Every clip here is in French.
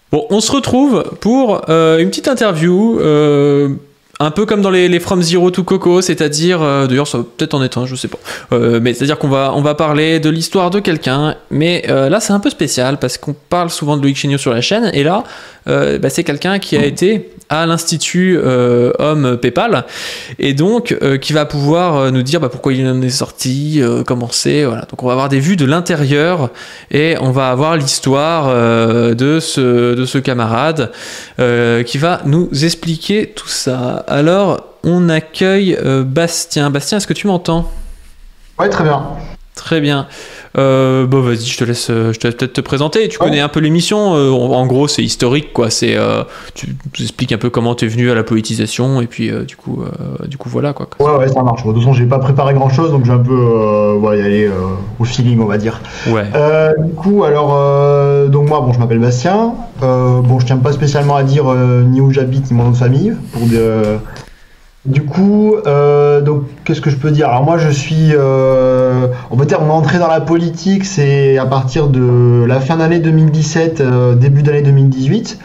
Bon, on se retrouve pour une petite interview, un peu comme dans les From Zero to Coco, c'est-à-dire, d'ailleurs ça va peut-être en être un, je sais pas, mais c'est-à-dire on va parler de l'histoire de quelqu'un, mais là c'est un peu spécial parce qu'on parle souvent de Loïc Chéniaud sur la chaîne, et là c'est quelqu'un qui a été à l'Institut Homme PayPal, et donc qui va pouvoir nous dire pourquoi il en est sorti, comment c'est, voilà. Donc on va avoir des vues de l'intérieur et on va avoir l'histoire de ce camarade qui va nous expliquer tout ça. Alors on accueille Bastien. Bastien, est-ce que tu m'entends? Ouais, très bien. Très bien. Bon, vas-y, je te laisse peut-être te présenter. Tu connais un peu l'émission. En gros, c'est historique, quoi. Tu nous expliques un peu comment tu es venu à la politisation, et puis du coup, voilà, quoi. Ouais, ça marche. De toute façon, j'ai pas préparé grand-chose, donc je vais un peu y aller au feeling, on va dire. Ouais. Du coup, alors, donc moi, je m'appelle Bastien. Je tiens pas spécialement à dire ni où j'habite ni mon nom de famille Du coup, donc qu'est-ce que je peux dire? Alors moi je suis, on va dire mon entrée dans la politique, c'est à partir de la fin d'année 2017, début d'année 2018.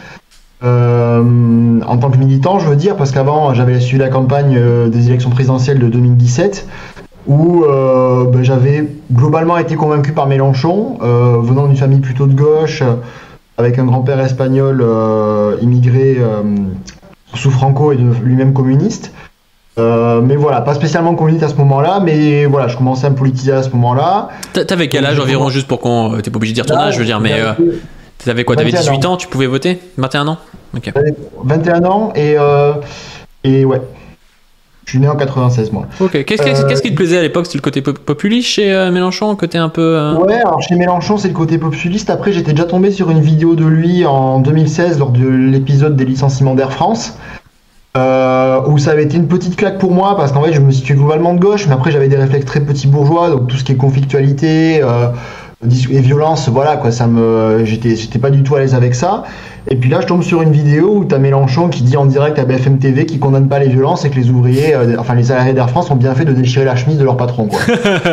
En tant que militant, je veux dire, parce qu'avant j'avais suivi la campagne des élections présidentielles de 2017, où j'avais globalement été convaincu par Mélenchon, venant d'une famille plutôt de gauche, avec un grand-père espagnol immigré sous Franco et lui-même communiste. Mais voilà, pas spécialement communiste à ce moment-là, mais voilà, je commençais à me politiser à ce moment-là. T'avais quel âge environ, juste pour qu'on... T'es pas obligé de dire ton âge, je veux dire, mais... T'avais quoi? T'avais 18 ans, tu pouvais voter? 21 ans? Ok. 21 ans, et ouais. Je suis né en 96, moi. Ok, qu'est-ce qui te plaisait à l'époque? C'était le côté populiste chez Mélenchon, le côté un peu... Ouais, alors chez Mélenchon, c'est le côté populiste. Après, j'étais déjà tombé sur une vidéo de lui en 2016, lors de l'épisode des licenciements d'Air France. Où ça avait été une petite claque pour moi, parce qu'en fait je me situais globalement de gauche, mais après j'avais des réflexes très petits bourgeois, donc tout ce qui est conflictualité et violence, voilà quoi, j'étais pas du tout à l'aise avec ça. Et puis là je tombe sur une vidéo où t'as Mélenchon qui dit en direct à BFM TV qu'il condamne pas les violences et que les ouvriers, les salariés d'Air France ont bien fait de déchirer la chemise de leur patron, quoi.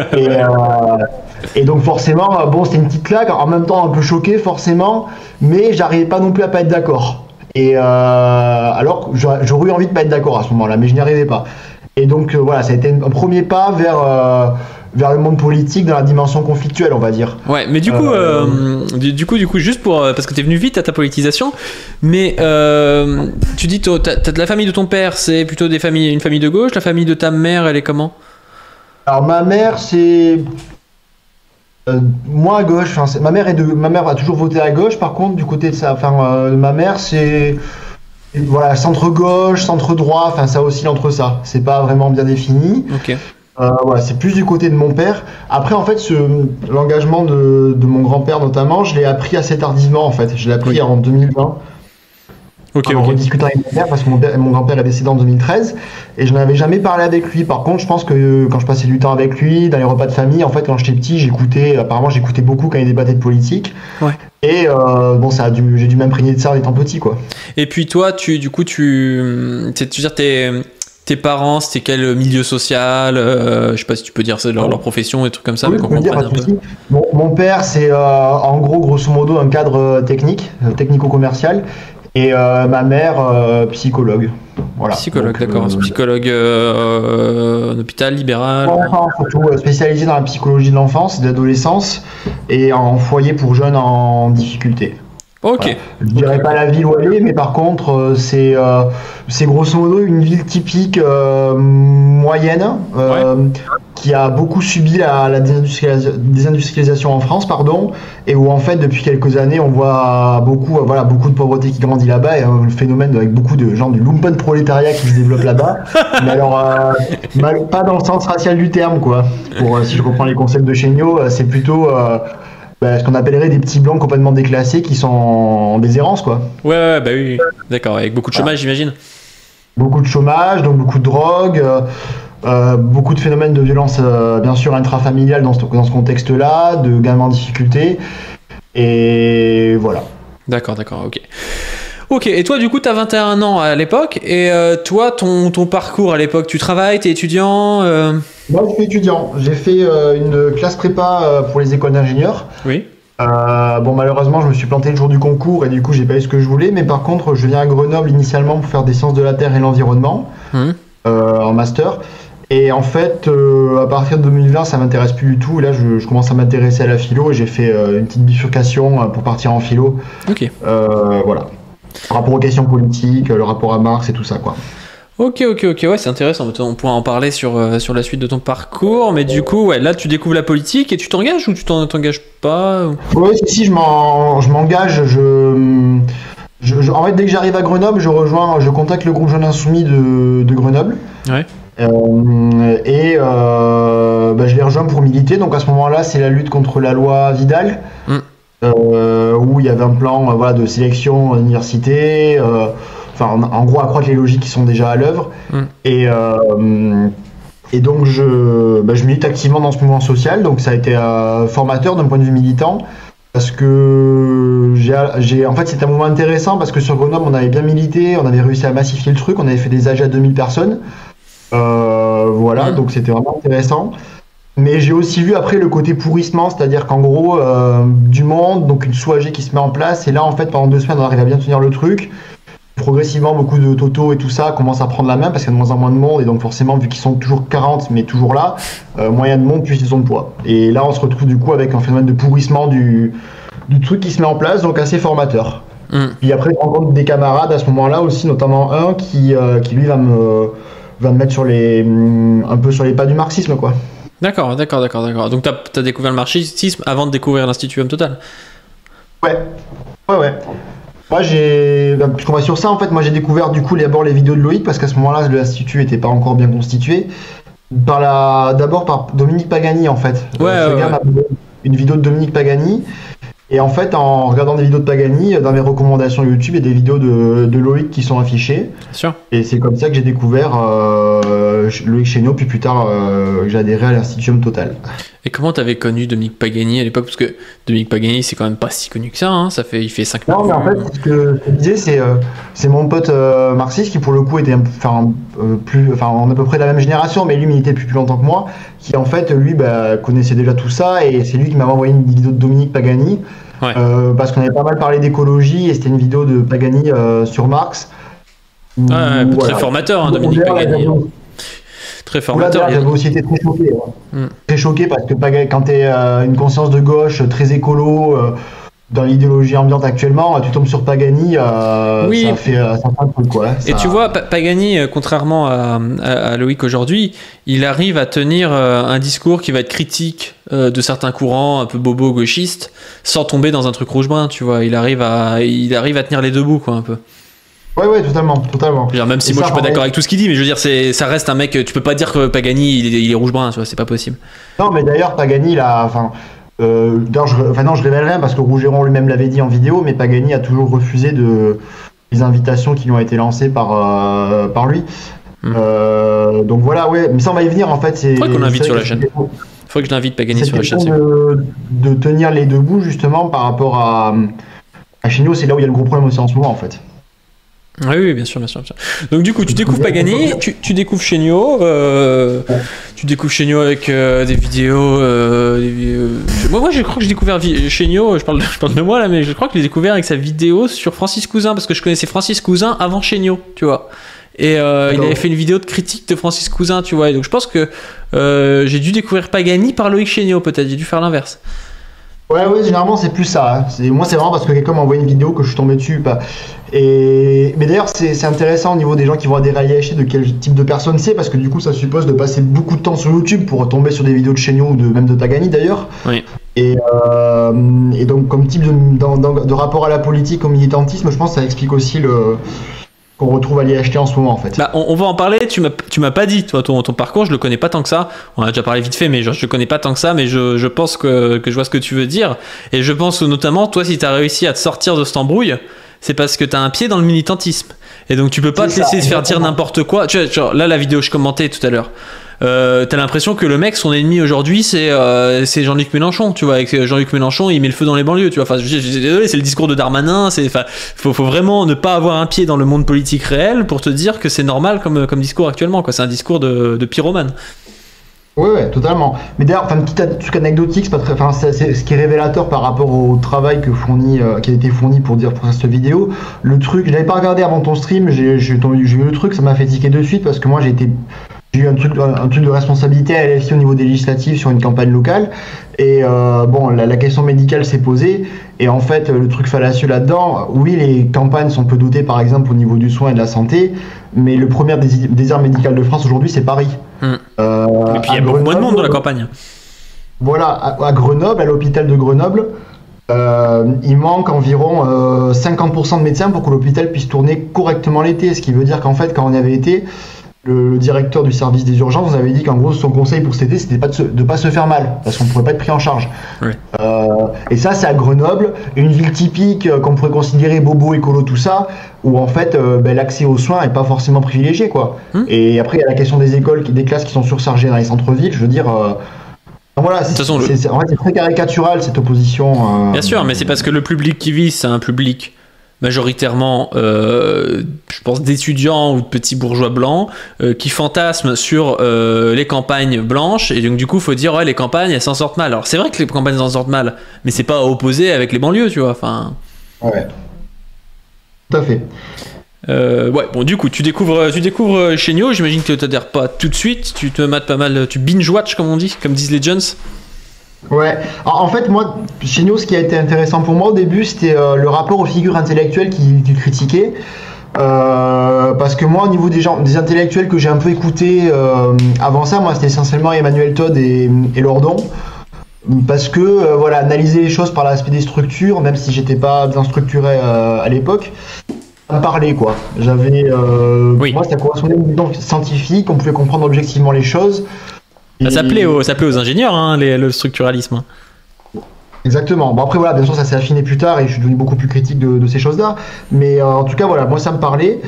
Et donc forcément, c'était une petite claque, en même temps un peu choqué forcément, mais j'arrivais pas non plus à pas être d'accord. Et alors j'aurais eu envie de pas être d'accord à ce moment-là, mais je n'y arrivais pas. Et donc voilà, ça a été un premier pas vers le monde politique dans la dimension conflictuelle, on va dire. Ouais, mais du coup, juste pour parce que t'es venu vite à ta politisation, mais tu dis t'as de la famille de ton père, c'est plutôt une famille de gauche. La famille de ta mère, elle est comment? Alors ma mère, c'est moi à gauche. Ma mère a toujours voté à gauche. Par contre, du côté de ma mère, c'est voilà, centre-gauche, centre-droit. Enfin, ça oscille entre ça. C'est pas vraiment bien défini. Ok. Voilà, c'est plus du côté de mon père. Après, en fait, l'engagement de mon grand-père notamment, je l'ai appris assez tardivement. En fait, je l'ai appris en 2020. En rediscutant avec mon père, parce que mon grand-père est décédé en 2013, et je n'avais jamais parlé avec lui. Par contre, je pense que quand je passais du temps avec lui, dans les repas de famille, en fait, quand j'étais petit, j'écoutais beaucoup quand il débattait de politique. Ouais. Et j'ai dû m'imprégner de ça en étant petit, quoi. Et puis toi, tes parents, c'était quel milieu social? Je sais pas si tu peux dire leur profession, des trucs comme ça, oui, mais qu'on comprenne un peu. Mon père, c'est en gros, grosso modo, un cadre technico-commercial. Et ma mère, psychologue. Voilà. Psychologue, d'accord. Psychologue en hôpital libéral. Surtout spécialisé dans la psychologie de l'enfance, de l'adolescence et en foyer pour jeunes en difficulté. Ok. Voilà. Je dirais pas la ville où elle est, mais par contre, c'est grosso modo une ville typique moyenne qui a beaucoup subi la désindustrialisation en France, et où en fait depuis quelques années on voit beaucoup de pauvreté qui grandit là-bas, et le phénomène avec beaucoup de gens du lumpen prolétariat qui se développe là-bas. Mais alors pas dans le sens racial du terme, quoi. Si je reprends les concepts de Chéniaud, c'est plutôt ce qu'on appellerait des petits blancs complètement déclassés qui sont en déshérence, quoi. Ouais, bah oui, d'accord, avec beaucoup de chômage, j'imagine. Beaucoup de chômage, donc beaucoup de drogue, beaucoup de phénomènes de violence, bien sûr, intrafamiliales dans ce contexte-là, de gamins en difficulté, et voilà. D'accord, ok. Ok, et toi, du coup, t'as 21 ans à l'époque, et toi, ton parcours à l'époque, tu travailles, t'es étudiant Moi, je suis étudiant. J'ai fait une classe prépa pour les écoles d'ingénieurs. Oui. Bon, malheureusement, je me suis planté le jour du concours et du coup, j'ai pas eu ce que je voulais. Mais par contre, je viens à Grenoble initialement pour faire des sciences de la Terre et l'environnement en master. Et en fait, à partir de 2020, ça m'intéresse plus du tout. Et là, je commence à m'intéresser à la philo et j'ai fait une petite bifurcation pour partir en philo. Ok. Voilà. Rapport aux questions politiques, le rapport à Marx et tout ça, quoi. Ok, ouais, c'est intéressant. On pourra en parler sur la suite de ton parcours, mais du coup, ouais, là, tu découvres la politique et tu t'engages ou tu t'engages pas Oui, si, je m'engage. En fait, dès que j'arrive à Grenoble, je contacte le groupe Jeunes Insoumis de Grenoble. Ouais. Je les rejoins pour militer. Donc à ce moment-là, c'est la lutte contre la loi Vidal, où il y avait un plan de sélection à l'université. En gros, accroître les logiques qui sont déjà à l'œuvre. Et donc, je milite activement dans ce mouvement social. Donc, ça a été formateur d'un point de vue militant. Parce que en fait, c'était un mouvement intéressant parce que sur Grenoble, on avait bien milité, on avait réussi à massifier le truc, on avait fait des AG à 2000 personnes. Donc c'était vraiment intéressant. Mais j'ai aussi vu après le côté pourrissement, c'est-à-dire qu'en gros, du monde, donc une sous-AG qui se met en place. Et là, en fait, pendant 2 semaines, on arrive à bien tenir le truc. Progressivement, beaucoup de Toto et tout ça commencent à prendre la main parce qu'il y a de moins en moins de monde et donc forcément, vu qu'ils sont toujours 40 mais toujours là, moins il y a de monde, plus ils ont de poids. Et là, on se retrouve du coup avec un phénomène de pourrissement du truc qui se met en place, donc assez formateur. Puis après, je rencontre des camarades à ce moment-là aussi, notamment un qui lui va me mettre un peu sur les pas du marxisme, quoi. D'accord. Donc t'as découvert le marxisme avant de découvrir l'Institut Homme Total. Ouais. Moi, puisqu'on va sur ça, en fait, moi j'ai découvert du coup d'abord les vidéos de Loïc parce qu'à ce moment-là, l'Institut n'était pas encore bien constitué. D'abord par Dominique Pagani, en fait. Ce gars m'a donné une vidéo de Dominique Pagani. Et en fait, en regardant des vidéos de Pagani, dans mes recommandations YouTube, il y a des vidéos de Loïc qui sont affichées. Bien sûr. Et c'est comme ça que j'ai découvert Loïc Chéniaud, puis plus tard, j'ai adhéré à l'Institut Homme Total. Et comment t'avais connu Dominique Pagani à l'époque? Parce que Dominique Pagani, c'est quand même pas si connu que ça, hein. Il fait 5 Non, mais en fait, ce que je disais, c'est mon pote marxiste qui, pour le coup, était on est à peu près de la même génération, mais lui militait plus longtemps que moi, qui en fait, lui, connaissait déjà tout ça, et c'est lui qui m'avait envoyé une vidéo de Dominique Pagani, parce qu'on avait pas mal parlé d'écologie, et c'était une vidéo de Pagani sur Marx. Très formateur, hein, Dominique Pagani. Très formateur. J'avais aussi été très choqué. Très choqué parce que quand tu es une conscience de gauche très écolo dans l'idéologie ambiante actuellement, tu tombes sur Pagani, ça fait un truc, quoi. Et tu vois, Pagani, contrairement à Loïc aujourd'hui, il arrive à tenir un discours qui va être critique de certains courants un peu bobo gauchistes sans tomber dans un truc rouge-brun, tu vois. Il arrive à tenir les deux bouts, quoi, un peu. Ouais, totalement. Je veux dire, même si moi je suis pas d'accord avec tout ce qu'il dit, mais je veux dire, ça reste un mec, tu peux pas dire que Pagani il est rouge-brun, tu vois, c'est pas possible. Non, mais d'ailleurs, Pagani, je révèle rien parce que Rougeron lui-même l'avait dit en vidéo, mais Pagani a toujours refusé les invitations qui lui ont été lancées par lui. Donc voilà, mais ça on va y venir en fait. Faudrait qu'on l'invite sur la chaîne. Faudrait que je l'invite Pagani sur la chaîne. De tenir les deux bouts justement par rapport à Chéniaud, c'est là où il y a le gros problème aussi en ce moment en fait. Oui, bien sûr. Donc du coup, tu découvres Pagani, tu découvres Chéniaud, avec des vidéos. Moi, je crois que j'ai découvert Chéniaud. Je parle de moi là, mais je crois que j'ai découvert avec sa vidéo sur Francis Cousin parce que je connaissais Francis Cousin avant Chéniaud, tu vois. Et il avait fait une vidéo de critique de Francis Cousin, tu vois. Et donc je pense que j'ai dû découvrir Pagani par Loïc Chéniaud, peut-être. J'ai dû faire l'inverse. Ouais, généralement c'est plus ça. Moi c'est vraiment parce que quelqu'un m'a envoyé une vidéo que je suis tombé dessus. Mais d'ailleurs c'est intéressant au niveau des gens qui vont adhérer à l'IHC de quel type de personne c'est, parce que du coup ça suppose de passer beaucoup de temps sur YouTube pour tomber sur des vidéos de Chéniaud ou même de Pagani d'ailleurs. Oui. Et donc comme type de rapport à la politique, au militantisme, je pense que ça explique aussi qu'on retrouve à l'IHT en ce moment en fait. On va en parler, tu m'as pas dit toi ton parcours, je le connais pas tant que ça, on a déjà parlé vite fait mais je connais pas tant que ça, mais je pense que je vois ce que tu veux dire, et je pense notamment toi si tu as réussi à te sortir de cette embrouille, c'est parce que tu as un pied dans le militantisme, et donc tu peux pas te laisser se faire dire n'importe quoi. Tu vois, là la vidéo que je commentais tout à l'heure, t'as l'impression que le mec, son ennemi aujourd'hui, c'est Jean-Luc Mélenchon, tu vois. Avec Jean-Luc Mélenchon, il met le feu dans les banlieues, tu vois. Enfin, je suis désolé, c'est le discours de Darmanin. Faut vraiment ne pas avoir un pied dans le monde politique réel pour te dire que c'est normal comme discours actuellement, quoi. C'est un discours de pyromane. Ouais, totalement. Mais d'ailleurs, enfin, petit truc anecdotique, c'est pas très, enfin, c'est ce qui est révélateur par rapport au travail qui a été fourni pour cette vidéo. Le truc, je l'avais pas regardé avant ton stream, j'ai vu le truc, ça m'a fait tiquer de suite parce que moi j'ai eu un truc de responsabilité à LFI au niveau des législatives sur une campagne locale. Et bon, la question médicale s'est posée. Et en fait, le truc fallacieux là-dedans, oui, les campagnes sont peu dotées, par exemple, au niveau du soin et de la santé. Mais le premier désert médical de France aujourd'hui, c'est Paris. Et puis il y a beaucoup moins de monde dans la campagne. Voilà, à Grenoble, à l'hôpital de Grenoble, il manque environ 50% de médecins pour que l'hôpital puisse tourner correctement l'été. Ce qui veut dire qu'en fait, quand on y avait été, le directeur du service des urgences nous avait dit qu'en gros son conseil pour cet été c'était de pas se faire mal parce qu'on ne pourrait pas être pris en charge. Oui. Et ça c'est à Grenoble, une ville typique qu'on pourrait considérer bobo, écolo, tout ça, où en fait l'accès aux soins est pas forcément privilégié quoi. Et après il y a la question des écoles, des classes qui sont surchargées dans les centres-villes, je veux dire. Voilà, c'est très caricatural cette opposition. Bien sûr, mais c'est parce que le public qui vise c'est un public majoritairement, je pense, d'étudiants ou de petits bourgeois blancs qui fantasment sur les campagnes blanches, et donc du coup il faut dire ouais, les campagnes elles s'en sortent mal. Alors c'est vrai que les campagnes s'en sortent mal, mais c'est pas à opposer avec les banlieues, tu vois. Enfin. Ouais. Tout à fait. Ouais, bon, du coup tu découvres Shenio, j'imagine que tu t'adhères pas tout de suite, tu te mates pas mal, tu binge-watch comme on dit, comme disent les Jones. Ouais, alors, en fait moi, chez nous ce qui a été intéressant pour moi au début c'était le rapport aux figures intellectuelles qu'il critiquait, parce que moi au niveau des intellectuels que j'ai un peu écoutés avant ça, moi c'était essentiellement Emmanuel Todd et Lordon, parce que voilà, analyser les choses par l'aspect des structures, même si j'étais pas bien structuré à l'époque, ça me parlait quoi, j'avais Oui. Moi ça correspondait à une vision scientifique, on pouvait comprendre objectivement les choses. Ça plaît aux ingénieurs, hein, le structuralisme. Exactement. Bon après voilà, bien sûr ça s'est affiné plus tard et je suis devenu beaucoup plus critique de ces choses-là. Mais en tout cas voilà, moi ça me parlait.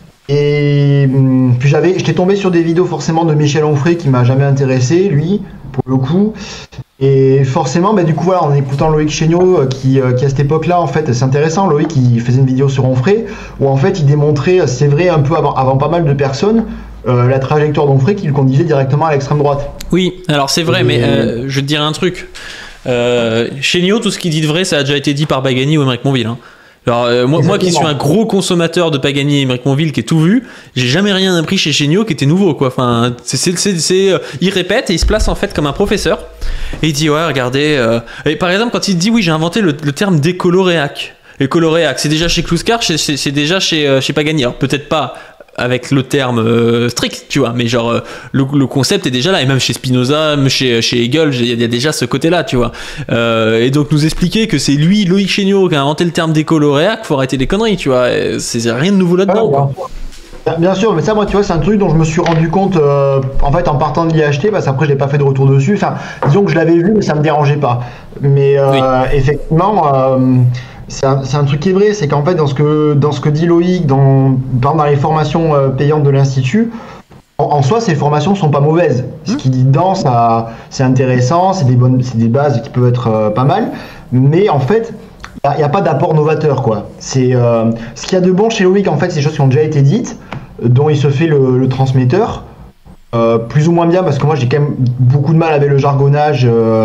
Et puis j'étais tombé sur des vidéos forcément de Michel Onfray qui m'a jamais intéressé, lui, pour le coup. Et forcément, du coup voilà, en écoutant Loïc Chéniaud qui à cette époque-là, en fait, c'est intéressant, Loïc il faisait une vidéo sur Onfray où en fait il démontrait, c'est vrai un peu avant pas mal de personnes, la trajectoire d'Onfray qu'il conduisait directement à l'extrême droite. Oui, alors c'est vrai, mais je vais te dire un truc. Chéniaud, tout ce qu'il dit de vrai, ça a déjà été dit par Pagani ou Émeric Monville. Hein. Alors, moi qui suis un gros consommateur de Pagani et Émeric Monville qui est tout vu, j'ai jamais rien appris chez Chéniaud qui était nouveau, quoi. Enfin, il répète et il se place en fait comme un professeur et il dit ouais, regardez. Et par exemple, quand il dit oui, j'ai inventé le terme d'écoloréac. Écoloréac, c'est déjà chez Kluskar, c'est déjà chez Pagani. Alors peut-être pas avec le terme strict, tu vois, mais genre le concept est déjà là, et même chez Spinoza, même chez Hegel, il y a déjà ce côté-là, tu vois. Et donc nous expliquer que c'est lui, Loïc Chéniaud, qui a inventé le terme d'écoloréac, faut arrêter les conneries, tu vois. C'est rien de nouveau là-dedans, quoi. Bien sûr, mais ça, moi, tu vois, c'est un truc dont je me suis rendu compte en fait en partant de l'IHT, parce qu'après je n'ai pas fait de retour dessus. Enfin, disons que je l'avais vu, mais ça me dérangeait pas. Mais oui. Effectivement. C'est un truc qui est vrai, c'est qu'en fait dans ce que dit Loïc dans les formations payantes de l'Institut, en soi ces formations sont pas mauvaises. Ce qu'il dit dedans, c'est intéressant, c'est des bases qui peuvent être pas mal, mais en fait il n'y a pas d'apport novateur quoi. C'est ce qu'il y a de bon chez Loïc en fait, c'est des choses qui ont déjà été dites, dont il se fait le transmetteur. Plus ou moins bien parce que moi j'ai quand même beaucoup de mal avec le jargonnage,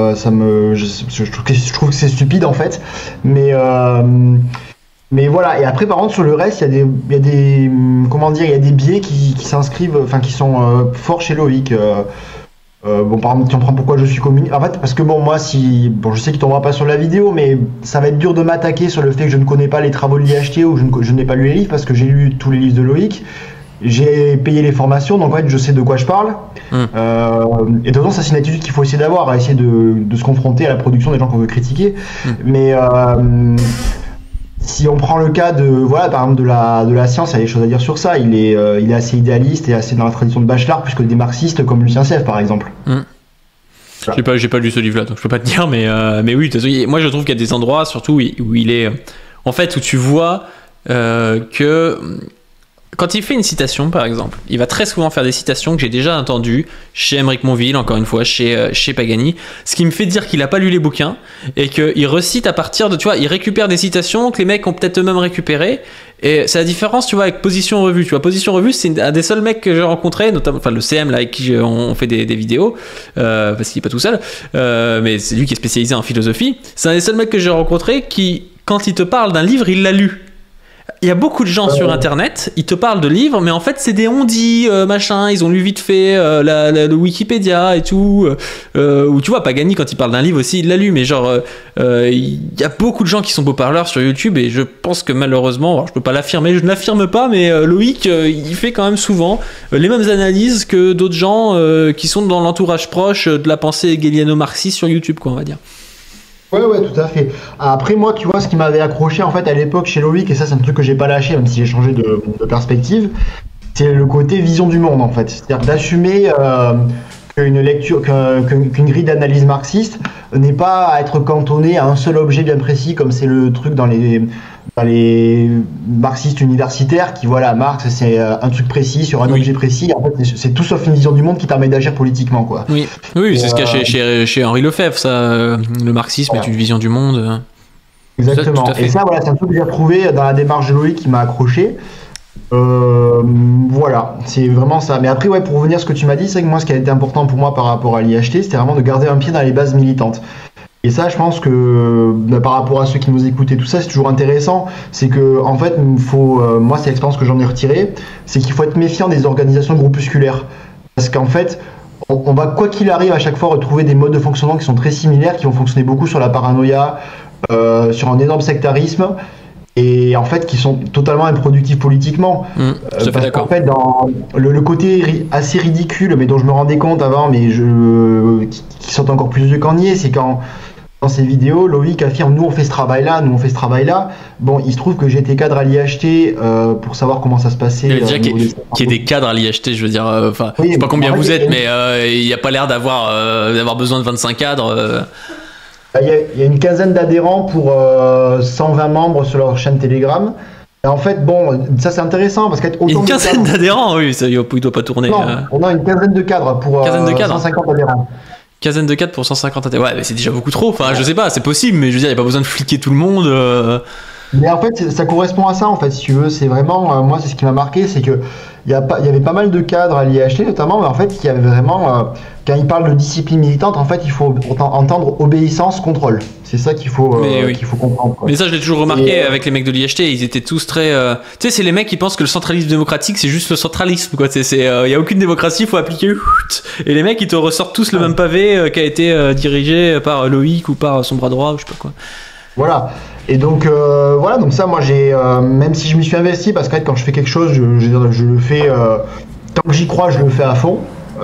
je trouve que c'est stupide en fait, mais voilà. Et après par contre sur le reste il y a des biais qui s'inscrivent, enfin qui sont forts chez Loïc. Bon par exemple tu comprends pourquoi je suis communiste en fait, parce que moi je sais qu'il tombera pas sur la vidéo, mais ça va être dur de m'attaquer sur le fait que je ne connais pas les travaux de l'IHT ou je n'ai pas lu les livres, parce que j'ai lu tous les livres de Loïc. J'ai payé les formations, donc en fait je sais de quoi je parle. Et de toute façon, ça c'est une attitude qu'il faut essayer d'avoir, à essayer de se confronter à la production des gens qu'on veut critiquer. Mais si on prend le cas par exemple de la science, il y a des choses à dire sur ça. Il est assez idéaliste et assez dans la tradition de Bachelard, plus que des marxistes comme Lucien Sèvres par exemple. Voilà. J'ai pas lu ce livre-là, donc je peux pas te dire, mais oui, de toute façon, moi je trouve qu'il y a des endroits, surtout où il est, en fait, où tu vois que quand il fait une citation, par exemple, il va très souvent faire des citations que j'ai déjà entendues chez Aymeric Monville, encore une fois, chez Pagani, ce qui me fait dire qu'il n'a pas lu les bouquins et qu'il recite à partir de, tu vois, il récupère des citations que les mecs ont peut-être eux-mêmes récupérées. Et c'est la différence, tu vois, avec Position Revue. Tu vois, Position Revue, c'est un des seuls mecs que j'ai rencontré, notamment, enfin, le CM, là, avec qui on fait des vidéos, parce qu'il n'est pas tout seul, mais c'est lui qui est spécialisé en philosophie. C'est un des seuls mecs que j'ai rencontré qui, quand il te parle d'un livre, il l'a lu. Il y a beaucoup de gens sur internet, ils te parlent de livres, mais en fait c'est des on-dit, machin, ils ont lu vite fait le Wikipédia et tout, ou tu vois, Pagani quand il parle d'un livre aussi, il l'a lu, mais genre, il y a beaucoup de gens qui sont beaux parleurs sur YouTube, et je pense que malheureusement, alors je peux pas l'affirmer, je ne l'affirme pas, mais Loïc, il fait quand même souvent les mêmes analyses que d'autres gens qui sont dans l'entourage proche de la pensée hegeliano-marxiste sur YouTube, quoi, on va dire. Ouais, tout à fait. Après, moi, tu vois, ce qui m'avait accroché en fait à l'époque chez Loïc, et ça, c'est un truc que j'ai pas lâché, même si j'ai changé de perspective, c'est le côté vision du monde en fait. C'est-à-dire d'assumer qu'une lecture, qu'une grille d'analyse marxiste n'est pas à être cantonnée à un seul objet bien précis, comme c'est le truc dans les marxistes universitaires qui, voilà, Marx, c'est un truc précis sur un objet précis. En fait, c'est tout sauf une vision du monde qui permet d'agir politiquement, quoi. Oui, c'est ce qu'il y a chez Henri Lefebvre, ça. Le marxisme est une vision du monde. Exactement. Et ça, voilà, c'est un truc que j'ai retrouvé dans la démarche de Loïc qui m'a accroché. Voilà, c'est vraiment ça. Mais après, ouais, pour revenir à ce que tu m'as dit, c'est que moi, ce qui a été important pour moi par rapport à l'IHT, c'était vraiment de garder un pied dans les bases militantes. Et ça, je pense que par rapport à ceux qui nous écoutent et tout ça, c'est toujours intéressant. C'est que, en fait, moi, c'est l'expérience que j'en ai retirée, c'est qu'il faut être méfiant des organisations groupusculaires. Parce qu'en fait, on va, quoi qu'il arrive, à chaque fois retrouver des modes de fonctionnement qui sont très similaires, qui vont fonctionner beaucoup sur la paranoïa, sur un énorme sectarisme, et en fait, qui sont totalement improductifs politiquement. Je suis d'accord. En fait, dans le côté assez ridicule, mais dont je me rendais compte avant, mais qui sont encore plus vieux qu'en niais, c'est quand dans ces vidéos, Loïc affirme nous on fait ce travail-là, nous on fait ce travail-là. Bon, il se trouve que j'étais cadre à l'IHT pour savoir comment ça se passait. Il y a qu'il y ait des cadres à l'IHT, je veux dire, oui, je sais pas combien vous êtes, mais il n'y a pas l'air d'avoir besoin de 25 cadres. Il y a une quinzaine d'adhérents pour 120 membres sur leur chaîne Telegram. Et en fait, bon, ça c'est intéressant parce qu'être autant une quinzaine d'adhérents, oui, ça, il doit pas tourner. Non, on a une quinzaine de cadres pour 150 adhérents. Quinzaine de cadres pour 150 adhérents. Ouais, mais c'est déjà beaucoup trop. Enfin, je sais pas, c'est possible, mais je veux dire, il n'y a pas besoin de fliquer tout le monde. Mais en fait, ça correspond à ça, en fait, si tu veux. C'est vraiment, moi, c'est ce qui m'a marqué, c'est que il y avait pas mal de cadres à l'IHT, notamment, mais en fait, il y avait vraiment, quand ils parlent de discipline militante, en fait, il faut entendre obéissance, contrôle. C'est ça qu'il faut, qu'il faut comprendre, quoi. Mais ça, je l'ai toujours remarqué avec les mecs de l'IHT, ils étaient tous très... Tu sais, c'est les mecs qui pensent que le centralisme démocratique, c'est juste le centralisme, quoi. Il n'y a aucune démocratie, il faut appliquer... Et les mecs, ils te ressortent tous le même pavé qui a été dirigé par Loïc ou par son bras droit, ou je sais pas quoi. Voilà. Et donc voilà, donc ça, moi j'ai, même si je m'y suis investi, parce que quand je fais quelque chose, je le fais, tant que j'y crois, je le fais à fond.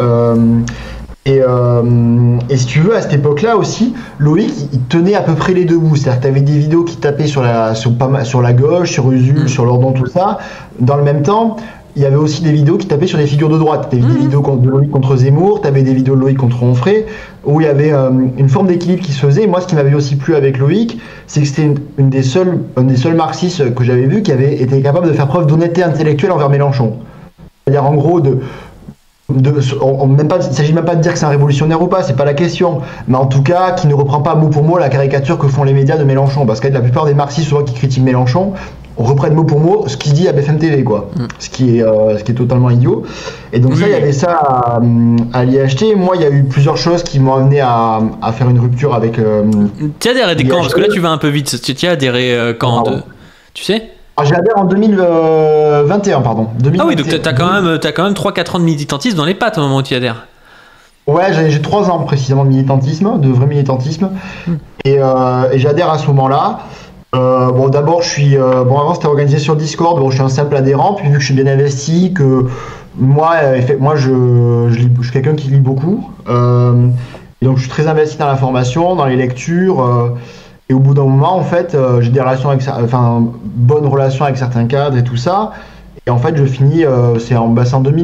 Et si tu veux, à cette époque-là aussi, Loïc, il tenait à peu près les deux bouts. C'est-à-dire que tu avais des vidéos qui tapaient sur la gauche, sur Usul, sur l'Ordon, tout ça. Dans le même temps, il y avait aussi des vidéos qui tapaient sur des figures de droite. Tu avais des vidéos de Loïc contre Zemmour, tu avais des vidéos de Loïc contre Onfray, où il y avait une forme d'équilibre qui se faisait. Et moi, ce qui m'avait aussi plu avec Loïc, c'est que c'était un des seuls marxistes que j'avais vu qui avait été capable de faire preuve d'honnêteté intellectuelle envers Mélenchon. C'est-à-dire, en gros, il ne s'agit même pas de dire que c'est un révolutionnaire ou pas, c'est pas la question, mais en tout cas qui ne reprend pas mot pour mot la caricature que font les médias de Mélenchon, parce que la plupart des marxistes souvent qui critiquent Mélenchon reprennent mot pour mot ce qu'il dit à BFM TV, quoi. Ce qui est totalement idiot. Et donc ça, il y avait ça à l'IHT. Moi, il y a eu plusieurs choses qui m'ont amené à faire une rupture avec tu as adhéré quand? Parce que là tu vas un peu vite. Tu as adhéré quand tu sais? J'ai adhéré en 2021, pardon. 2021. Ah oui, donc t'as quand même 3-4 ans de militantisme dans les pattes au moment où tu y adhères. Ouais, j'ai 3 ans précisément de militantisme, de vrai militantisme. Et j'adhère à ce moment-là. Bon, d'abord, avant c'était organisé sur Discord, bon, je suis un simple adhérent, puis vu que je suis bien investi, que moi je suis quelqu'un qui lit beaucoup. Et donc je suis très investi dans la formation, dans les lectures. Et au bout d'un moment, en fait, j'ai des relations bonnes relations avec certains cadres et tout ça. Et en fait, je finis, c'est en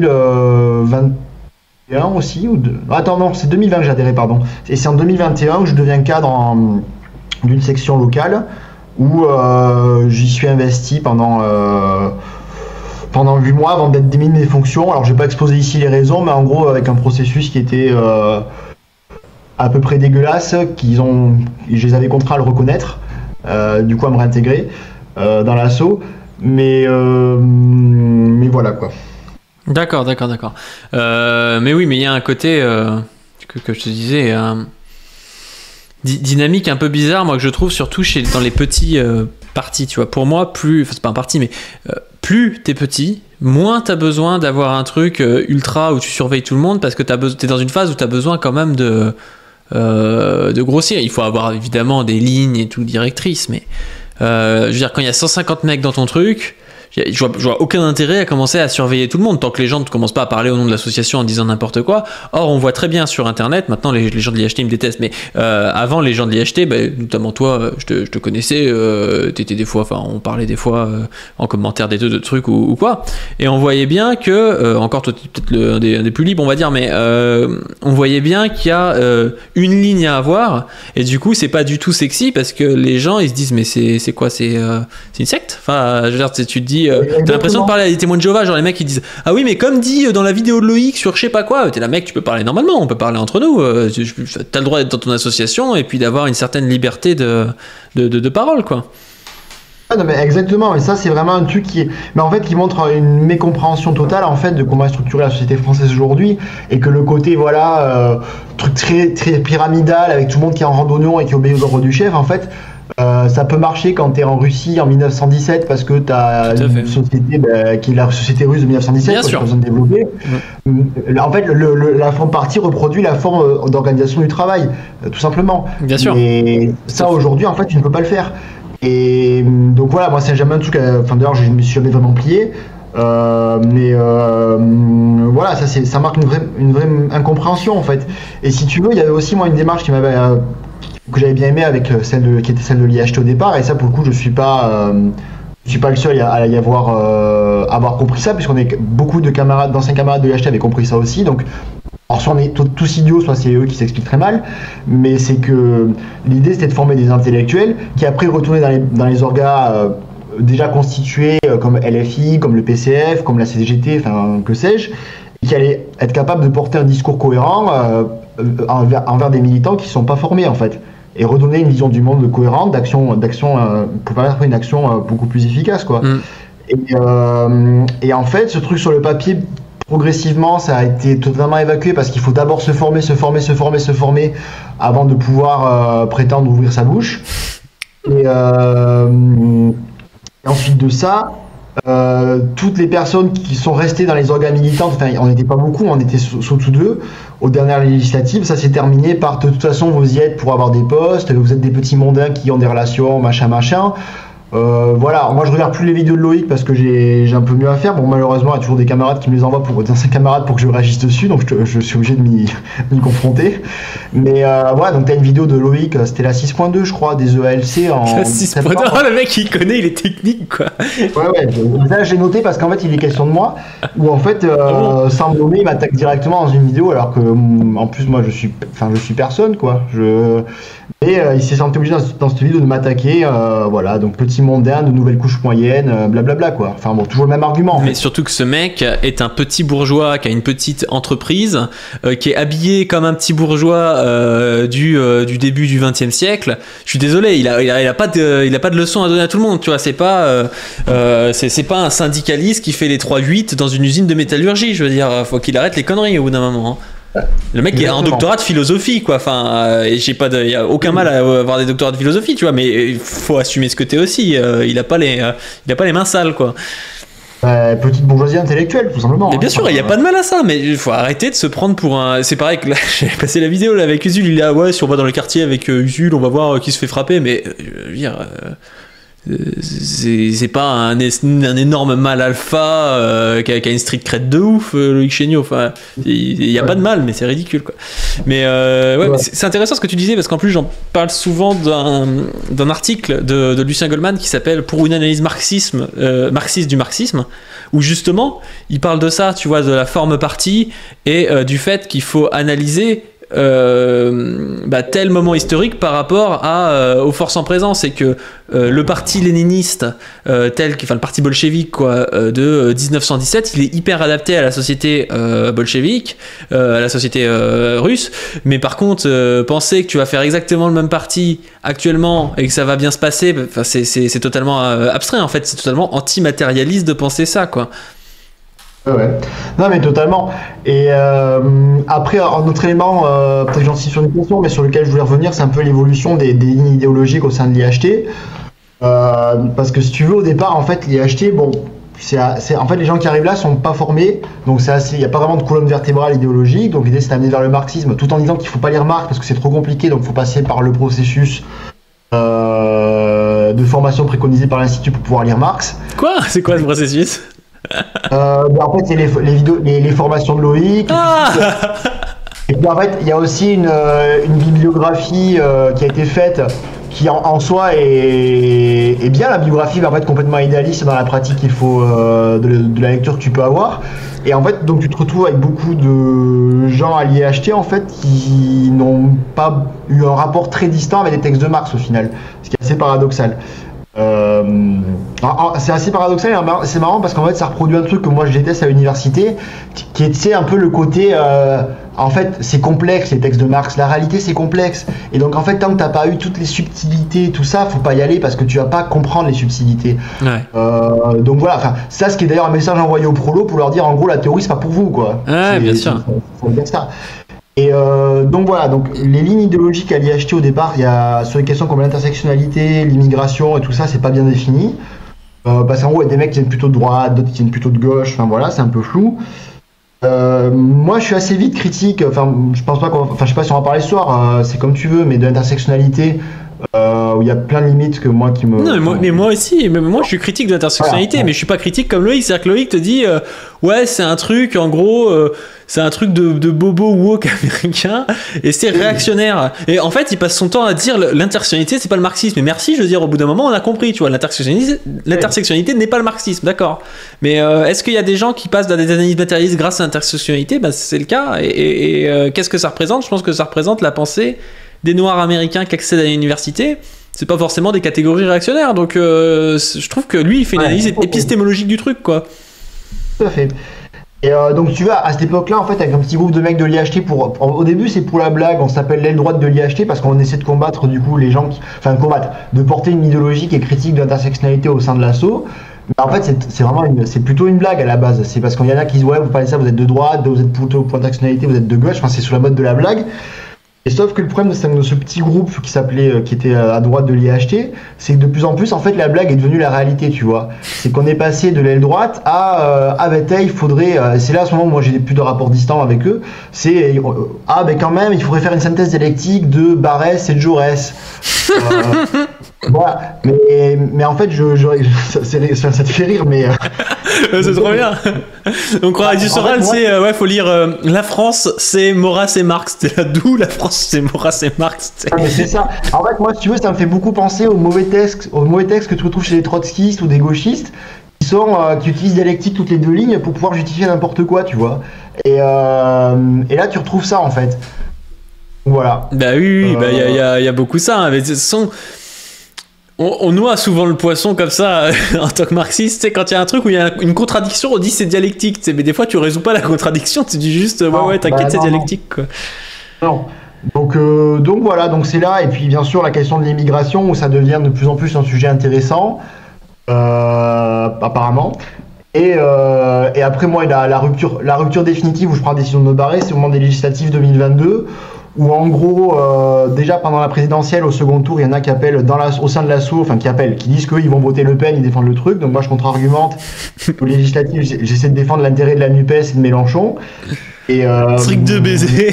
2021 aussi. Attends, non, c'est 2020 que j'ai adhéré, pardon. Et c'est en 2021 que je deviens cadre d'une section locale où j'y suis investi pendant pendant 8 mois avant d'être démis de mes fonctions. Alors je vais pas exposer ici les raisons, mais en gros avec un processus qui était à peu près dégueulasse, je les avais contraints à le reconnaître, du coup à me réintégrer dans l'assaut, mais voilà quoi. D'accord. Mais oui, mais il y a un côté que je te disais, dynamique un peu bizarre, moi que je trouve surtout dans les petits partis, tu vois. Pour moi, c'est pas un parti, mais plus t'es petit, moins t'as besoin d'avoir un truc ultra où tu surveilles tout le monde, parce que t'es dans une phase où t'as besoin quand même de grossir. Il faut avoir évidemment des lignes et tout directrices, mais je veux dire, quand il y a 150 mecs dans ton truc, je vois aucun intérêt à commencer à surveiller tout le monde tant que les gens ne commencent pas à parler au nom de l'association en disant n'importe quoi. Or, on voit très bien sur internet, maintenant les gens de l'IHT me détestent, mais avant les gens de l'IHT, notamment toi, je te connaissais, t'étais des fois, enfin on parlait des fois en commentaire des deux trucs ou quoi, et on voyait bien que, encore toi t'es peut-être un des plus libres on va dire, mais on voyait bien qu'il y a une ligne à avoir, et du coup c'est pas du tout sexy parce que les gens ils se disent mais c'est quoi, c'est une secte, enfin je veux dire, tu te dis t'as l'impression de parler à des témoins de Jéhovah, genre les mecs ils disent ah oui mais comme dit dans la vidéo de Loïc sur je sais pas quoi, t'es là mec, tu peux parler normalement, on peut parler entre nous, t'as le droit d'être dans ton association et puis d'avoir une certaine liberté de parole quoi. Non mais exactement, et ça c'est vraiment un truc qui montre une mécompréhension totale en fait de comment est structurée la société française aujourd'hui, et que le côté truc très très pyramidal avec tout le monde qui est en randonnion et qui obéit aux ordres du chef, en fait ça peut marcher quand tu es en Russie en 1917 parce que tu as une société qui est la société russe de 1917 qui a besoin de développer. En fait, la forme partie reproduit la forme d'organisation du travail, tout simplement. Bien sûr. Et ça, aujourd'hui, en fait, tu ne peux pas le faire. Et donc voilà, moi, c'est jamais un truc. D'ailleurs, je ne me suis jamais vraiment plié. Voilà, ça marque une vraie incompréhension, en fait. Et si tu veux, il y avait aussi, moi, une démarche que j'avais bien aimé avec qui était celle de l'IHT au départ, et ça pour le coup je suis pas le seul à avoir compris ça, puisqu'on est beaucoup d'anciens camarades de l'IHT avaient compris ça aussi. Donc alors soit on est tous idiots, soit c'est eux qui s'expliquent très mal, mais c'est que l'idée c'était de former des intellectuels qui après retournaient dans les orgas déjà constitués comme LFI, comme le PCF, comme la CGT, enfin que sais-je, qui allaient être capables de porter un discours cohérent envers des militants qui ne sont pas formés en fait, et redonner une vision du monde cohérente, d'action pour permettre une action beaucoup plus efficace quoi. Et en fait ce truc sur le papier, progressivement ça a été totalement évacué, parce qu'il faut d'abord se former avant de pouvoir prétendre ouvrir sa bouche, et ensuite de ça toutes les personnes qui sont restées dans les organes militants, enfin on n'était pas beaucoup, on était surtout deux aux dernières législatives, ça s'est terminé par de toute façon vous y êtes pour avoir des postes, vous êtes des petits mondains qui ont des relations, machin. Voilà, moi je regarde plus les vidéos de Loïc parce que j'ai un peu mieux à faire. Bon, malheureusement, il y a toujours des camarades qui me les envoient des anciens camarades pour que je réagisse dessus, donc je suis obligé de m'y confronter. Mais voilà, donc t'as une vidéo de Loïc, c'était la 6.2, je crois, des EALC en. La 6.2, le mec il connaît, il est technique quoi. Ouais, là j'ai noté parce qu'en fait il est question de moi, où en fait, sans me nommer, il m'attaque directement dans une vidéo, alors que en plus, moi je suis personne quoi. Et il s'est senti obligé dans cette vidéo de m'attaquer, voilà, donc petit mondain de nouvelles couches moyennes, blablabla quoi. Enfin bon, toujours le même argument. Mais surtout que ce mec est un petit bourgeois qui a une petite entreprise, qui est habillé comme un petit bourgeois du début du XXe siècle. Je suis désolé, il a pas de leçon à donner à tout le monde, tu vois. C'est pas un syndicaliste qui fait les 3-8 dans une usine de métallurgie. Je veux dire, faut qu'il arrête les conneries au bout d'un moment. Hein. Le mec est en doctorat de philosophie quoi, enfin il y a aucun mal à avoir des doctorats de philosophie, tu vois, mais il faut assumer ce que t'es aussi, il a pas les mains sales quoi. Petite bourgeoisie intellectuelle tout simplement. Mais bien sûr, il y a pas de mal à ça, mais il faut arrêter de se prendre pour un. C'est pareil que là, j'ai passé la vidéo là avec Usul, il est là, ouais, si on va dans le quartier avec Usul, on va voir qui se fait frapper, mais je veux dire. C'est pas un énorme mal alpha qui a une street cred de ouf, Loïc Chéniaud. Enfin, il y a pas de mal, mais c'est ridicule quoi. Mais ouais. C'est intéressant ce que tu disais, parce qu'en plus j'en parle souvent d'un article de Lucien Goldman qui s'appelle Pour une analyse marxiste du marxisme, où justement il parle de ça, tu vois, de la forme partie et du fait qu'il faut analyser tel moment historique par rapport aux forces en présence, et que le parti léniniste le parti bolchevique de 1917, il est hyper adapté à la société bolchevique, à la société russe, mais par contre penser que tu vas faire exactement le même parti actuellement et que ça va bien se passer, c'est totalement abstrait en fait, c'est totalement antimatérialiste de penser ça quoi. Ouais. Non mais totalement. Et après, un autre élément, peut-être que j'en suis sur une question, mais sur lequel je voulais revenir, c'est un peu l'évolution des lignes idéologiques au sein de l'IHT. Parce que si tu veux, au départ, en fait, l'IHT, bon, en fait, les gens qui arrivent là sont pas formés, donc il n'y a pas vraiment de colonne vertébrale idéologique. Donc l'idée, c'est d'amener vers le marxisme, tout en disant qu'il faut pas lire Marx parce que c'est trop compliqué, donc il faut passer par le processus de formation préconisé par l'Institut pour pouvoir lire Marx. Quoi ? C'est quoi ce processus ? En fait, c'est les formations de Loïc. Et puis en fait, il y a aussi une bibliographie qui a été faite qui en soi est bien, la biographie, mais en fait complètement idéaliste dans la pratique qu'il faut de la lecture que tu peux avoir. Et en fait, donc tu te retrouves avec beaucoup de gens à l'IHT en fait qui n'ont pas eu un rapport très distant avec les textes de Marx au final, ce qui est assez paradoxal. C'est assez paradoxal, c'est marrant parce qu'en fait ça reproduit un truc que moi je déteste à l'université, qui est un peu le côté en fait c'est complexe les textes de Marx, la réalité c'est complexe, et donc en fait tant que t'as pas eu toutes les subtilités tout ça, faut pas y aller parce que tu vas pas comprendre les subtilités. Donc voilà, enfin ça, ce qui est d'ailleurs un message envoyé aux prolos pour leur dire en gros la théorie c'est pas pour vous quoi. Bien sûr. Faut dire ça. Et donc voilà, donc les lignes idéologiques à l'IHT au départ, il y a sur les questions comme l'intersectionnalité, l'immigration et tout ça, c'est pas bien défini. Parce qu'en gros, il y a des mecs qui viennent plutôt de droite, d'autres qui viennent plutôt de gauche, enfin voilà, c'est un peu flou. Moi je suis assez vite critique, je sais pas si on va parler ce soir, c'est comme tu veux, mais de l'intersectionnalité, où il y a plein de limites que moi qui me... Non, mais moi aussi, moi je suis critique de l'intersectionnalité, mais je suis pas critique comme Loïc, c'est-à-dire que Loïc te dit ouais c'est un truc en gros c'est un truc de bobo woke américain et c'est réactionnaire, et en fait il passe son temps à dire l'intersectionnalité c'est pas le marxisme, mais merci, je veux dire au bout d'un moment on a compris, tu vois, l'intersectionnalité n'est pas le marxisme, d'accord, mais est-ce qu'il y a des gens qui passent dans des analyses matérialistes grâce à l'intersectionnalité? C'est le cas, et qu'est-ce que ça représente? Je pense que ça représente la pensée des noirs américains qui accèdent à l'université. C'est pas forcément des catégories réactionnaires, donc je trouve que lui il fait une analyse épistémologique du truc quoi. Tout à fait. Et donc tu vois, à cette époque-là, en fait, avec un petit groupe de mecs de l'IHT, au début c'est pour la blague, on s'appelle l'aile droite de l'IHT parce qu'on essaie de combattre du coup les gens de porter une idéologie qui est critique de l'intersectionnalité au sein de l'assaut. Mais en fait c'est plutôt une blague à la base, c'est parce qu'il y en a qui disent ouais vous parlez de ça, vous êtes de droite, vous êtes plutôt pour l'intersectionnalité, vous êtes de gauche, c'est sur la mode de la blague. Et sauf que le problème de ce petit groupe qui était à droite de l'IHT, c'est que de plus en plus, en fait, la blague est devenue la réalité, tu vois. C'est qu'on est passé de l'aile droite à il faudrait... c'est là, à ce moment où moi, j'ai plus de rapports distants avec eux. C'est, quand même, il faudrait faire une synthèse dialectique de Barès et de Jaurès. Voilà. Mais en fait, ça te fait rire, mais... c'est trop bien. Donc, du Soral, faut lire La France, c'est Maurras et Marx. T'es là, d'où la France, c'est Maurras et Marx. Mais c'est ça. En fait, moi, si tu veux, ça me fait beaucoup penser aux mauvais textes que tu retrouves chez les trotskistes ou des gauchistes qui utilisent dialectique toutes les deux lignes pour pouvoir justifier n'importe quoi, tu vois. Et là, tu retrouves ça, en fait. Voilà. Bah oui, il y a beaucoup ça. Hein, mais on noie souvent le poisson comme ça en tant que marxiste, c'est quand il y a un truc où il y a une contradiction, on dit c'est dialectique, mais des fois tu résous pas la contradiction, tu dis juste t'inquiète, c'est dialectique quoi. Non. Donc voilà, donc c'est là, et puis bien sûr la question de l'immigration où ça devient de plus en plus un sujet intéressant, apparemment. Et après moi la rupture définitive où je prends la décision de me barrer, c'est au moment des législatives 2022. Où en gros, déjà pendant la présidentielle, au second tour, il y en a qui appellent au sein de l'assaut, qui disent qu'ils vont voter Le Pen, ils défendent le truc. Donc moi, je contre-argumente aux législatives, j'essaie de défendre l'intérêt de la NUPES et de Mélenchon. Truc de baiser.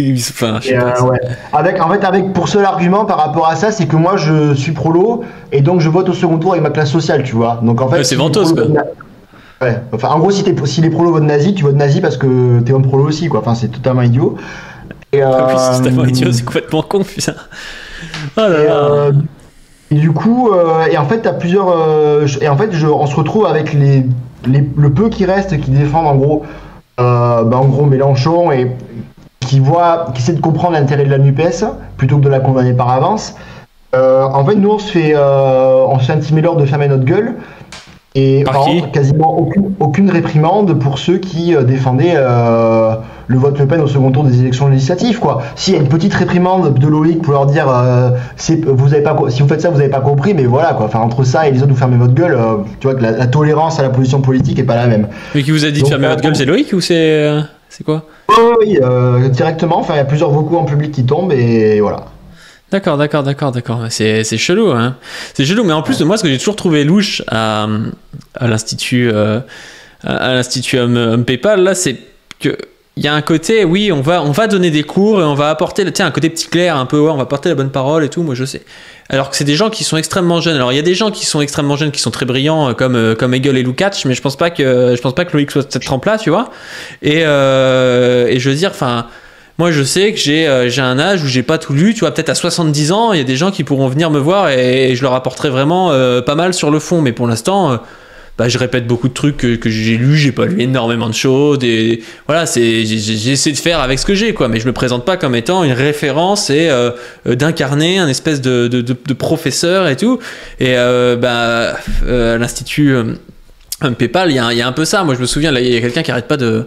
Avec pour seul argument par rapport à ça, c'est que moi, je suis prolo et donc je vote au second tour avec ma classe sociale, tu vois. Donc en fait, c'est ventouse quoi. Ouais. Enfin, en gros, si les prolos votent nazi, tu votes nazi parce que t'es un prolo aussi, quoi. Enfin, c'est totalement idiot. C'est totalement idiot, c'est complètement con, putain. Oh là là. Et du coup, en fait, t'as plusieurs. On se retrouve avec le peu qui reste, qui défendent en gros Mélenchon et qui essaie de comprendre l'intérêt de la NUPES plutôt que de la condamner par avance. En fait, nous, on se fait intimer l'ordre de fermer notre gueule. Et par contre, quasiment aucune réprimande pour ceux qui défendaient le vote Le Pen au second tour des élections législatives, quoi. S'il y a une petite réprimande de Loïc pour leur dire si vous faites ça, vous n'avez pas compris, mais voilà, quoi. Enfin, entre ça et les autres, vous fermez votre gueule, tu vois que la tolérance à la position politique est pas la même. Mais qui vous a dit de fermer votre gueule, c'est Loïc ou c'est quoi? Oui, directement. Enfin, il y a plusieurs vocaux en public qui tombent et voilà. D'accord. C'est chelou, hein. C'est chelou, mais en plus de moi, ce que j'ai toujours trouvé louche à l'institut PayPal, là, c'est que il y a un côté, oui, on va donner des cours et on va apporter, un côté petit clair, un peu, ouais, on va porter la bonne parole et tout, moi je sais. Alors que c'est des gens qui sont extrêmement jeunes. Alors il y a des gens qui sont extrêmement jeunes, qui sont très brillants, comme Hegel et Lukács, mais je pense pas que Loïc soit de cette trempe-là, tu vois. Et je veux dire, enfin. Moi, je sais que j'ai un âge où j'ai pas tout lu, tu vois, peut-être à 70 ans, il y a des gens qui pourront venir me voir et je leur apporterai vraiment pas mal sur le fond. Mais pour l'instant, je répète beaucoup de trucs que j'ai lus, j'ai pas lu énormément de choses. Et voilà, j'essaie de faire avec ce que j'ai, quoi. Mais je me présente pas comme étant une référence et d'incarner un espèce de professeur et tout. Et à l'Institut PayPal, il y a un peu ça. Moi, je me souviens, il y a quelqu'un qui arrête pas de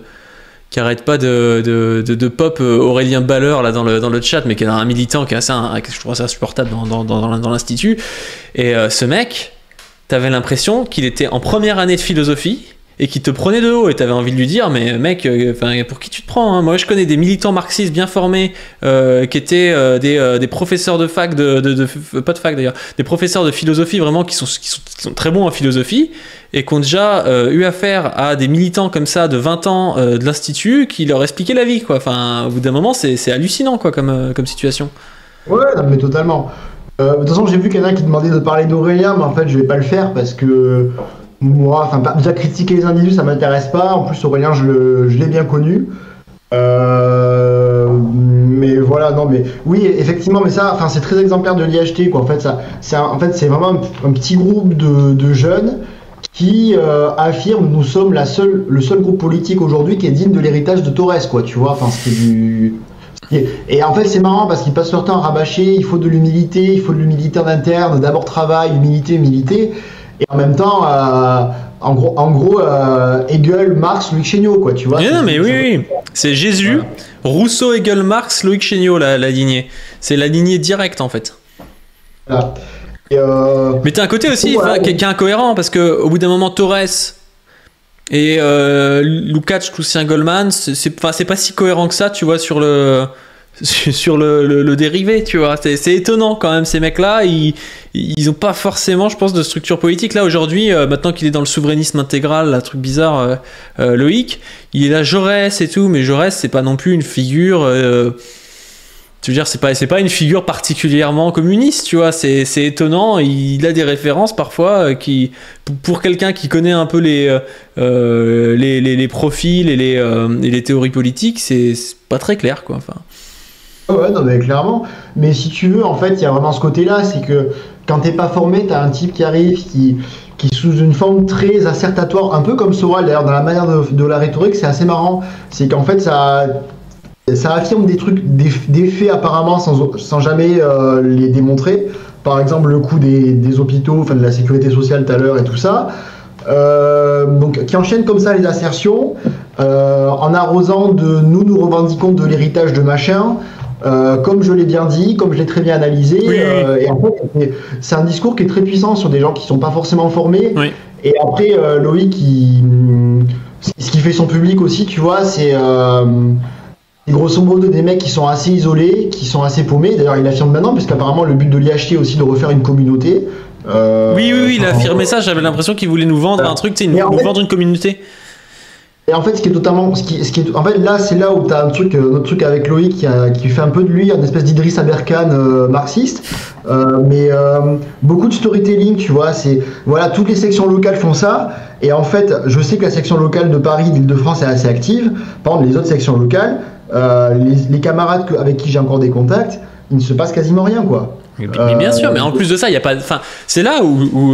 pop Aurélien Balleur là dans le chat, mais qui est un militant qui est je trouve ça insupportable dans l'institut. Et ce mec, t'avais l'impression qu'il était en première année de philosophie et qu'il te prenait de haut et t'avais envie de lui dire, mais mec, pour qui tu te prends, hein? Moi je connais des militants marxistes bien formés qui étaient des professeurs de fac pas de fac d'ailleurs, des professeurs de philosophie vraiment qui sont très bons en philosophie et qui ont déjà eu affaire à des militants comme ça de 20 ans de l'institut qui leur expliquaient la vie, quoi. Enfin, au bout d'un moment, c'est hallucinant, quoi, comme situation. Ouais, non, mais totalement. De toute façon, j'ai vu quelqu'un qui demandait de parler d'Aurélien, mais en fait, je vais pas le faire parce que moi, déjà critiquer les individus, ça m'intéresse pas. En plus, Aurélien, je l'ai bien connu. Mais voilà, non, mais oui, effectivement, mais ça, c'est très exemplaire de l'IHT, quoi. En fait, c'est vraiment un petit groupe de jeunes qui affirment nous sommes le seul groupe politique aujourd'hui qui est digne de l'héritage de Torres, quoi. Tu vois, enfin, et en fait, c'est marrant parce qu'ils passent leur temps à rabâcher. Il faut de l'humilité en interne. D'abord travail, humilité. Et en même temps, en gros, Hegel, Marx, Loïc Chéniaud, quoi, tu vois. Non, mais oui. C'est Jésus, voilà. Rousseau, Hegel, Marx, Loïc Chéniaud, la lignée. C'est la lignée directe, en fait. Voilà. Mais t'as un côté aussi qui est incohérent, parce qu'au bout d'un moment, Torres et Lukács, Lucien Goldman, c'est pas si cohérent que ça, tu vois, sur le dérivé, tu vois. C'est étonnant quand même, ces mecs-là, ils ont pas forcément, je pense, de structure politique. Là, aujourd'hui, maintenant qu'il est dans le souverainisme intégral, un truc bizarre, Loïc, il est là Jaurès et tout, mais Jaurès, c'est pas non plus une figure... je veux dire, c'est pas une figure particulièrement communiste, tu vois. C'est étonnant. Il a des références parfois qui, pour quelqu'un qui connaît un peu les profils et les théories politiques, c'est pas très clair, quoi. Enfin. Ouais, non, mais clairement. Mais si tu veux, en fait, il y a vraiment ce côté-là, c'est que quand t'es pas formé, t'as un type qui arrive qui sous une forme très assertatoire, un peu comme Soral, d'ailleurs, dans la manière de la rhétorique, c'est assez marrant. C'est qu'en fait, ça affirme des trucs, des faits apparemment sans jamais les démontrer. Par exemple, le coût des hôpitaux, de la sécurité sociale tout à l'heure et tout ça. Donc, qui enchaîne comme ça les assertions, en arrosant de nous revendiquons de l'héritage de machin. Comme je l'ai bien dit, comme je l'ai très bien analysé, oui. Et en fait, c'est un discours qui est très puissant sur des gens qui sont pas forcément formés. Oui. Et après, Loïc, ce qui fait son public aussi, tu vois, c'est grosso modo des mecs qui sont assez isolés, qui sont assez paumés. D'ailleurs, il affirme maintenant, puisqu'apparemment le but de l'IHT est aussi de refaire une communauté. Oui, il a affirmé ça. J'avais l'impression qu'il voulait nous vendre un truc, nous vendre une communauté. Et en fait, en fait, là, c'est là où tu as un autre truc avec Loïc qui fait un peu de lui, une espèce d'Idriss Aberkan marxiste. Mais beaucoup de storytelling, tu vois, voilà, toutes les sections locales font ça. Et en fait, je sais que la section locale de Paris, d'Île-de-France est assez active. Par contre, les autres sections locales, les camarades avec qui j'ai encore des contacts, il ne se passe quasiment rien, quoi. Mais bien sûr, mais en plus de ça, il y a pas. Enfin, c'est là où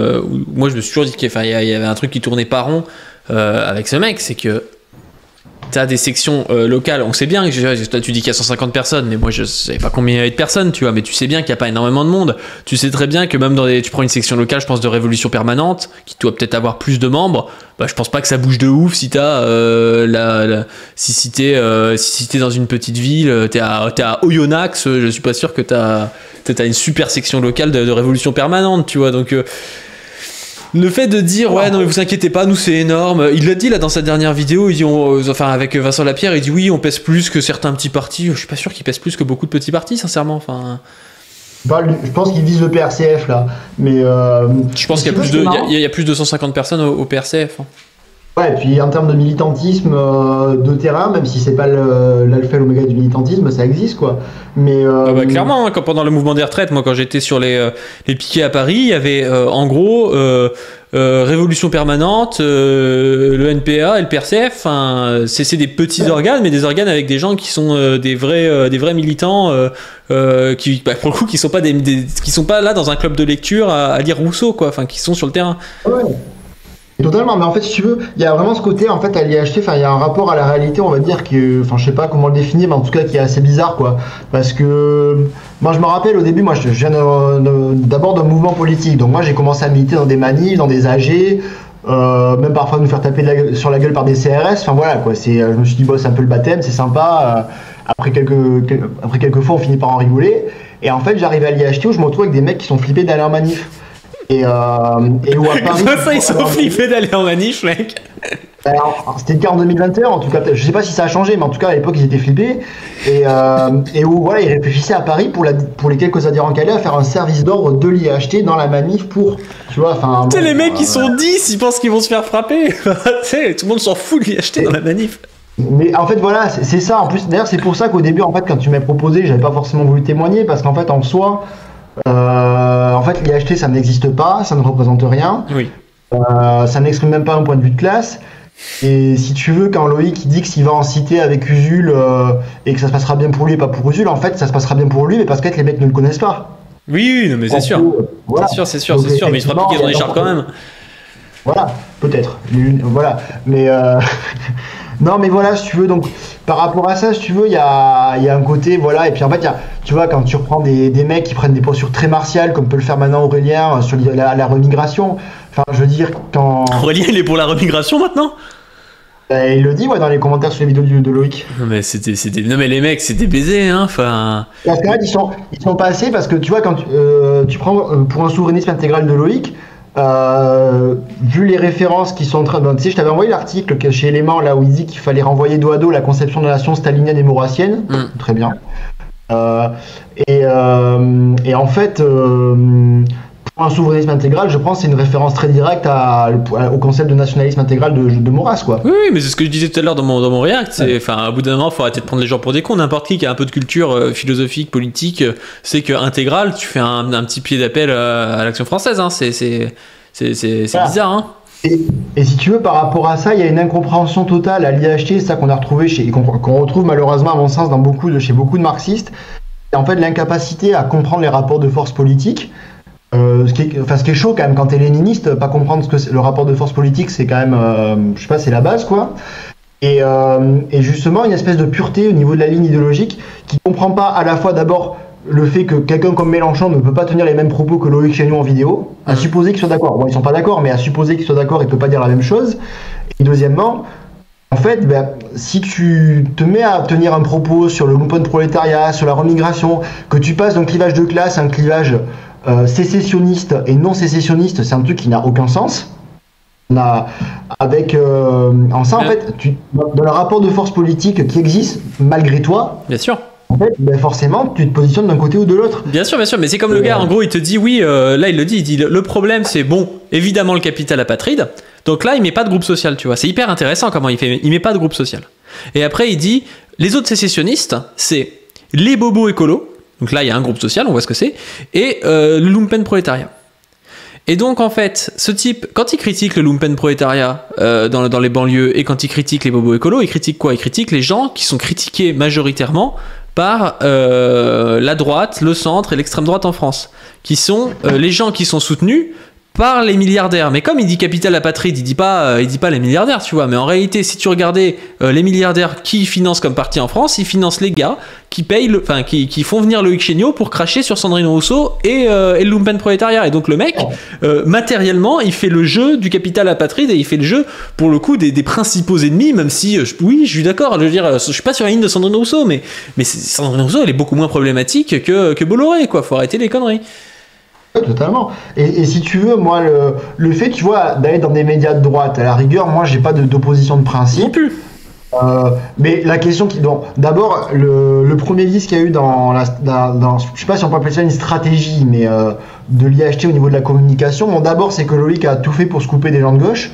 moi je me suis toujours dit qu'il y avait un truc qui tournait pas rond avec ce mec, c'est que t'as des sections locales. On sait bien que toi tu dis qu'il y a 150 personnes, mais moi je sais pas combien il y avait de personnes, tu vois, mais tu sais bien qu'il y a pas énormément de monde. Tu sais très bien que même tu prends une section locale, je pense de Révolution Permanente, qui doit peut-être avoir plus de membres. Bah, je pense pas que ça bouge de ouf si t'as si t'es dans une petite ville, t'es à Oyonnax, je suis pas sûr que t'as une super section locale de Révolution Permanente, tu vois, donc le fait de dire ouais non mais vous inquiétez pas, nous c'est énorme, il l'a dit là dans sa dernière vidéo, il dit enfin avec Vincent Lapierre, il dit oui on pèse plus que certains petits partis, je suis pas sûr qu'il pèse plus que beaucoup de petits partis sincèrement, enfin je pense qu'il vise le PRCF là, mais je pense qu'il y a plus de 150 personnes au PRCF, hein. Ouais, et puis en termes de militantisme de terrain, même si c'est pas l'alpha et l'oméga du militantisme, ça existe quoi. Mais clairement, hein, pendant le mouvement des retraites, moi quand j'étais sur les piquets à Paris, il y avait en gros Révolution Permanente, le NPA et le PRCF. C'est des petits organes, mais des organes avec des gens qui sont des vrais militants qui pour le coup qui sont pas là dans un club de lecture à lire Rousseau quoi, enfin qui sont sur le terrain. Ouais. Totalement, mais en fait, si tu veux, il y a vraiment ce côté, en fait, à l'IHT, il y a un rapport à la réalité, on va dire, je sais pas comment le définir, mais en tout cas, qui est assez bizarre, quoi. Parce que, moi, je me rappelle, au début, moi, je viens d'abord d'un mouvement politique, donc moi, j'ai commencé à militer dans des manifs, dans des AG, même parfois nous faire taper sur la gueule par des CRS, enfin voilà, quoi. Je me suis dit, bon, c'est un peu le baptême, c'est sympa, après quelques fois, on finit par en rigoler, et en fait, j'arrive à l'IHT où je me retrouve avec des mecs qui sont flippés d'aller en manif. Et où à Paris, ça, ils sont flippés d'aller en manif, mec. Alors, c'était le cas en 2021, en tout cas, je sais pas si ça a changé, mais en tout cas à l'époque ils étaient flippés. Et où voilà, ils réfléchissaient à Paris pour les quelques adhérents qu'il y à faire un service d'ordre de l'IHT dans la manif pour. Tu vois, enfin. Tu sais, les mecs qui sont 10, ils pensent qu'ils vont se faire frapper. Tu sais, tout le monde s'en fout de l'IHT dans la manif. Mais en fait, voilà, c'est ça. En plus, d'ailleurs, c'est pour ça qu'au début, en fait, quand tu m'as proposé, j'avais pas forcément voulu témoigner parce qu'en fait, en soi. En fait, l'IHT ça n'existe pas, ça ne représente rien. Oui. Ça n'exprime même pas un point de vue de classe. Et si tu veux, quand Loïc il dit que s'il va en cité avec Usul et que ça se passera bien pour lui et pas pour Usul, en fait, ça se passera bien pour lui, mais parce que les mecs ne le connaissent pas. Oui, non, mais c'est sûr. Voilà. C'est sûr, mais il se fera piquer son écharpe quand même. Voilà, peut-être. Voilà, mais. Non mais voilà, si tu veux, donc par rapport à ça, si tu veux, il y a un côté, voilà, et puis en fait, tu vois, quand tu reprends des mecs qui prennent des postures très martiales, comme peut le faire maintenant Aurélien sur la remigration, enfin, je veux dire, quand... Aurélien, il est pour la remigration maintenant ? Il le dit, ouais, dans les commentaires sur les vidéos de Loïc. Non mais non mais les mecs, c'est des baisers, hein, enfin... Parce qu'en fait, ils sont passés, parce que tu vois, quand tu prends pour un souverainisme intégral de Loïc, vu les références qui sont en train de... Tu sais, je t'avais envoyé l'article chez Élément là où il dit qu'il fallait renvoyer dos à dos la conception de la nation stalinienne et maurassienne. Très bien. Et en fait, pour un souverainisme intégral, je pense que c'est une référence très directe au concept de nationalisme intégral de Maurras, quoi. Oui, mais c'est ce que je disais tout à l'heure dans mon react. Enfin, au bout d'un moment, il faut arrêter de prendre les gens pour des cons. N'importe qui a un peu de culture philosophique, politique, c'est que intégral, tu fais un petit pied d'appel à l'action française. Hein. C'est voilà. Bizarre. Hein. Et si tu veux, par rapport à ça, il y a une incompréhension totale à l'IHT, c'est ça qu'on a retrouvé qu'on retrouve malheureusement à mon sens chez beaucoup de marxistes. Et en fait, l'incapacité à comprendre les rapports de force politiques. Ce qui est chaud quand même quand t'es léniniste, pas comprendre ce que c'est, le rapport de force politique, c'est quand même, je sais pas, c'est la base quoi. Et justement une espèce de pureté au niveau de la ligne idéologique qui comprend pas à la fois d'abord le fait que quelqu'un comme Mélenchon ne peut pas tenir les mêmes propos que Loïc Chénion en vidéo, à supposer qu'ils soient d'accord. Bon, ils sont pas d'accord, mais à supposer qu'ils soient d'accord, il peut pas dire la même chose. Et deuxièmement, en fait, si tu te mets à tenir un propos sur le lumpenprolétariat, sur la remigration, que tu passes d'un clivage de classe à un clivage sécessionniste et non sécessionniste, c'est un truc qui n'a aucun sens. En fait, dans le rapport de force politique qui existe malgré toi, bien sûr. En fait, forcément, tu te positionnes d'un côté ou de l'autre. Bien sûr, mais c'est comme le gars, en gros, il te dit, oui, là, il dit, le problème, c'est, bon, évidemment, le capital apatride, donc là, il met pas de groupe social, tu vois. C'est hyper intéressant comment il met pas de groupe social. Et après, il dit, les autres sécessionnistes, c'est les bobos écolos, donc là, il y a un groupe social, on voit ce que c'est, et le lumpenprolétariat. Et donc, en fait, ce type, quand il critique le lumpenprolétariat dans les banlieues et quand il critique les bobos écolos, il critique quoi ? Il critique les gens qui sont critiqués majoritairement par la droite, le centre et l'extrême droite en France, qui sont les gens qui sont soutenus par les milliardaires. Mais comme il dit capital apatride, il dit pas les milliardaires, tu vois. Mais en réalité, si tu regardais les milliardaires qui financent comme parti en France, ils financent les gars qui payent, qui font venir Loïc Chéniaud pour cracher sur Sandrine Rousseau et le lumpen prolétariat. Et donc le mec, matériellement, il fait le jeu du capital apatride et il fait le jeu, pour le coup, des principaux ennemis, même si, oui, je suis d'accord, je veux dire, je suis pas sur la ligne de Sandrine Rousseau, mais Sandrine Rousseau, elle est beaucoup moins problématique que Bolloré, quoi. Faut arrêter les conneries. Ouais, totalement. Et si tu veux, moi, le fait, tu vois, d'aller dans des médias de droite, à la rigueur, moi, j'ai pas d'opposition de principe. Non plus. Mais la question d'abord, le premier disque qu'il y a eu dans, je sais pas si on peut appeler ça une stratégie, mais de l'IHT au niveau de la communication, bon, d'abord, c'est que Loïc a tout fait pour se couper des gens de gauche.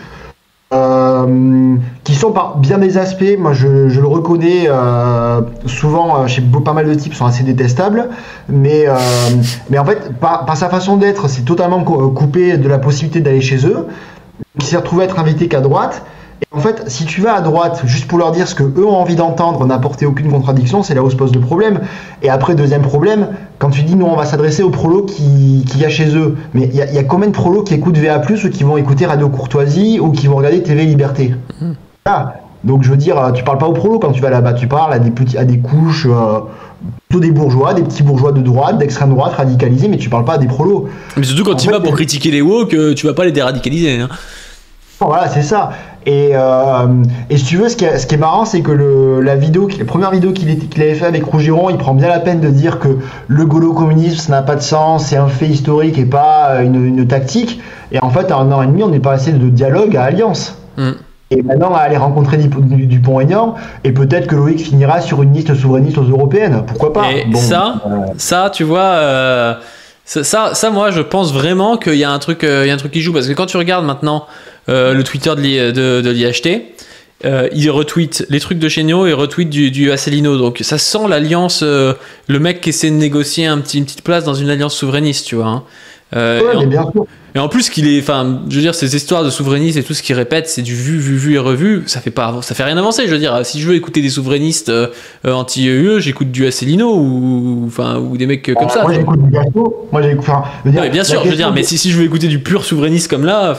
Qui sont par bien des aspects, moi je le reconnais, souvent chez pas mal de types sont assez détestables, mais en fait par sa façon d'être, c'est totalement coupé de la possibilité d'aller chez eux, qui s'est retrouvé à être invité qu'à droite. Et en fait, si tu vas à droite juste pour leur dire ce que eux ont envie d'entendre, n'apporter aucune contradiction, c'est là où se pose le problème. Et après, deuxième problème, quand tu dis nous on va s'adresser aux prolos qui y a chez eux, mais il y a combien de prolos qui écoutent VA+, ou qui vont écouter Radio Courtoisie, ou qui vont regarder TV Liberté? Voilà. Donc je veux dire, tu parles pas aux prolos quand tu vas là-bas, tu parles à des couches, plutôt des bourgeois, des petits bourgeois de droite, d'extrême droite, radicalisés, mais tu parles pas à des prolos. Mais surtout quand tu vas pour critiquer les woke, tu vas pas les déradicaliser, hein. Voilà, c'est ça. Et si tu veux, ce qui est marrant, c'est que la première vidéo qu'il avait fait avec Rougiron, il prend bien la peine de dire que le gaulo-communisme, ça n'a pas de sens, c'est un fait historique et pas une tactique. Et en fait, en 1 an et demi, on est passé de dialogue à alliance. Et maintenant, à aller rencontrer Dupont-Aignan, et peut-être que Loïc finira sur une liste souverainiste aux européennes. Pourquoi pas? Et ça, tu vois... Ça, moi, je pense vraiment qu'il y a un truc qui joue, parce que quand tu regardes maintenant le Twitter de l'IHT, il retweet les trucs de Chéniaud et retweet du Asselineau, donc ça sent l'alliance, le mec qui essaie de négocier une petite place dans une alliance souverainiste, tu vois. Hein. Mais bien sûr. Et en plus je veux dire, ces histoires de souverainistes et tout ce qu'ils répètent, c'est du vu et revu, ça fait rien avancer. Je veux dire, si je veux écouter des souverainistes anti-UE, j'écoute du Asselineau ou des mecs comme ça. Moi j'écoute du Gasto. Bien sûr, je veux dire, mais si je veux écouter du pur souverainiste comme là,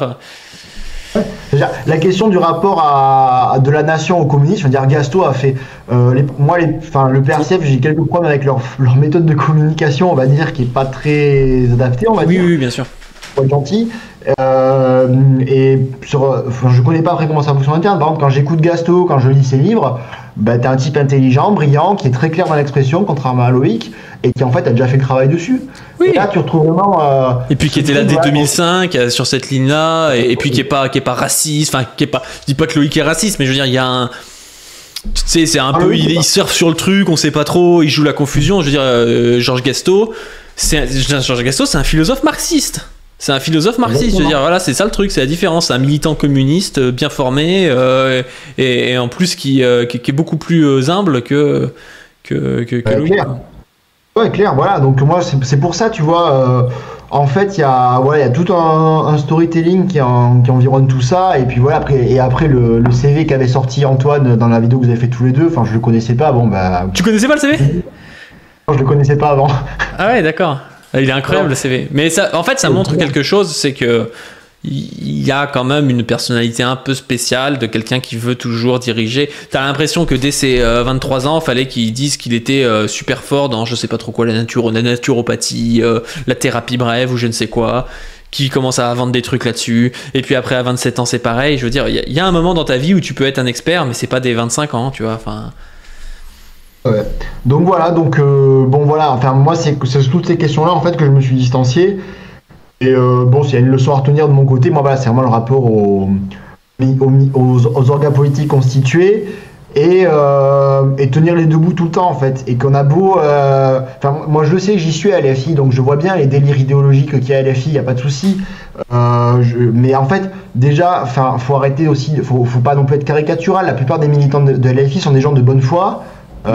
la question du rapport de la nation au communisme, je veux dire, Gasto a fait. Le PRCF, j'ai quelques problèmes avec leur méthode de communication, on va dire, qui est pas très adaptée, on va dire. Oui, bien sûr. Pour être gentil. Je connais pas après comment ça fonctionne en interne. Par exemple, quand j'écoute Gasto, quand je lis ses livres, t'es un type intelligent, brillant, qui est très clair dans l'expression, contrairement à Loïc, et qui en fait a déjà fait le travail dessus. Oui. Et là, tu retrouves vraiment. Et puis qui était là dès 2005 sur cette ligne-là, et puis qui est pas raciste, je dis pas que Loïc est raciste, mais je veux dire, il y a un. Tu sais, c'est un peu. Il surfe sur le truc, on sait pas trop, il joue la confusion. Je veux dire, Georges Gasto, c'est un philosophe marxiste. C'est un philosophe marxiste, je veux dire, voilà, c'est ça le truc, c'est la différence. C'est un militant communiste bien formé et en plus qui est beaucoup plus humble que Louis. Clair. Ouais, clair, voilà. Donc moi, c'est pour ça, tu vois, en fait, il y a tout un storytelling qui environne tout ça. Et puis voilà, après le CV qu'avait sorti Antoine dans la vidéo que vous avez fait tous les deux, je le connaissais pas. Tu connaissais pas le CV? Non, je le connaissais pas avant. Ah ouais, d'accord. Il est incroyable le CV. Mais ça, en fait, ça montre quelque chose, c'est que il y a quand même une personnalité un peu spéciale de quelqu'un qui veut toujours diriger. T'as l'impression que dès ses 23 ans, fallait qu'il dise qu'il était super fort dans je sais pas trop quoi, la naturopathie, la thérapie brève ou je ne sais quoi, qui commence à vendre des trucs là-dessus. Et puis après, à 27 ans, c'est pareil. Je veux dire, il y a un moment dans ta vie où tu peux être un expert, mais c'est pas des 25 ans, tu vois. Ouais. Donc voilà, moi c'est toutes ces questions-là en fait que je me suis distancié. Et s'il y a une leçon à retenir de mon côté, moi voilà, c'est vraiment le rapport aux organes politiques constitués et tenir les deux bouts tout le temps en fait. Et qu'on a beau, moi je le sais, j'y suis à LFI, donc je vois bien les délires idéologiques qu'il y a à LFI, il y a pas de souci. Mais en fait, déjà, faut arrêter aussi, faut pas non plus être caricatural. La plupart des militants de LFI sont des gens de bonne foi.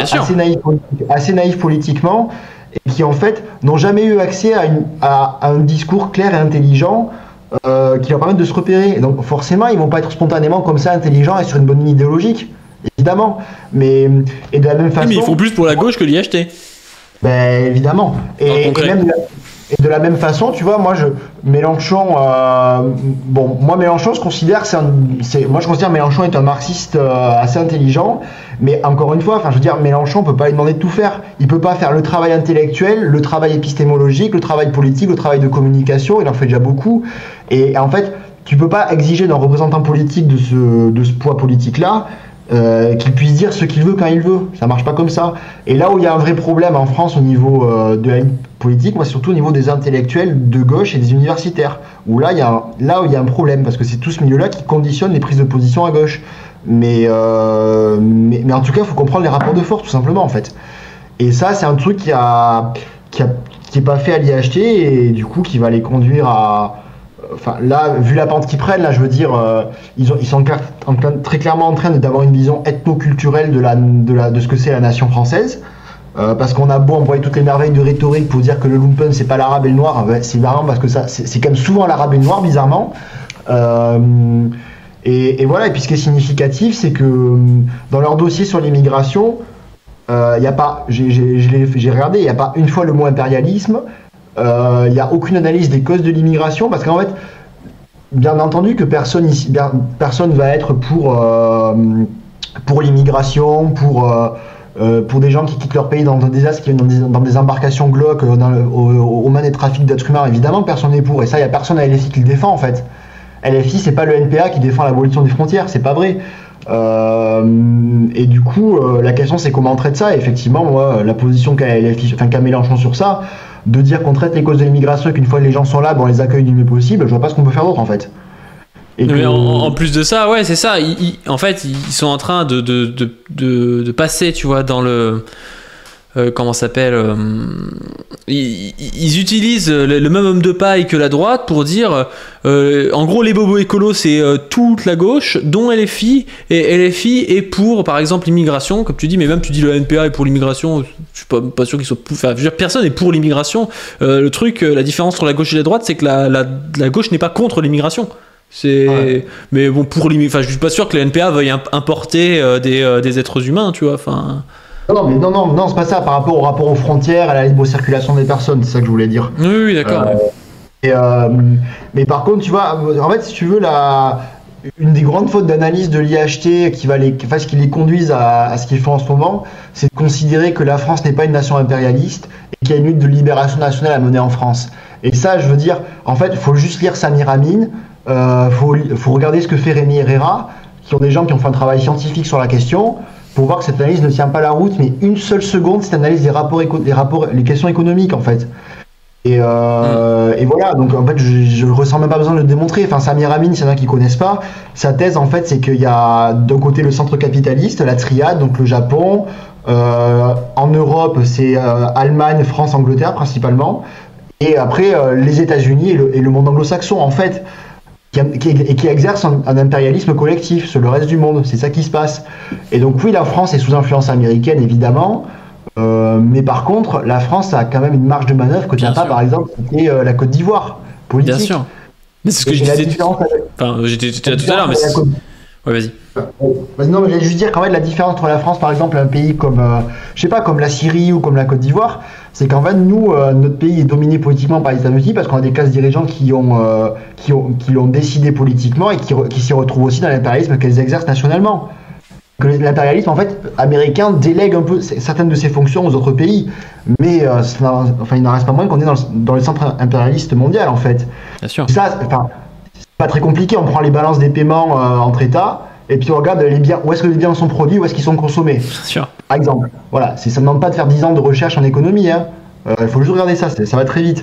Assez naïfs politiquement et qui en fait n'ont jamais eu accès à un discours clair et intelligent qui leur permettent de se repérer. Et donc forcément ils vont pas être spontanément comme ça intelligents et sur une bonne ligne idéologique, évidemment, et de la même façon. Mais ils font plus pour la gauche que l'IHT. Évidemment. Et Et de la même façon, tu vois, Mélenchon, moi Mélenchon, je considère Mélenchon est un marxiste assez intelligent, mais encore une fois, enfin, je veux dire, Mélenchon peut pas lui demander de tout faire. Il peut pas faire le travail intellectuel, le travail épistémologique, le travail politique, le travail de communication. Il en fait déjà beaucoup. Et en fait, tu peux pas exiger d'un représentant politique de ce poids politique-là. Qu'il puisse dire ce qu'il veut quand il veut, ça marche pas comme ça. Et là où il y a un vrai problème en France au niveau de la politique, moi surtout au niveau des intellectuels de gauche et des universitaires, où là il y a un problème, parce que c'est tout ce milieu-là qui conditionne les prises de position à gauche. Mais en tout cas, il faut comprendre les rapports de force, tout simplement, en fait. Et ça, c'est un truc qui est pas fait à l'IHT, et du coup qui va les conduire à... Enfin, là, vu la pente qu'ils prennent, là, je veux dire, ils sont très clairement en train d'avoir une vision ethno-culturelle de ce que c'est la nation française. Parce qu'on a beau envoyer toutes les merveilles de rhétorique pour dire que le lumpen, c'est pas l'arabe et le noir, c'est marrant parce que c'est quand même souvent l'arabe et le noir, bizarrement. Et voilà, et puis ce qui est significatif, c'est que dans leur dossier sur l'immigration, il n'y a pas, j'ai regardé, il n'y a pas une fois le mot impérialisme. Il n'y a aucune analyse des causes de l'immigration, parce qu'en fait, bien entendu que personne va être pour l'immigration, pour des gens qui quittent leur pays dans des désastres, qui viennent dans des embarcations glauques, aux mains des trafics d'êtres humains. Évidemment, personne n'est pour, et ça, il n'y a personne à LFI qui le défend en fait. LFI, c'est pas le NPA qui défend l'abolition des frontières, c'est pas vrai. Et du coup, la question c'est comment on traite ça. Et effectivement, moi, la position qu'a Mélenchon sur ça, de dire qu'on traite les causes de l'immigration et qu'une fois que les gens sont là, on les accueille du mieux possible, je vois pas ce qu'on peut faire d'autre en fait. Mais en plus de ça, ouais, c'est ça. En fait, ils sont en train de passer, tu vois, dans le... comment ça s'appelle ils utilisent le même homme de paille que la droite pour dire en gros les bobos écolos c'est toute la gauche dont LFI, et LFI est pour par exemple l'immigration comme tu dis, mais même tu dis le NPA est pour l'immigration, je suis pas sûr qu'ils soient pour, enfin, je veux dire, personne n'est pour l'immigration. La différence entre la gauche et la droite, c'est que la gauche n'est pas contre l'immigration. Mais bon, pour l'immigration, je suis pas sûr que le NPA veuille importer des êtres humains, tu vois, enfin... Non, c'est pas ça, par rapport aux frontières, à la libre circulation des personnes, c'est ça que je voulais dire. Oui, d'accord. Mais par contre, tu vois, en fait, si tu veux, une des grandes fautes d'analyse de l'IHT qui les conduisent à ce qu'ils font en ce moment, c'est de considérer que la France n'est pas une nation impérialiste et qu'il y a une lutte de libération nationale à mener en France. Et ça, je veux dire, en fait, il faut juste lire Samir Amin, faut regarder ce que fait Rémi Herrera, qui ont des gens qui ont fait un travail scientifique sur la question, pour voir que cette analyse ne tient pas la route, mais une seule seconde, cette analyse les questions économiques, en fait. Et voilà, donc en fait, je ressens même pas besoin de le démontrer. Enfin, Samir Amin, s'il y en a qui connaissent pas, sa thèse, en fait, c'est qu'il y a d'un côté le centre capitaliste, la triade, donc le Japon, en Europe, c'est Allemagne, France, Angleterre, principalement, et après, les États-Unis et le monde anglo-saxon, en fait, qui exerce un impérialisme collectif sur le reste du monde. C'est ça qui se passe. Et donc oui, la France est sous influence américaine, évidemment, mais par contre, la France a quand même une marge de manœuvre que n'a pas, par exemple, la Côte d'Ivoire, politique. Bien sûr. Mais c'est ce que je disais. Enfin, j'étais là tout à l'heure, mais... Ouais, vas-y. Non, mais j'allais juste dire qu'en fait, la différence entre la France, par exemple, un pays comme, je sais pas, comme la Syrie ou comme la Côte d'Ivoire, c'est qu'en fait, nous, notre pays est dominé politiquement par les États-Unis parce qu'on a des classes dirigeantes qui l'ont décidé politiquement et qui s'y retrouvent aussi dans l'impérialisme qu'elles exercent nationalement. Que l'impérialisme, en fait, américain délègue un peu certaines de ses fonctions aux autres pays, mais il n'en reste pas moins qu'on est dans le centre impérialiste mondial, en fait. Bien sûr. Ça, c'est pas très compliqué, on prend les balances des paiements entre États, et puis on regarde les biens, où est-ce que les biens sont produits, où est-ce qu'ils sont consommés. Bien sûr. Par exemple, voilà, ça ne demande pas de faire 10 ans de recherche en économie, hein. Il faut juste regarder ça va très vite.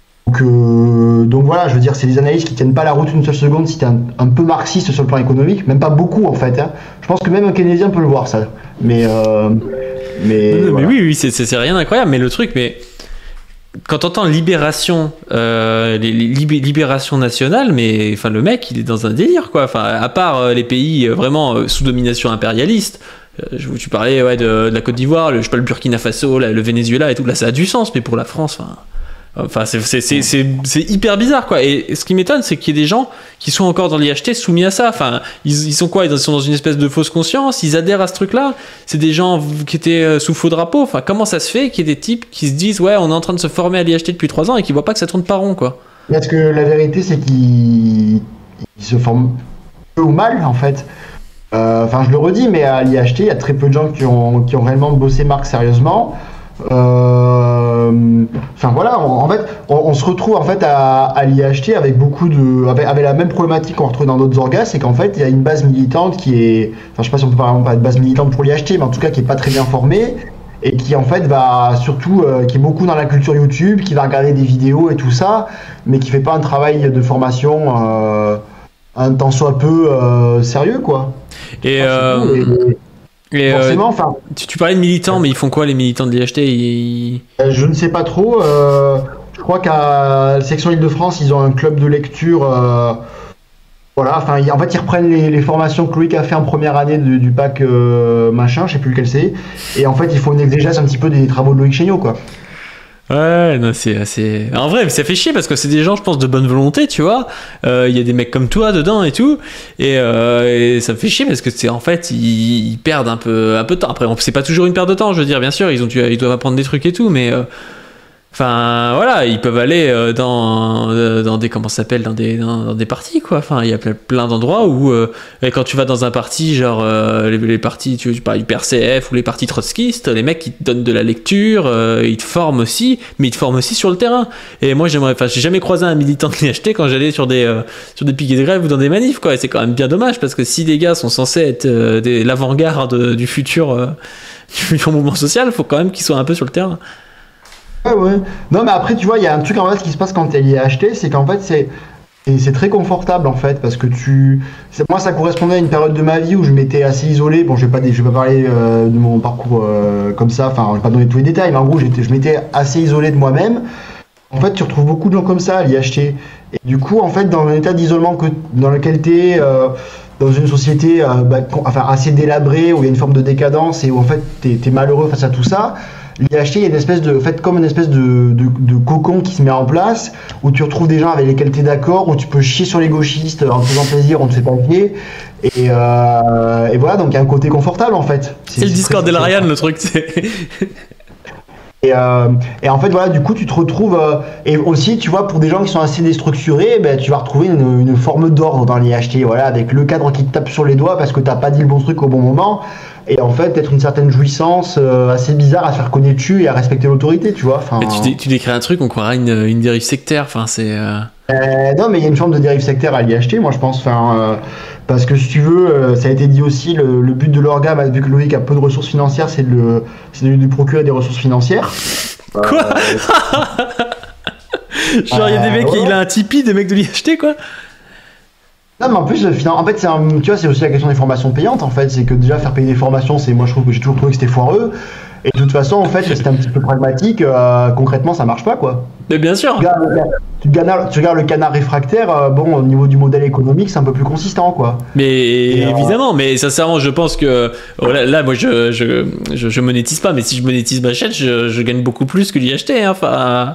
Donc voilà, je veux dire, c'est des analyses qui tiennent pas la route une seule seconde si t'es un peu marxiste sur le plan économique, même pas beaucoup en fait, hein. Je pense que même un keynésien peut le voir ça, mais voilà. oui, c'est rien d'incroyable, mais le truc, quand t'entends libération, libération nationale, mais enfin le mec il est dans un délire quoi. Enfin à part les pays vraiment sous domination impérialiste, tu parlais de la Côte d'Ivoire, le Burkina Faso, le Venezuela et tout, là ça a du sens, mais pour la France, enfin Enfin, c'est hyper bizarre, quoi. Et ce qui m'étonne, c'est qu'il y ait des gens qui sont encore dans l'IHT soumis à ça. Enfin, ils sont quoi? Ils sont dans une espèce de fausse conscience, ils adhèrent à ce truc-là. C'est des gens qui étaient sous faux drapeau. Enfin, comment ça se fait qu'il y ait des types qui se disent, ouais, on est en train de se former à l'IHT depuis 3 ans et qui voient pas que ça tourne pas rond, quoi? Parce que la vérité, c'est qu'ils se forment peu ou mal, en fait. Enfin, je le redis, mais à l'IHT, il y a très peu de gens qui ont réellement bossé marque sérieusement. Enfin voilà, en fait, on se retrouve en fait à l'IHT avec avec la même problématique qu'on retrouve dans d'autres orgas, c'est qu'en fait il y a une base militante qui est, enfin je sais pas si on peut parler de base militante pour l'IHT, mais en tout cas qui est pas très bien formée et qui en fait va surtout, qui est beaucoup dans la culture YouTube, qui va regarder des vidéos et tout ça, mais qui fait pas un travail de formation un tant soit peu sérieux quoi. Et forcément, enfin. Tu parlais de militants, mais ils font quoi les militants de l'IHT? Je ne sais pas trop. Je crois qu'à la section Île-de-France, ils ont un club de lecture. Voilà, enfin, en fait, ils reprennent les formations que Loïc a fait en première année du bac machin, je sais plus lequel c'est. Et en fait, ils font une exégèse un petit peu des travaux de Loïc Chéniaud, quoi. Ouais, non, c'est assez. En vrai, ça fait chier parce que c'est des gens, je pense, de bonne volonté, tu vois. Il y a des mecs comme toi dedans et tout. Et ça me fait chier parce que c'est en fait, ils perdent un peu de temps. Après, c'est pas toujours une perte de temps, je veux dire, bien sûr, ils doivent apprendre des trucs et tout, mais. Enfin, voilà, ils peuvent aller dans des, comment ça s'appelle, dans des partis, quoi. Enfin, il y a plein d'endroits où, quand tu vas dans un parti, genre les partis, tu parles du PRCF ou les partis trotskistes, les mecs, ils te donnent de la lecture, ils te forment aussi, mais ils te forment aussi sur le terrain. Et moi, j'ai jamais croisé un militant de l'IHT quand j'allais sur des piquets de grève ou dans des manifs, quoi. Et c'est quand même bien dommage, parce que si les gars sont censés être l'avant-garde du futur mouvement social, il faut quand même qu'ils soient un peu sur le terrain. Ouais. Non, mais après, tu vois, il y a un truc en fait qui se passe quand t'es l'IHT, c'est qu'en fait, c'est très confortable en fait, parce que moi, ça correspondait à une période de ma vie où je m'étais assez isolé. Bon, je vais pas parler de mon parcours comme ça, enfin, je vais pas donner tous les détails, mais en gros, je m'étais assez isolé de moi-même. En fait, tu retrouves beaucoup de gens comme ça à l'IHT. Et du coup, en fait, dans un état d'isolement dans lequel t'es, dans une société assez délabrée, où il y a une forme de décadence et où en fait, t'es malheureux face à tout ça. L'IHT, il y a une espèce de cocon qui se met en place, où tu retrouves des gens avec lesquels tu es d'accord, où tu peux chier sur les gauchistes en te faisant plaisir, on te fait pas chier. Et voilà, donc il y a un côté confortable en fait. C'est le Discord d'Elarian, le truc. Et en fait, voilà, du coup, tu te retrouves. Et aussi, tu vois, pour des gens qui sont assez déstructurés, ben, tu vas retrouver une forme d'ordre dans l'IHT, voilà, avec le cadre qui te tape sur les doigts parce que t'as pas dit le bon truc au bon moment. Et en fait, être une certaine jouissance assez bizarre à se faire connaître dessus et à respecter l'autorité, tu vois. Enfin, tu décris un truc, on croirait une dérive sectaire. Enfin, c'est. Non, mais il y a une forme de dérive sectaire à l'IHT, moi je pense. Parce que si tu veux, ça a été dit aussi, le but de l'orga, vu que Loïc a peu de ressources financières, c'est de lui procurer des ressources financières. Quoi Genre, il y a des mecs, il a un Tipeee, des mecs de l'IHT, quoi. Non, mais en plus, en fait, tu vois, c'est aussi la question des formations payantes. En fait, c'est que déjà faire payer des formations, moi, je trouve que j'ai toujours trouvé que c'était foireux. Et de toute façon, en fait, c'était un petit peu pragmatique. Concrètement, ça marche pas, quoi. Mais bien sûr. Tu regardes le Canard réfractaire. Bon, au niveau du modèle économique, c'est un peu plus consistant, quoi. Mais évidemment, mais sincèrement, je pense que là, moi, je monétise pas, mais si je monétise ma chaîne, je gagne beaucoup plus que l'IHT. Hein, enfin.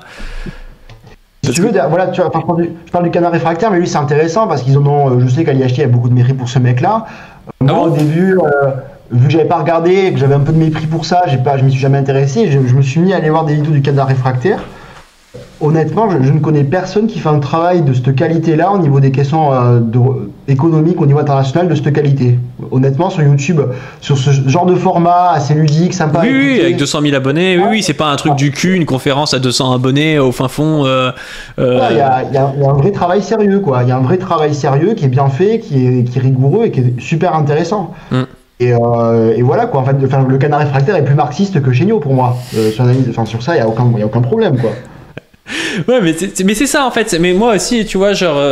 Si tu veux, voilà, je parle du Canard réfractaire, mais lui c'est intéressant parce qu'ils en ont. Je sais qu'à l'IHT il y a beaucoup de mépris pour ce mec-là. Moi au début, vu que j'avais pas regardé, que j'avais un peu de mépris pour ça, je m'y suis jamais intéressé. Je me suis mis à aller voir des vidéos du Canard réfractaire. Honnêtement, je ne connais personne qui fait un travail de cette qualité-là au niveau des questions économiques au niveau international de cette qualité. Honnêtement, sur YouTube, sur ce genre de format assez ludique, sympa. Oui, avec 200 000 abonnés, oui, c'est pas un truc du cul, une conférence à 200 abonnés au fin fond. Il y a un vrai travail sérieux, quoi. Il y a un vrai travail sérieux qui est bien fait, qui est rigoureux et qui est super intéressant. Et voilà, quoi. En fait, le Canard réfractaire est plus marxiste que Chéniaud pour moi. Sur ça, il n'y a aucun problème, quoi. Ouais, mais c'est ça en fait. Mais moi aussi, tu vois, genre,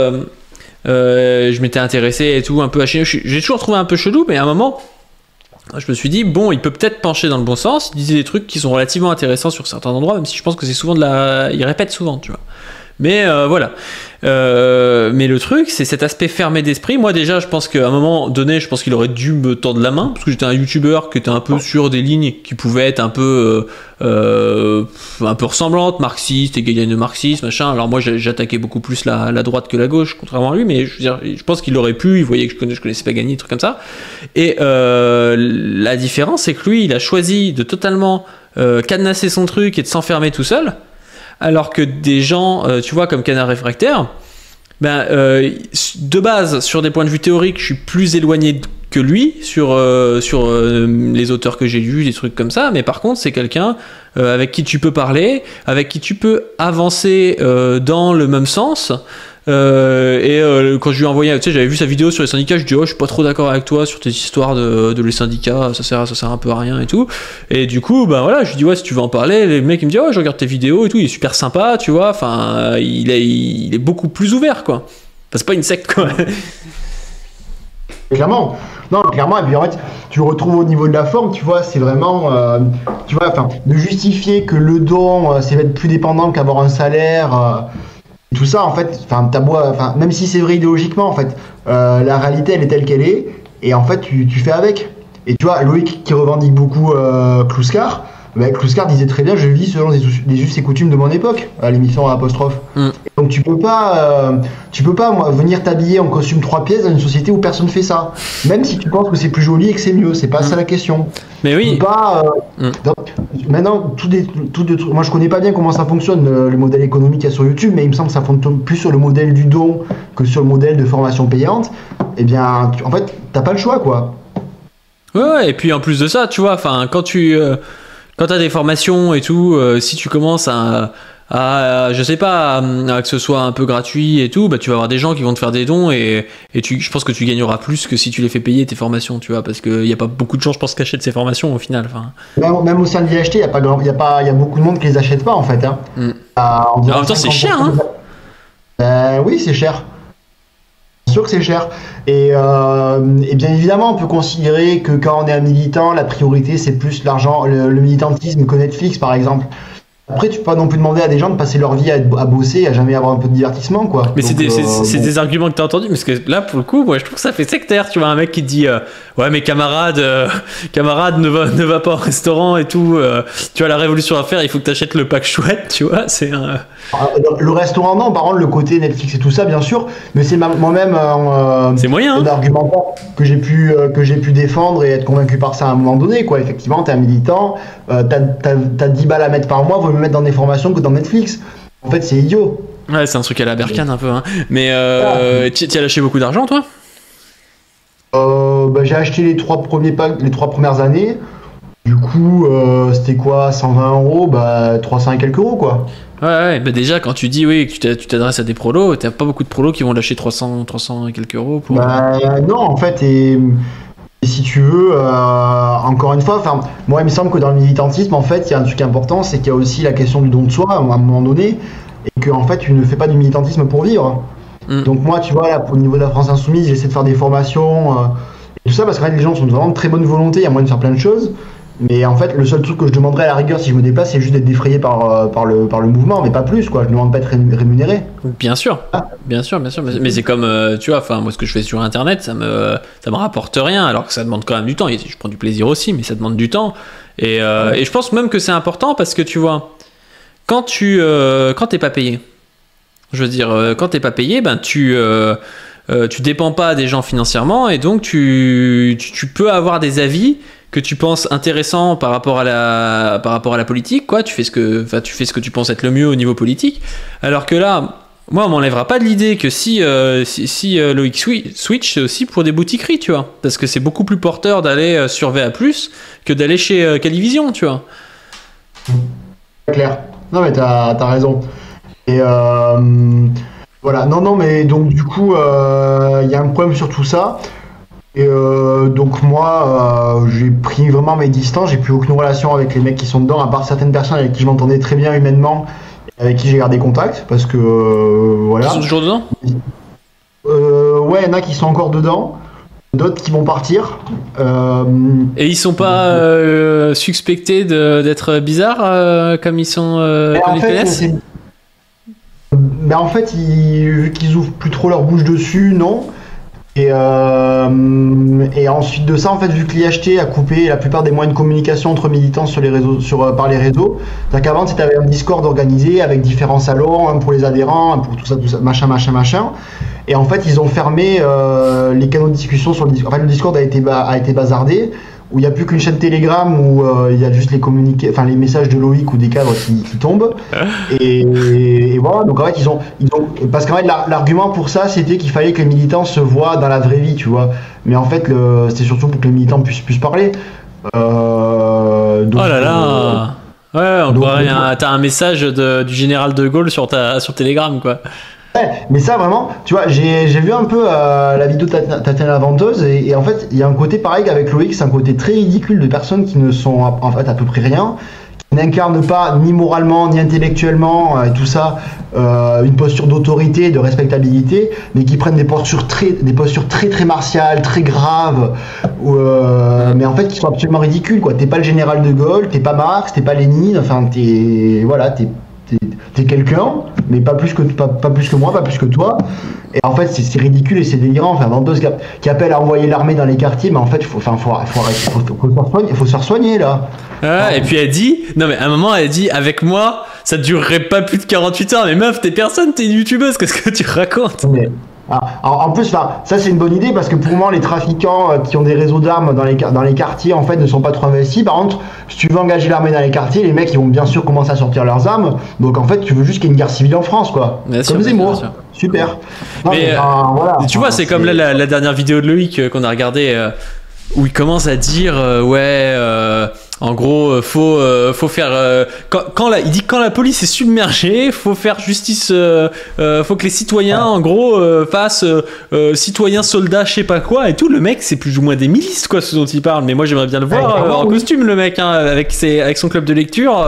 je m'étais intéressé et tout un peu à Chéniaud. J'ai toujours trouvé un peu chelou, mais à un moment, je me suis dit, bon, il peut peut-être pencher dans le bon sens. Il disait des trucs qui sont relativement intéressants sur certains endroits, même si je pense que c'est souvent il répète souvent, tu vois. Mais voilà. Mais le truc, c'est cet aspect fermé d'esprit. Moi, déjà, je pense qu'à un moment donné, je pense qu'il aurait dû me tendre la main, parce que j'étais un youtubeur qui était un peu sur des lignes qui pouvaient être un peu ressemblantes, marxistes, égalité de marxisme, machin. Alors moi, j'attaquais beaucoup plus la droite que la gauche, contrairement à lui, mais je veux dire, je pense qu'il aurait pu, il voyait que je connaissais pas gagner, des trucs comme ça. Et la différence, c'est que lui, il a choisi de totalement cadenasser son truc et de s'enfermer tout seul. Alors que des gens, tu vois, comme Canard Réfractaire, de base, sur des points de vue théoriques, je suis plus éloigné que lui sur les auteurs que j'ai lus, des trucs comme ça. Mais par contre, c'est quelqu'un avec qui tu peux parler, avec qui tu peux avancer dans le même sens. Quand je lui ai envoyé, tu sais, j'avais vu sa vidéo sur les syndicats, je dis oh, je suis pas trop d'accord avec toi sur tes histoires de les syndicats, ça sert un peu à rien et tout. Et du coup, ben voilà, je lui dis ouais, si tu veux en parler, le mec il me dit ouais, je regarde tes vidéos et tout, il est super sympa, tu vois, enfin, il est beaucoup plus ouvert quoi. Enfin, c'est pas une secte quoi. Clairement, non, clairement, et puis en fait, tu le retrouves au niveau de la forme, tu vois, c'est vraiment, tu vois, enfin, de justifier que le don, c'est être plus dépendant qu'avoir un salaire. Tout ça, en fait, même si c'est vrai idéologiquement, en fait, la réalité, elle est telle qu'elle est, et en fait, tu fais avec. Et tu vois, Loïc qui revendique beaucoup Kluskar, Kluskar disait très bien, je vis selon les us et coutumes de mon époque, à l'émission Apostrophe. Donc tu peux pas venir t'habiller en costume 3 pièces dans une société où personne fait ça. Même si tu penses que c'est plus joli et que c'est mieux, c'est pas ça la question. Mais oui. Maintenant, moi je connais pas bien comment ça fonctionne le modèle économique qu'il y a sur YouTube, mais il me semble que ça fonctionne plus sur le modèle du don que sur le modèle de formation payante. Eh bien, en fait, t'as pas le choix quoi. Ouais, et puis en plus de ça, tu vois, enfin, quand t'as des formations et tout, si tu commences à je sais pas, à que ce soit un peu gratuit et tout, bah tu vas avoir des gens qui vont te faire des dons et je pense que tu gagneras plus que si tu les fais payer tes formations, tu vois, parce qu'il n'y a pas beaucoup de gens, je pense, qui achètent ces formations au final. Enfin. Même au sein de l'IHT, il y a beaucoup de monde qui les achète pas en fait. Hein. En même temps, c'est cher, hein. Oui, c'est cher. C'est sûr que c'est cher. Et bien évidemment, on peut considérer que quand on est un militant, la priorité c'est plus l'argent, le militantisme que Netflix par exemple. Après, tu peux pas non plus demander à des gens de passer leur vie à bosser, à jamais avoir un peu de divertissement, quoi. Mais c'est des arguments que t'as entendus, parce que là, pour le coup, moi, je trouve que ça fait sectaire. Tu vois, un mec qui te dit ouais, mais camarade ne va pas au restaurant et tout. Tu vois, la révolution à faire, il faut que t'achètes le pack chouette, tu vois. C'est un. Le restaurant, non, par contre, le côté Netflix et tout ça, bien sûr, mais c'est moi-même c'est moyen, un argumentaire que j'ai pu défendre et être convaincu par ça à un moment donné, quoi. Effectivement, t'es un militant, t'as 10 balles à mettre par mois, vaut mieux mettre dans des formations que dans Netflix. En fait, c'est idiot. Ouais, c'est un truc à la Berkane un peu, hein. Mais tu as lâché beaucoup d'argent, toi? J'ai acheté les 3 premières années. Du coup, c'était quoi, 120 €, 300 et quelques euros, quoi. Ouais, bah déjà, quand tu dis oui, que tu t'adresses à des prolos, t'as pas beaucoup de prolos qui vont lâcher 300 et quelques euros pour. Non, en fait, et si tu veux, encore une fois, moi, il me semble que dans le militantisme, en fait, il y a un truc important, c'est qu'il y a aussi la question du don de soi, à un moment donné, et que, en fait, tu ne fais pas du militantisme pour vivre. Donc, moi, tu vois, là, au niveau de la France Insoumise, j'essaie de faire des formations, et tout ça, parce que les gens sont vraiment de très bonne volonté, il y a moyen de faire plein de choses. Mais en fait, le seul truc que je demanderais à la rigueur si je me déplace, c'est juste d'être défrayé par le mouvement, mais pas plus, quoi. Je ne demande pas être rémunéré. Bien sûr, bien sûr. Mais c'est comme, tu vois, enfin, moi, ce que je fais sur Internet, ça me rapporte rien, alors que ça demande quand même du temps. Je prends du plaisir aussi, mais ça demande du temps. Et je pense même que c'est important parce que, tu vois, quand t'es pas payé, je veux dire, quand t'es pas payé, ben tu dépends pas des gens financièrement, et donc tu peux avoir des avis que tu penses intéressant par rapport à la politique, quoi. Tu fais ce que tu penses être le mieux au niveau politique. Alors que là, moi, on m'enlèvera pas de l'idée que si Loïc Switch, c'est aussi pour des boutiqueries, tu vois. Parce que c'est beaucoup plus porteur d'aller sur VA+, que d'aller chez Calivision, tu vois. C'est clair. Non, mais t'as raison. Et voilà. Non, mais donc, du coup, il y a un problème sur tout ça. Et donc moi j'ai pris vraiment mes distances, j'ai plus aucune relation avec les mecs qui sont dedans, à part certaines personnes avec qui je m'entendais très bien humainement et avec qui j'ai gardé contact, parce que voilà. Ils sont toujours dedans? Ouais, il y en a qui sont encore dedans, d'autres qui vont partir. Et ils sont pas suspectés d'être bizarres comme ils sont comme ils connaissent? ben en fait, vu qu'ils ouvrent plus trop leur bouche dessus, non. Et ensuite de ça, en fait, vu que l'IHT a coupé la plupart des moyens de communication entre militants sur les réseaux, par les réseaux, c'est-à-dire qu'avant, tu avais un Discord organisé avec différents salons, un pour les adhérents, un pour tout ça, machin. Et en fait, ils ont fermé les canaux de discussion sur le Discord. En fait, le Discord a été bazardé, où il n'y a plus qu'une chaîne Telegram où il y a juste les messages de Loïc ou des cadres qui tombent. Et voilà, donc en fait, ils ont parce qu'en fait, l'argument pour ça, c'était qu'il fallait que les militants se voient dans la vraie vie, tu vois. Mais en fait, c'était surtout pour que les militants puissent parler. Donc, oh là là ouais, on croirait t'as un message du général de Gaulle sur Telegram, quoi. Ouais, mais ça vraiment, tu vois, j'ai vu un peu la vidéo de Tatiana la Venteuse et en fait, il y a un côté pareil qu'avec Loïc, c'est un côté très ridicule de personnes qui ne sont en fait à peu près rien, qui n'incarnent pas ni moralement ni intellectuellement et tout ça une posture d'autorité, de respectabilité, mais qui prennent des postures très martiales, très graves, mais en fait qui sont absolument ridicules, quoi. T'es pas le général de Gaulle, t'es pas Marx, t'es pas Lénine, enfin t'es quelqu'un, mais pas plus que moi, pas plus que toi. Et en fait, c'est ridicule et c'est délirant. Enfin, Venteuse qui appelle à envoyer l'armée dans les quartiers, mais en fait, il faut se faire soigner là. Ah, et puis elle dit, non mais à un moment elle dit, avec moi, ça durerait pas plus de 48 heures. Mais meuf, t'es personne, t'es une youtubeuse, qu'est-ce que tu racontes? En plus, ça c'est une bonne idée parce que pour moi, les trafiquants qui ont des réseaux d'armes dans les quartiers en fait ne sont pas trop investis. Par contre, si tu veux engager l'armée dans les quartiers, les mecs ils vont bien sûr commencer à sortir leurs armes. Donc en fait, tu veux juste qu'il y ait une guerre civile en France, quoi. Comme Zemmour. Super. Non, mais voilà. Tu vois, c'est comme là la dernière vidéo de Loïc qu'on a regardé où il commence à dire en gros faut faire il dit que quand la police est submergée, faut faire justice, faut que les citoyens en gros fassent citoyens soldats je sais pas quoi et tout. Le mec c'est plus ou moins des milices, quoi, ce dont il parle, mais moi j'aimerais bien le voir en costume, le mec, hein, avec son club de lecture.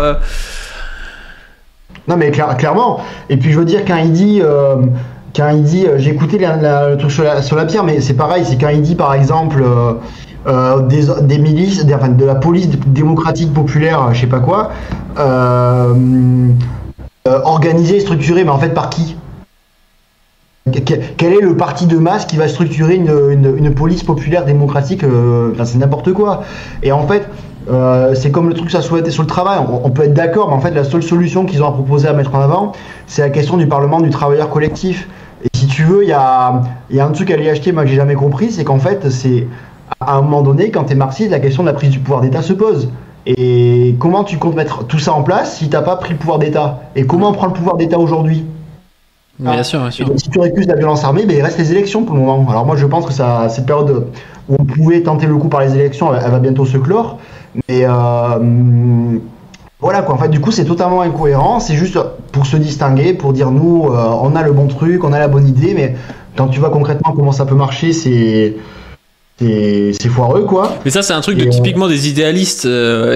Non mais clairement. Et puis je veux dire, quand il dit j'ai écouté le truc sur la pierre, mais c'est pareil, c'est quand il dit par exemple des milices, de la police démocratique populaire, je sais pas quoi, organisée et structurée, mais en fait par qui? Quel est le parti de masse qui va structurer une police populaire démocratique? C'est n'importe quoi. Et en fait, c'est comme le truc que ça souhaitait sur le travail. On peut être d'accord, mais en fait, la seule solution qu'ils ont à proposer à mettre en avant, c'est la question du Parlement du travailleur collectif. Et si tu veux, il y a un truc à l'IHT, moi, que j'ai jamais compris, c'est qu'en fait, c'est à un moment donné, quand tu es marxiste, la question de la prise du pouvoir d'État se pose. Et comment tu comptes mettre tout ça en place si tu n'as pas pris le pouvoir d'État? Et comment on prend le pouvoir d'État aujourd'hui? Bien sûr. Donc, si tu récuses la violence armée, il reste les élections pour le moment. Alors moi je pense que cette période où on pouvait tenter le coup par les élections, elle va bientôt se clore. Mais voilà quoi, en fait du coup c'est totalement incohérent, c'est juste pour se distinguer, pour dire nous on a le bon truc, on a la bonne idée, mais quand tu vois concrètement comment ça peut marcher, c'est foireux, quoi. Mais ça c'est un truc typiquement des idéalistes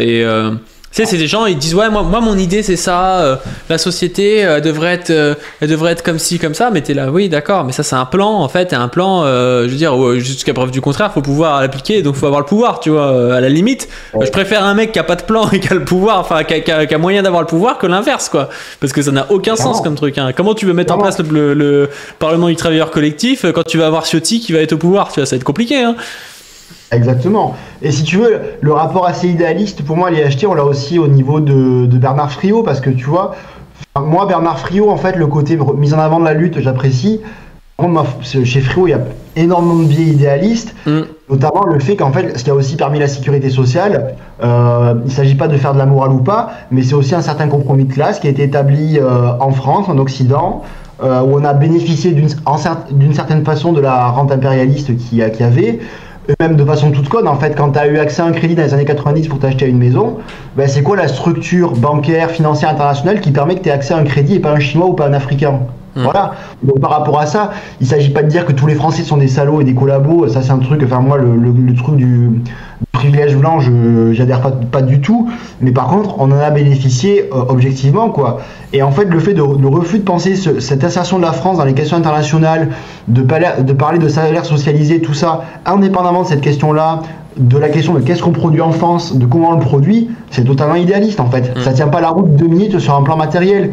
tu sais, c'est des gens, ils disent ouais, moi mon idée c'est ça, la société elle devrait être comme ci comme ça, mais t'es là, oui d'accord, mais ça c'est un plan en fait, et un plan je veux dire jusqu'à preuve du contraire, faut pouvoir l'appliquer, donc faut avoir le pouvoir, tu vois, à la limite. Je préfère un mec qui a pas de plan et qui a le pouvoir, enfin qui a moyen d'avoir le pouvoir, que l'inverse, quoi, parce que ça n'a aucun sens comme truc, hein. Comment tu veux mettre en place le Parlement du travailleur collectif quand tu vas avoir Ciotti qui va être au pouvoir, tu vois, ça va être compliqué, hein. Exactement. Et si tu veux, le rapport assez idéaliste, pour moi, l'IHT, on l'a aussi au niveau de Bernard Friot, parce que tu vois, moi, Bernard Friot, en fait, le côté mise en avant de la lutte, j'apprécie. Chez Friot, il y a énormément de biais idéalistes, notamment le fait qu'en fait, ce qui a aussi permis la sécurité sociale, il ne s'agit pas de faire de la morale ou pas, mais c'est aussi un certain compromis de classe qui a été établi en France, en Occident, où on a bénéficié d'une certaine façon de la rente impérialiste qu'il y avait. Même de façon toute conne, en fait, quand tu as eu accès à un crédit dans les années 90 pour t'acheter une maison, ben c'est quoi la structure bancaire, financière internationale qui permet que tu aies accès à un crédit et pas un Chinois ou pas un Africain? Voilà. Donc par rapport à ça, il ne s'agit pas de dire que tous les Français sont des salauds et des collabos. Ça c'est un truc, enfin moi le truc du privilège blanc, j'adhère pas du tout. Mais par contre, on en a bénéficié objectivement, quoi. Et en fait, le refus de penser cette insertion de la France dans les questions internationales, de parler de salaire socialisé, tout ça, indépendamment de cette question-là, de la question de qu'est-ce qu'on produit en France, de comment on le produit, c'est totalement idéaliste en fait. Ça tient pas la route 2 minutes sur un plan matériel.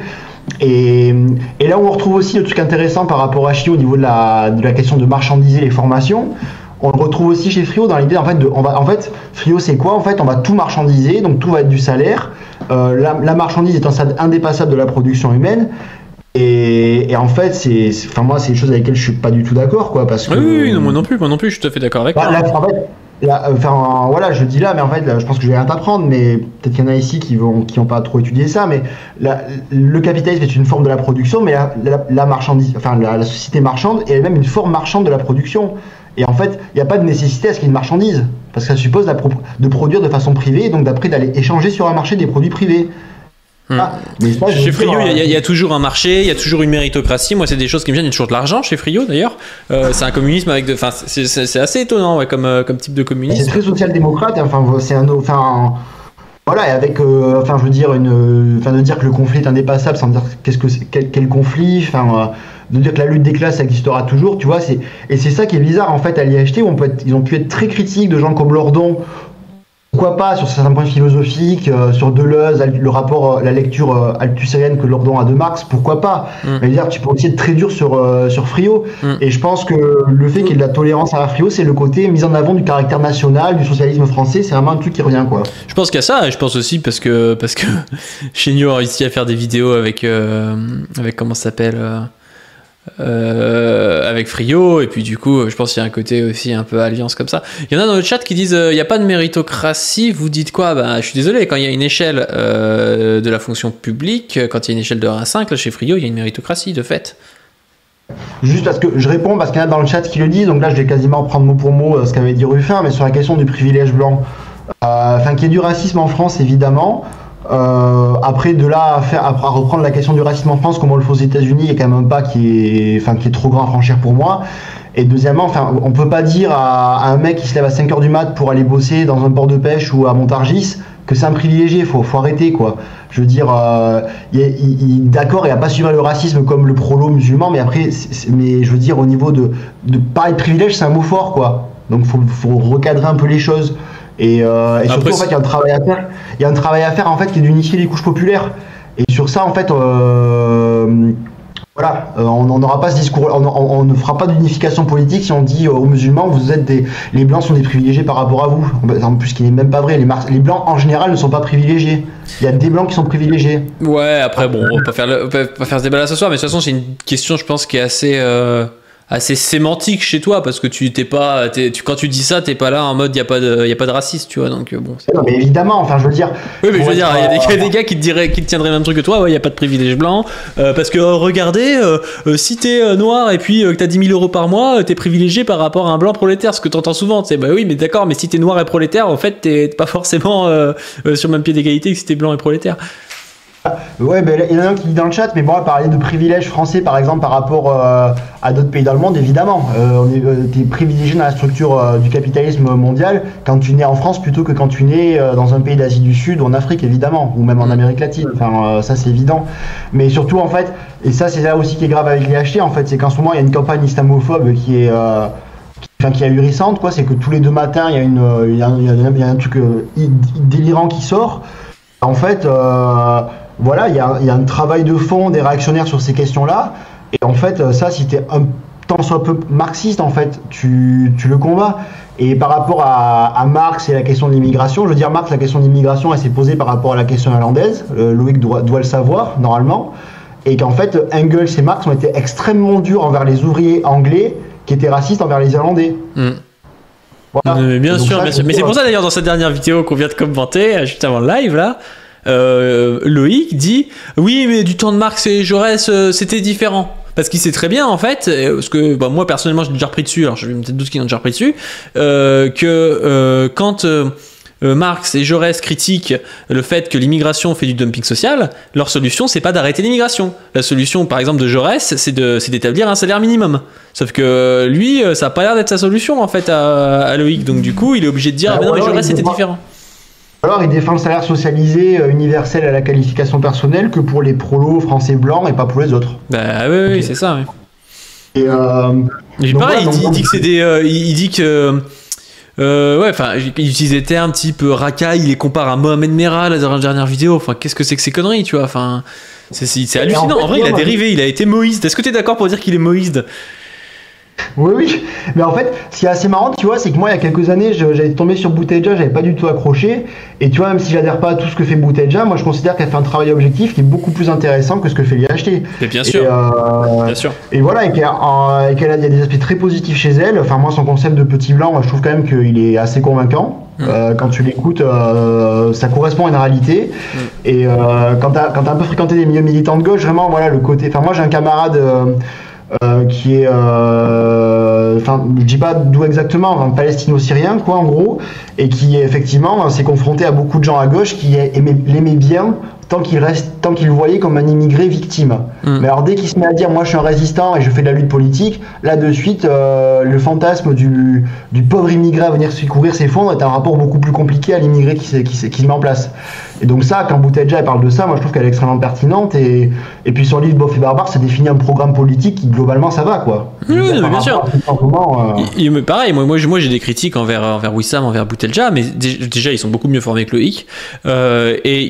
Et là où on retrouve aussi le truc intéressant par rapport à Chio au niveau de la question de marchandiser les formations, on le retrouve aussi chez Frio dans l'idée en fait Frio c'est quoi? En fait on va tout marchandiser, donc tout va être du salaire. La marchandise est un stade indépassable de la production humaine. Et en fait, moi, c'est des choses avec lesquelles je suis pas du tout d'accord, quoi, parce que. Oui, non, moi non plus, je suis tout à fait d'accord avec toi. En fait, voilà, je dis là, mais en fait, là, je pense que je vais rien t'apprendre, mais peut-être qu'il y en a ici qui ont pas trop étudié ça, mais le capitalisme est une forme de la production, mais la marchandise, la société marchande est elle-même une forme marchande de la production. Et en fait, il n'y a pas de nécessité à ce qu'il y ait une marchandise, parce que ça suppose de produire de façon privée, et donc d'après d'aller échanger sur un marché des produits privés. Mais ça, chez Frio, il y a toujours un marché, il y a toujours une méritocratie. Moi, c'est des choses qui me viennent. Il y a toujours de l'argent chez Frio, d'ailleurs. C'est un communisme avec de. Enfin, c'est assez étonnant, ouais, comme type de communisme. C'est très social-démocrate. Voilà, et avec, je veux dire, de dire que le conflit est indépassable, sans dire quel conflit. De dire que la lutte des classes existera toujours. Tu vois, et c'est ça qui est bizarre en fait à l'IHT où ils ont pu être très critiques de gens comme Lordon. Pourquoi pas sur certains points philosophiques, sur Deleuze, le rapport, la lecture althussérienne que Lordon a de Marx, pourquoi pas. Mais dire, tu peux aussi être très dur sur Frio. Et je pense que le fait qu'il y ait de la tolérance à Frio, c'est le côté mise en avant du caractère national, du socialisme français, c'est vraiment un truc qui revient, quoi. Je pense qu'il y a ça, et je pense aussi parce que Chéniaud a réussi à faire des vidéos avec comment ça s'appelle avec Frio, et puis du coup je pense qu'il y a un côté aussi un peu alliance comme ça. Il y en a dans le chat qui disent il n'y a pas de méritocratie, vous dites quoi? Je suis désolé, quand il y a une échelle de la fonction publique, quand il y a une échelle de 1 à 5, là chez Frio il y a une méritocratie de fait. Juste parce que je réponds parce qu'il y en a dans le chat qui le disent, donc là je vais quasiment prendre mot pour mot ce qu'avait dit Ruffin, mais sur la question du privilège blanc, qu'il y ait du racisme en France évidemment. Après de là à reprendre la question du racisme en France comme on le fait aux États-Unis, il y a quand même un pas qui est trop grand à franchir pour moi. Et deuxièmement, on peut pas dire à un mec qui se lève à 5h du mat pour aller bosser dans un port de pêche ou à Montargis que c'est un privilégié. Faut arrêter, quoi. Je veux dire, d'accord, il n'y a pas suivi le racisme comme le prolo musulman, mais après, mais je veux dire au niveau de parler de privilège, c'est un mot fort, quoi. Donc faut recadrer un peu les choses. Et surtout, en fait, il y a un travail à faire. Il y a un travail à faire en fait qui est d'unifier les couches populaires. Et sur ça, en fait, on n'aura pas ce discours. On ne fera pas d'unification politique si on dit aux musulmans les blancs sont des privilégiés par rapport à vous. En plus, ce qui n'est même pas vrai. Les blancs en général ne sont pas privilégiés. Il y a des blancs qui sont privilégiés. Ouais. Après, bon, on peut pas faire ce débat là ce soir, mais de toute façon, c'est une question, je pense, qui est assez sémantique chez toi, parce que quand tu dis ça, t'es pas là en mode y a pas de racisme, tu vois, donc bon. Non, mais évidemment, je veux dire. Oui, mais je veux dire, il y a des gars qui te tiendraient le même truc que toi, ouais, y a pas de privilège blanc, parce que regardez, si t'es noir et puis que t'as 10 000 € par mois, t'es privilégié par rapport à un blanc prolétaire, ce que t'entends souvent, tu sais, bah oui, mais d'accord, mais si t'es noir et prolétaire, en fait, t'es pas forcément sur le même pied d'égalité que si t'es blanc et prolétaire. Ouais, il y en a un qui dit dans le chat, mais bon, parler de privilèges français par exemple par rapport à d'autres pays dans le monde, évidemment. T'es privilégié dans la structure du capitalisme mondial quand tu nais en France plutôt que quand tu nais dans un pays d'Asie du Sud ou en Afrique, évidemment, ou même en Amérique latine. Ça c'est évident. Mais surtout, en fait, et ça c'est là aussi qui est grave avec l'IHT, en fait, c'est qu'en ce moment il y a une campagne islamophobe qui est ahurissante, quoi. C'est que tous les 2 matins il y a un truc délirant qui sort. En fait. Voilà, il y a un travail de fond des réactionnaires sur ces questions-là. Et en fait, ça, si t'es tant soit peu marxiste, en fait, tu le combats. Et par rapport à Marx et la question de l'immigration, je veux dire, Marx, la question de l'immigration, elle s'est posée par rapport à la question irlandaise. Loïc doit le savoir, normalement. Et qu'en fait, Engels et Marx ont été extrêmement durs envers les ouvriers anglais qui étaient racistes envers les Irlandais. Voilà. Bien sûr. Mais c'est pour ça, d'ailleurs, dans cette dernière vidéo qu'on vient de commenter, juste avant le live, là, Loïc dit oui, mais du temps de Marx et Jaurès c'était différent, parce qu'il sait très bien en fait, parce que moi personnellement j'ai déjà repris dessus, alors je vais peut-être d'autres qui ont déjà repris dessus, que quand Marx et Jaurès critiquent le fait que l'immigration fait du dumping social, leur solution c'est pas d'arrêter l'immigration. La solution par exemple de Jaurès c'est d'établir un salaire minimum. Sauf que lui ça a pas l'air d'être sa solution en fait à Loïc, donc du coup il est obligé de dire mais non mais Jaurès c'était différent. Alors, il défend le salaire socialisé universel à la qualification personnelle que pour les prolos français blancs et pas pour les autres. Bah oui, c'est ça. Oui. Et pareil, il dit que c'est des, il dit que il utilise des termes type racaille, il les compare à Mohamed Merah la dernière vidéo. Enfin, qu'est-ce que c'est que ces conneries, tu vois. Enfin, C'est hallucinant. En vrai, il a dérivé, il a été moïste. Est-ce que tu es d'accord pour dire qu'il est moïste? Oui, oui, mais en fait, ce qui est assez marrant, tu vois, c'est que moi, il y a quelques années, j'avais tombé sur Boutelja, j'avais pas du tout accroché, et tu vois, même si j'adhère pas à tout ce que fait Boutelja, moi, je considère qu'elle fait un travail objectif qui est beaucoup plus intéressant que ce que fait l'IHT. Mais bien sûr, bien sûr. Et voilà, il y a des aspects très positifs chez elle. Enfin, moi, son concept de petit blanc, moi, je trouve quand même qu'il est assez convaincant. Quand tu l'écoutes, ça correspond à une réalité. Et quand t'as un peu fréquenté des milieux militants de gauche, vraiment, voilà, le côté. Enfin, moi, j'ai un camarade. Qui est, enfin, je dis pas d'où exactement, enfin, palestino-syrien, quoi, en gros, et qui effectivement s'est confronté à beaucoup de gens à gauche qui l'aimaient bien tant qu'il le voyait comme un immigré victime. Mais alors dès qu'il se met à dire moi je suis un résistant et je fais de la lutte politique, là de suite le fantasme du pauvre immigré à venir secourir s'effondre est un rapport beaucoup plus compliqué à l'immigré qui se met en place. Et donc ça, quand Boutelja elle parle de ça, moi je trouve qu'elle est extrêmement pertinente et puis son livre Bof et Barbare, ça définit un programme politique qui globalement ça va quoi. Oui, bien sûr. Pareil, moi j'ai des critiques envers Wissam, envers Boutelja, mais déjà ils sont beaucoup mieux formés que le hic et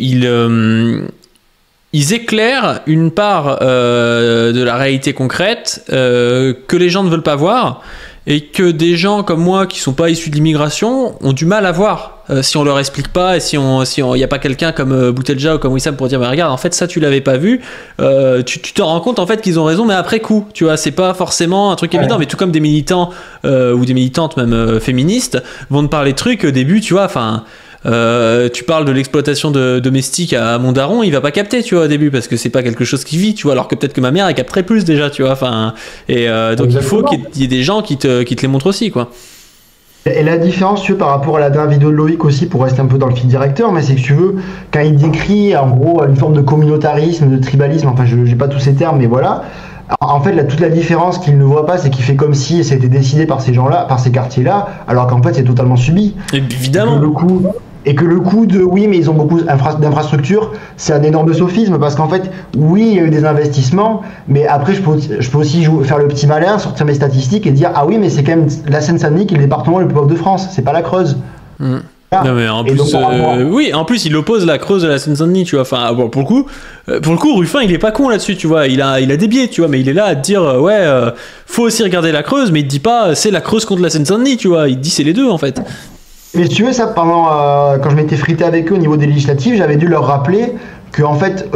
ils éclairent une part de la réalité concrète que les gens ne veulent pas voir et que des gens comme moi qui sont pas issus de l'immigration ont du mal à voir si on leur explique pas et si y a pas quelqu'un comme Boutelja ou comme Wissam pour dire mais regarde en fait ça tu l'avais pas vu, tu te rends compte en fait qu'ils ont raison mais après coup, tu vois, c'est pas forcément un truc évident, mais tout comme des militants ou des militantes même féministes vont te parler de trucs au début, tu vois, enfin tu parles de l'exploitation domestique à mon daron, il va pas capter, tu vois, au début, parce que c'est pas quelque chose qui vit, tu vois, alors que peut-être que ma mère, elle capterait plus déjà, tu vois, enfin, et donc il faut qu'il y ait des gens qui te les montrent aussi, quoi. Et la différence, tu veux, par rapport à la dernière vidéo de Loïc aussi, pour rester un peu dans le fil directeur, mais c'est que tu veux, quand il décrit, en gros, une forme de communautarisme, de tribalisme, enfin, j'ai pas tous ces termes, mais voilà. En fait, toute la différence qu'il ne voit pas, c'est qu'il fait comme si c'était décidé par ces gens-là, par ces quartiers-là, alors qu'en fait, c'est totalement subi. Évidemment. Et que le coup de oui, mais ils ont beaucoup d'infrastructures, c'est un énorme sophisme parce qu'en fait, oui, il y a eu des investissements, mais après, je peux aussi faire le petit malin, sortir mes statistiques et dire ah oui, mais c'est quand même la Seine-Saint-Denis qui est le département le plus pauvre de France, c'est pas la Creuse. Non mais en plus, oui, en plus il oppose la Creuse à la Seine-Saint-Denis, tu vois. Enfin, bon, pour le coup, Ruffin il est pas con là-dessus, tu vois. Il a des biais, tu vois, mais il est là à te dire faut aussi regarder la Creuse, mais il te dit pas c'est la Creuse contre la Seine-Saint-Denis, tu vois. Il te dit c'est les deux en fait. Mais si tu veux, ça, quand je m'étais frité avec eux au niveau des législatives, j'avais dû leur rappeler que, en fait,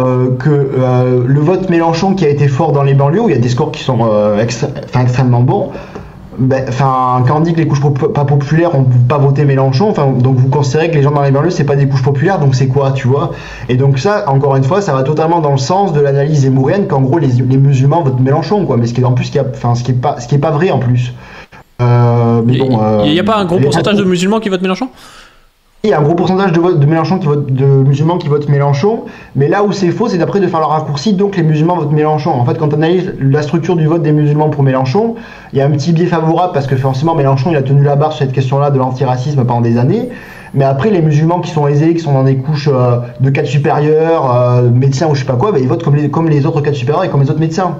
le vote Mélenchon qui a été fort dans les banlieues, où il y a des scores qui sont extrêmement bons, quand on dit que les couches pas populaires ont pas voté Mélenchon, donc vous considérez que les gens dans les banlieues, c'est pas des couches populaires, donc c'est quoi, tu vois? Et donc ça, encore une fois, ça va totalement dans le sens de l'analyse zémourienne qu'en gros, les musulmans votent Mélenchon, quoi. Mais ce qui est en plus, ce qui est pas vrai en plus. Mais bon, il n'y a pas un gros pourcentage de musulmans qui votent Mélenchon? Il y a un gros pourcentage de musulmans qui votent Mélenchon, mais là où c'est faux, c'est d'après de faire le raccourci, donc les musulmans votent Mélenchon. En fait, quand on analyse la structure du vote des musulmans pour Mélenchon, il y a un petit biais favorable parce que forcément Mélenchon il a tenu la barre sur cette question-là de l'antiracisme pendant des années. Mais après, les musulmans qui sont aisés, qui sont dans des couches de cadres supérieurs, médecins ou je sais pas quoi, ils votent comme les autres cadres supérieurs et comme les autres médecins.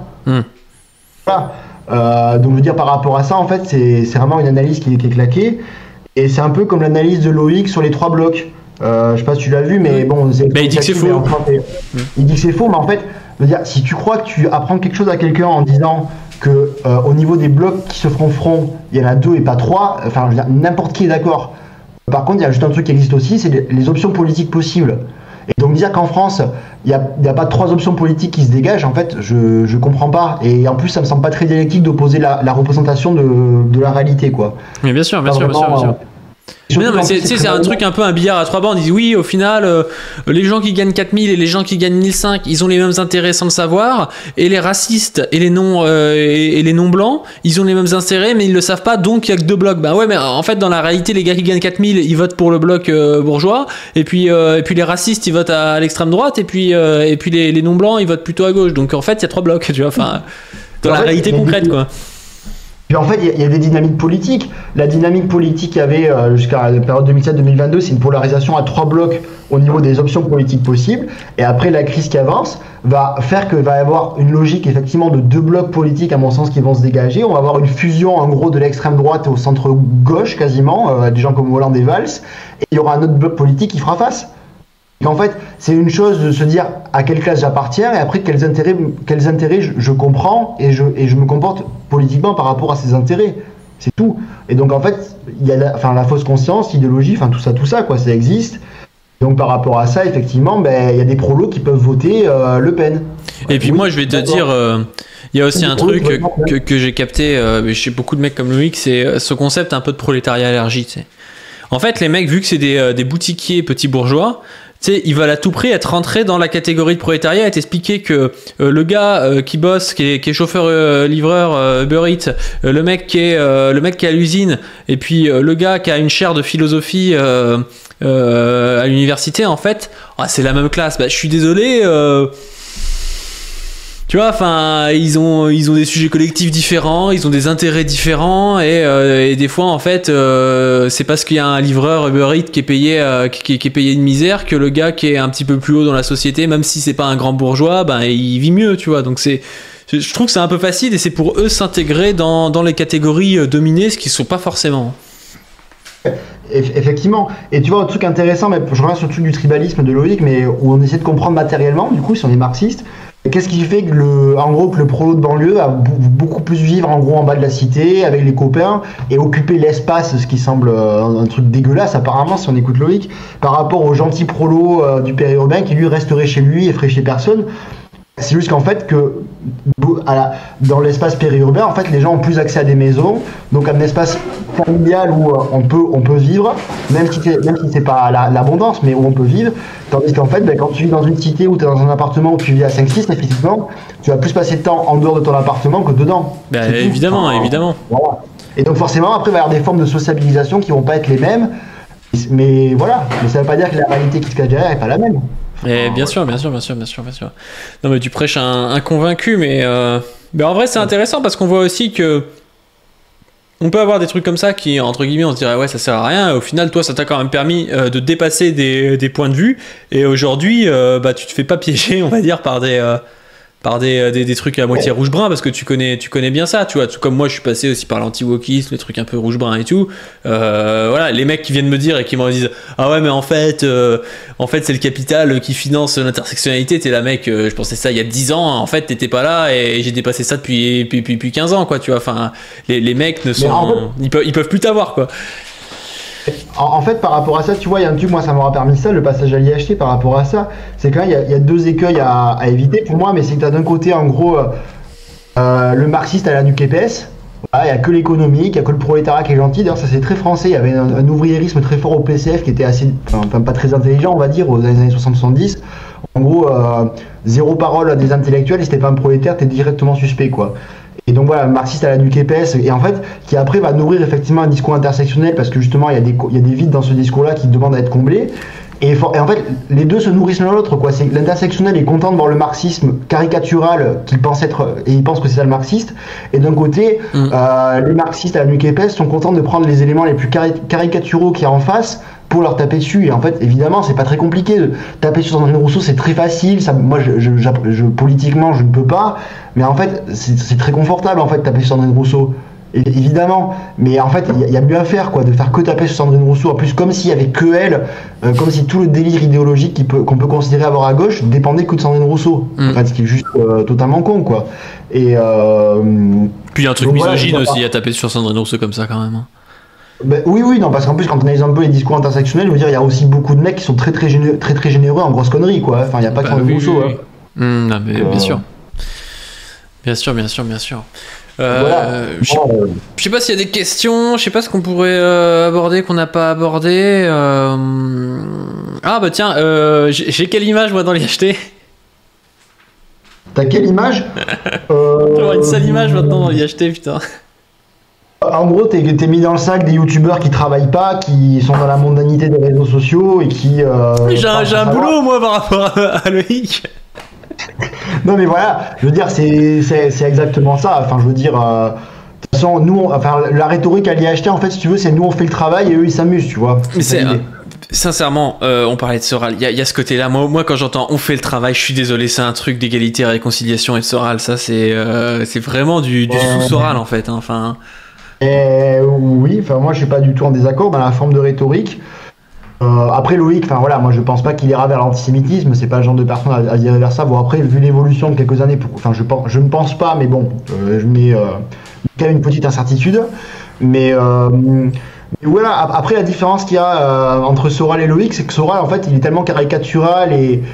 Voilà. Donc je veux dire par rapport à ça en fait c'est vraiment une analyse qui est claquée et c'est un peu comme l'analyse de Loïc sur les 3 blocs. Je sais pas si tu l'as vu mais bon il dit que c'est faux. Il dit que c'est faux mais en fait je veux dire, si tu crois que tu apprends quelque chose à quelqu'un en disant que au niveau des blocs qui se feront front il y en a 2 et pas 3, enfin je veux dire, n'importe qui est d'accord. Par contre il y a juste un truc qui existe aussi, c'est les options politiques possibles. Et donc dire qu'en France, il n'y a pas 3 options politiques qui se dégagent, en fait, je comprends pas. Et en plus, ça me semble pas très dialectique d'opposer la représentation de la réalité, quoi. Mais bien sûr. Mais non, mais c'est un truc un peu un billard à 3 bandes. Ils disent oui, au final, les gens qui gagnent 4000 et les gens qui gagnent 1005, ils ont les mêmes intérêts sans le savoir. Et les racistes et les non blancs, ils ont les mêmes intérêts, mais ils le savent pas. Donc il y a que 2 blocs. Bah ouais, mais en fait, dans la réalité, les gars qui gagnent 4000, ils votent pour le bloc bourgeois. Et puis les racistes, ils votent à l'extrême droite. Et puis les non blancs, ils votent plutôt à gauche. Donc en fait, il y a 3 blocs. Tu vois, enfin, dans la réalité concrète, quoi. Puis en fait, il y a des dynamiques politiques. La dynamique politique qu'il y avait jusqu'à la période 2007-2022, c'est une polarisation à 3 blocs au niveau des options politiques possibles. Et après, la crise qui avance va faire qu'il va y avoir une logique effectivement de 2 blocs politiques, à mon sens, qui vont se dégager. On va avoir une fusion en gros de l'extrême droite au centre-gauche quasiment, des gens comme Hollande et Valls. Et il y aura un autre bloc politique qui fera face. En fait, c'est une chose de se dire à quelle classe j'appartiens et après quels intérêts je comprends et je me comporte politiquement par rapport à ces intérêts. C'est tout. Et donc en fait, il y a la fausse conscience, l'idéologie, enfin tout ça quoi, ça existe. Donc par rapport à ça, effectivement, ben il y a des prolos qui peuvent voter Le Pen. Et puis moi, je vais te dire, il y a aussi un truc que j'ai capté chez beaucoup de mecs comme Loïc, c'est ce concept un peu de prolétariat élargi. Tu sais. En fait, les mecs, vu que c'est des boutiquiers petits bourgeois, tu sais, ils veulent à tout prix être rentrés dans la catégorie de prolétariat et t'expliquer que le gars qui bosse, qui est chauffeur livreur Uber Eats, le mec qui est à l'usine, et puis le gars qui a une chaire de philosophie à l'université, en fait, c'est la même classe. Bah, je suis désolé. Tu vois, enfin, ils ont des sujets collectifs différents, ils ont des intérêts différents, et des fois, en fait, c'est parce qu'il y a un livreur Uber Eats qui est payé une misère que le gars qui est un petit peu plus haut dans la société, même si c'est pas un grand bourgeois, ben il vit mieux, tu vois. Donc je trouve que c'est un peu facile, et c'est pour eux s'intégrer dans les catégories dominées, ce qu'ils sont pas forcément. Effectivement. Et tu vois, un truc intéressant, mais je reviens sur le truc du tribalisme de Loïc, mais où on essaie de comprendre matériellement, du coup, si on est marxiste. Qu'est-ce qui fait que le prolo de banlieue a beaucoup plus vivre en gros en bas de la cité avec les copains et occuper l'espace, ce qui semble un truc dégueulasse apparemment si on écoute Loïc, par rapport au gentil prolo du périurbain qui lui resterait chez lui et ferait chez personne. C'est juste qu'en fait que dans l'espace périurbain, en fait, les gens ont plus accès à des maisons, donc un espace familial où on peut vivre, même si c'est pas l'abondance, mais où on peut vivre. Tandis qu'en fait, quand tu vis dans une cité ou tu es dans un appartement où tu vis à 5-6, effectivement, tu vas plus passer de temps en dehors de ton appartement que dedans. Évidemment, évidemment. Voilà. Et donc forcément, après, il va y avoir des formes de sociabilisation qui vont pas être les mêmes. Mais voilà, mais ça veut pas dire que la réalité qui se cache derrière est pas la même. Bien sûr. Non mais tu prêches un convaincu, mais en vrai c'est intéressant parce qu'on voit aussi que on peut avoir des trucs comme ça qui, entre guillemets, on se dirait ouais ça sert à rien, et au final toi ça t'a quand même permis de dépasser des points de vue, et aujourd'hui tu te fais pas piéger, on va dire, par des trucs à moitié rouge-brun, parce que tu connais bien ça, tu vois, tout comme moi je suis passé aussi par l'anti-wokisme, les trucs un peu rouge-brun et tout. Voilà, les mecs qui viennent me dire et qui me disent ah ouais mais en fait c'est le capital qui finance l'intersectionnalité, t'es là mec, je pensais ça il y a 10 ans, en fait t'étais pas là et j'ai dépassé ça depuis 15 ans quoi, tu vois, enfin les mecs ne sont, ils peuvent plus t'avoir quoi. En fait, par rapport à ça, tu vois, il y a un truc, moi ça m'aura permis ça, le passage à l'IHT par rapport à ça, c'est qu'il y a deux écueils à éviter pour moi, mais c'est que tu as d'un côté, en gros, le marxiste à la NUC-EPS, il n'y a que l'économie, il n'y a que le prolétariat qui est gentil, d'ailleurs ça c'est très français, il y avait un ouvriérisme très fort au PCF qui était pas très intelligent, on va dire, dans les années 60-70. En gros, zéro parole à des intellectuels, si t'es pas un prolétaire, t'es directement suspect, quoi. Et donc voilà, marxiste à la NUC-EPS, et en fait, qui après va nourrir effectivement un discours intersectionnel, parce que justement, il y a des vides dans ce discours-là qui demandent à être comblés. Et en fait, les deux se nourrissent l'un l'autre, quoi. C'est l'intersectionnel est content de voir le marxisme caricatural qu'il pense être, et il pense que c'est ça le marxiste. Et d'un côté, les marxistes à la NUC-EPS sont contents de prendre les éléments les plus caricaturaux qu'il y a en face pour leur taper dessus. Et en fait, évidemment, c'est pas très compliqué de taper sur Sandrine Rousseau, c'est très facile. Ça, moi, politiquement, je ne peux pas. Mais en fait, c'est très confortable en fait de taper sur Sandrine Rousseau. Évidemment, mais en fait, il y a mieux à faire, quoi, de faire que taper sur Sandrine Rousseau. En plus, comme s'il y avait que elle, comme si tout le délire idéologique qu'on peut considérer avoir à gauche dépendait que de Sandrine Rousseau. En fait, ce qui est juste totalement con, quoi. Et puis il y a un truc misogyne aussi à taper sur Sandrine Rousseau comme ça, quand même. Ben, oui, non, parce qu'en plus, quand on analyse un peu les discours intersectionnels, je veux dire, il y a aussi beaucoup de mecs qui sont très généreux en grosse connerie, quoi. Enfin, il n'y a pas que Sandrine Rousseau. Oui. Hein. Non, mais bien sûr. Bien sûr. Je sais pas s'il y a des questions, je sais pas ce qu'on pourrait aborder qu'on n'a pas abordé. Ah bah tiens, j'ai quelle image moi dans l'IHT? T'as quelle image? J'aurais une sale image maintenant dans l'IHT, putain. En gros, t'es mis dans le sac des youtubeurs qui travaillent pas, qui sont dans la mondanité des réseaux sociaux et qui... J'ai un boulot moi par rapport à Loïc. Non mais voilà, je veux dire, c'est exactement ça. Enfin, je veux dire, de toute façon, nous, la rhétorique à l'IHT, en fait, si tu veux, c'est nous on fait le travail et eux ils s'amusent, tu vois. Sincèrement, on parlait de Soral, il y a ce côté-là. Moi, quand j'entends on fait le travail, je suis désolé, c'est un truc d'égalité, réconciliation et de Soral. Ça, c'est vraiment du sous-Soral en fait. Hein, enfin. Oui, enfin moi je suis pas du tout en désaccord dans la forme de rhétorique. Après Loïc, enfin voilà, moi je pense pas qu'il ira vers l'antisémitisme, c'est pas le genre de personne à dire vers ça. Bon après, vu l'évolution de quelques années, enfin je ne pense pas, mais bon, je mets quand même une petite incertitude. Mais voilà, après la différence qu'il y a entre Soral et Loïc, c'est que Soral en fait il est tellement caricatural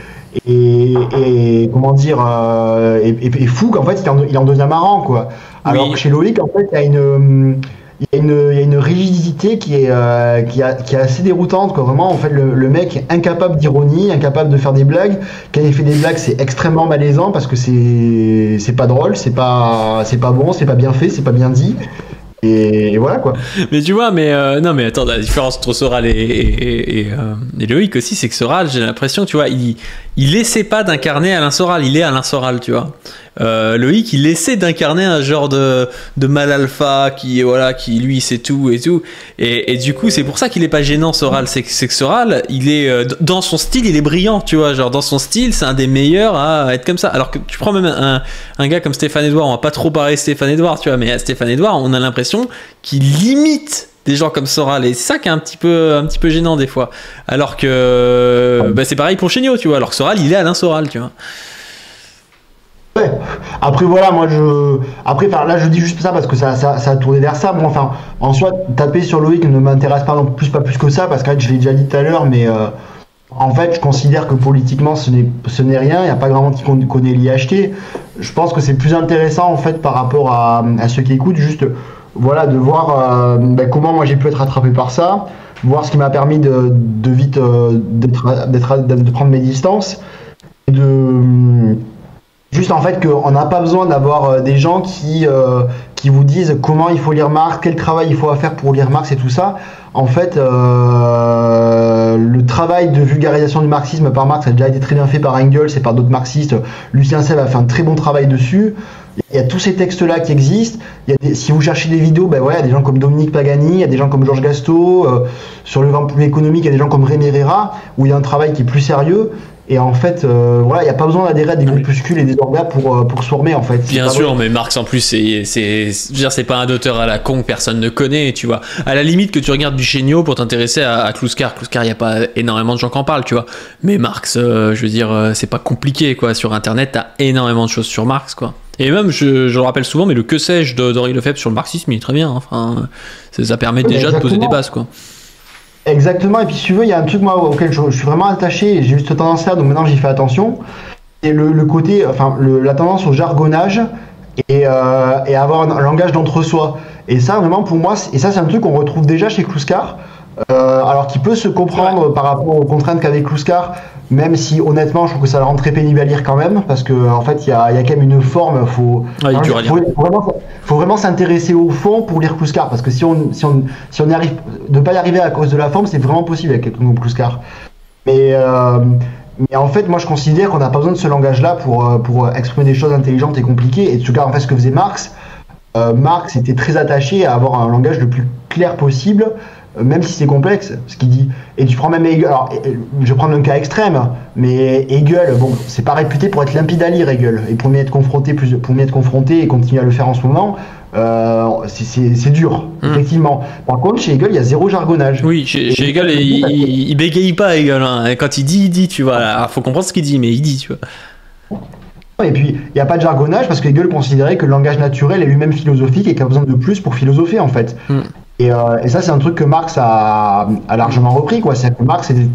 et comment dire et fou qu'en fait il en devient marrant quoi. Alors que chez Loïc en fait il y a une rigidité qui est assez déroutante quoi. Vraiment en fait le mec est incapable d'ironie, incapable de faire des blagues. Quand il fait des blagues c'est extrêmement malaisant parce que c'est pas drôle, c'est pas bon, c'est pas bien fait, c'est pas bien dit. Et voilà quoi. Mais tu vois, non, mais attends, la différence entre Soral et Loïc aussi, c'est que Soral, j'ai l'impression, tu vois, il essaie pas d'incarner Alain Soral, il est Alain Soral, tu vois. Loïc, il essaie d'incarner un genre de mal alpha qui lui sait tout et tout. Et du coup, c'est pour ça qu'il est pas gênant, Soral. C'est que Soral, il est dans son style, il est brillant, tu vois. Genre dans son style, c'est un des meilleurs à être comme ça. Alors que tu prends même un gars comme Stéphane Edouard, on va pas trop parler de Stéphane Edouard, tu vois, mais à Stéphane Edouard, on a l'impression qu'il limite des gens comme Soral, et c'est ça qui est un petit peu gênant des fois. Alors que c'est pareil pour Chéniaud, tu vois. Alors que Soral, il est Alain Soral, tu vois. Ouais. Après voilà, moi là je dis juste ça parce que ça a tourné vers ça. Bon, enfin, en soi, taper sur Loïc ne m'intéresse pas plus que ça parce que je l'ai déjà dit tout à l'heure, mais en fait, je considère que politiquement ce n'est rien. Il n'y a pas grand monde qui connaît l'IHT. Je pense que c'est plus intéressant en fait par rapport à ceux qui écoutent, juste voilà, de voir comment moi j'ai pu être attrapé par ça, voir ce qui m'a permis de vite de prendre mes distances et de juste en fait qu'on n'a pas besoin d'avoir des gens qui vous disent comment il faut lire Marx, quel travail il faut faire pour lire Marx et tout ça. En fait, le travail de vulgarisation du marxisme par Marx a déjà été très bien fait par Engels et par d'autres marxistes. Lucien Sèvres a fait un très bon travail dessus. Il y a tous ces textes-là qui existent. Si vous cherchez des vidéos, il y a des gens comme Dominique Pagani, il y a des gens comme Georges Gastaud. Sur le plan économique, il y a des gens comme Rémi Herrera, où il y a un travail qui est plus sérieux. Et en fait, il n'y a pas besoin d'adhérer à des groupuscules et des orgas pour se former, en fait. Bien sûr, mais Marx, en plus, c'est pas un auteur à la con que personne ne connaît, tu vois. À la limite que tu regardes du Chéniaud pour t'intéresser à Kluskar. Kluskar, il n'y a pas énormément de gens qui en parlent, tu vois. Mais Marx, je veux dire, c'est pas compliqué, quoi. Sur Internet, t'as énormément de choses sur Marx, quoi. Et même, je le rappelle souvent, mais le que sais-je d'Henri Lefebvre sur le marxisme, il est très bien. Enfin, ça permet déjà de poser des bases, quoi. Exactement, et puis si tu veux, il y a un truc moi auquel je suis vraiment attaché, et j'ai juste tendance là, donc maintenant j'y fais attention, c'est le côté, la tendance au jargonnage et avoir un langage d'entre-soi. Et ça vraiment pour moi, et ça c'est un truc qu'on retrouve déjà chez Kluskar, alors qu'il peut se comprendre par rapport aux contraintes qu'avait Kluskar, même si honnêtement je trouve que ça le rend très pénible à lire quand même, parce que en fait il y a quand même une forme, faut vraiment s'intéresser au fond pour lire Kluskar, parce que si on y arrive, de pas y arriver à cause de la forme, c'est vraiment possible avec quelqu'un comme Kluskar. Mais en fait moi je considère qu'on n'a pas besoin de ce langage-là pour exprimer des choses intelligentes et compliquées, et en tout cas en fait ce que faisait Marx, Marx était très attaché à avoir un langage le plus clair possible, même si c'est complexe ce qu'il dit. Et tu prends même Hegel, alors je prends un cas extrême, mais Hegel, bon, c'est pas réputé pour être limpide à lire Hegel, et pour m'y être confronté et continuer à le faire en ce moment, c'est dur, effectivement. Par contre, chez Hegel, il y a zéro jargonnage. Oui, chez Hegel, il bégaye pas Hegel, hein. Quand il dit, tu vois. Alors, faut comprendre ce qu'il dit, mais il dit, tu vois. Et puis, il n'y a pas de jargonnage parce que Hegel considérait que le langage naturel est lui-même philosophique et qu'il a besoin de plus pour philosopher, en fait. Et ça, c'est un truc que Marx a largement repris, quoi. C'est que Marx était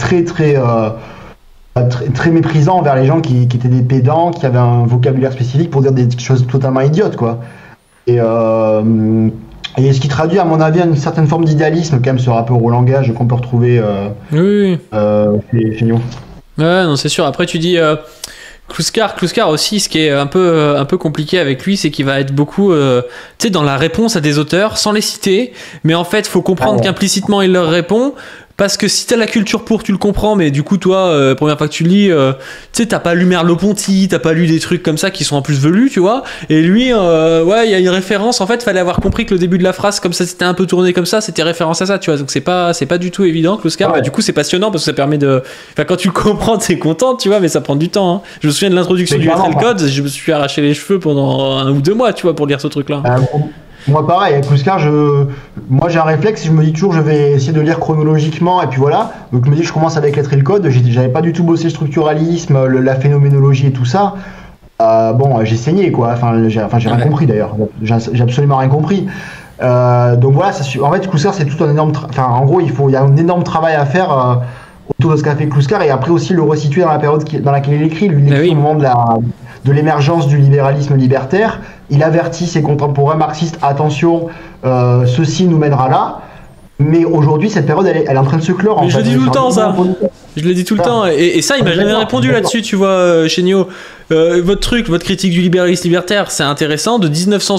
très méprisant envers les gens qui étaient des pédants, qui avaient un vocabulaire spécifique pour dire des choses totalement idiotes, quoi. Et ce qui traduit, à mon avis, une certaine forme d'idéalisme, quand même, ce rapport au langage qu'on peut retrouver chez nous. Ouais, non, c'est sûr. Après, tu dis... Kluskar aussi, ce qui est un peu compliqué avec lui, c'est qu'il va être beaucoup dans la réponse à des auteurs sans les citer, mais en fait faut comprendre qu'implicitement il leur répond, parce que si t'as la culture pour, tu le comprends, mais du coup toi première fois que tu lis, t'as pas lu Merleau-Ponty, t'as pas lu des trucs comme ça qui sont en plus velus, tu vois, et lui il y a une référence, en fait fallait avoir compris que le début de la phrase comme ça c'était un peu tourné comme ça, c'était référence à ça, tu vois, donc c'est pas du tout évident Kluskar. Du coup c'est passionnant parce que ça permet quand tu le comprends t'es content, tu vois, mais ça prend du temps, hein. Je me souviens de l'introduction du FL Code, je me suis arraché les cheveux pendant 1 ou 2 mois, tu vois, pour lire ce truc là. Moi pareil, avec Kluskar, moi j'ai un réflexe, je me dis toujours je vais essayer de lire chronologiquement et puis voilà. Donc je me dis je commence avec Lettres et le Code, j'avais pas du tout bossé le structuralisme, la phénoménologie et tout ça. Bon, j'ai saigné quoi, j'ai rien compris d'ailleurs, j'ai absolument rien compris. Donc voilà, en fait Kluskar c'est tout un énorme, en gros il y a un énorme travail à faire autour de ce qu'a fait Kluskar et après aussi le resituer dans la période dans laquelle il écrit. Lui, il écrit au moment de l'émergence du libéralisme libertaire. Il avertit ses contemporains marxistes, attention, ceci nous mènera là. Mais aujourd'hui, cette période, elle est en train de se clore. Mais je le dis tout le temps, ça. Je le dis tout le temps. Et ça, il m'a jamais répondu là-dessus, tu vois, Chéniaud. Votre critique du libéralisme libertaire, c'est intéressant. De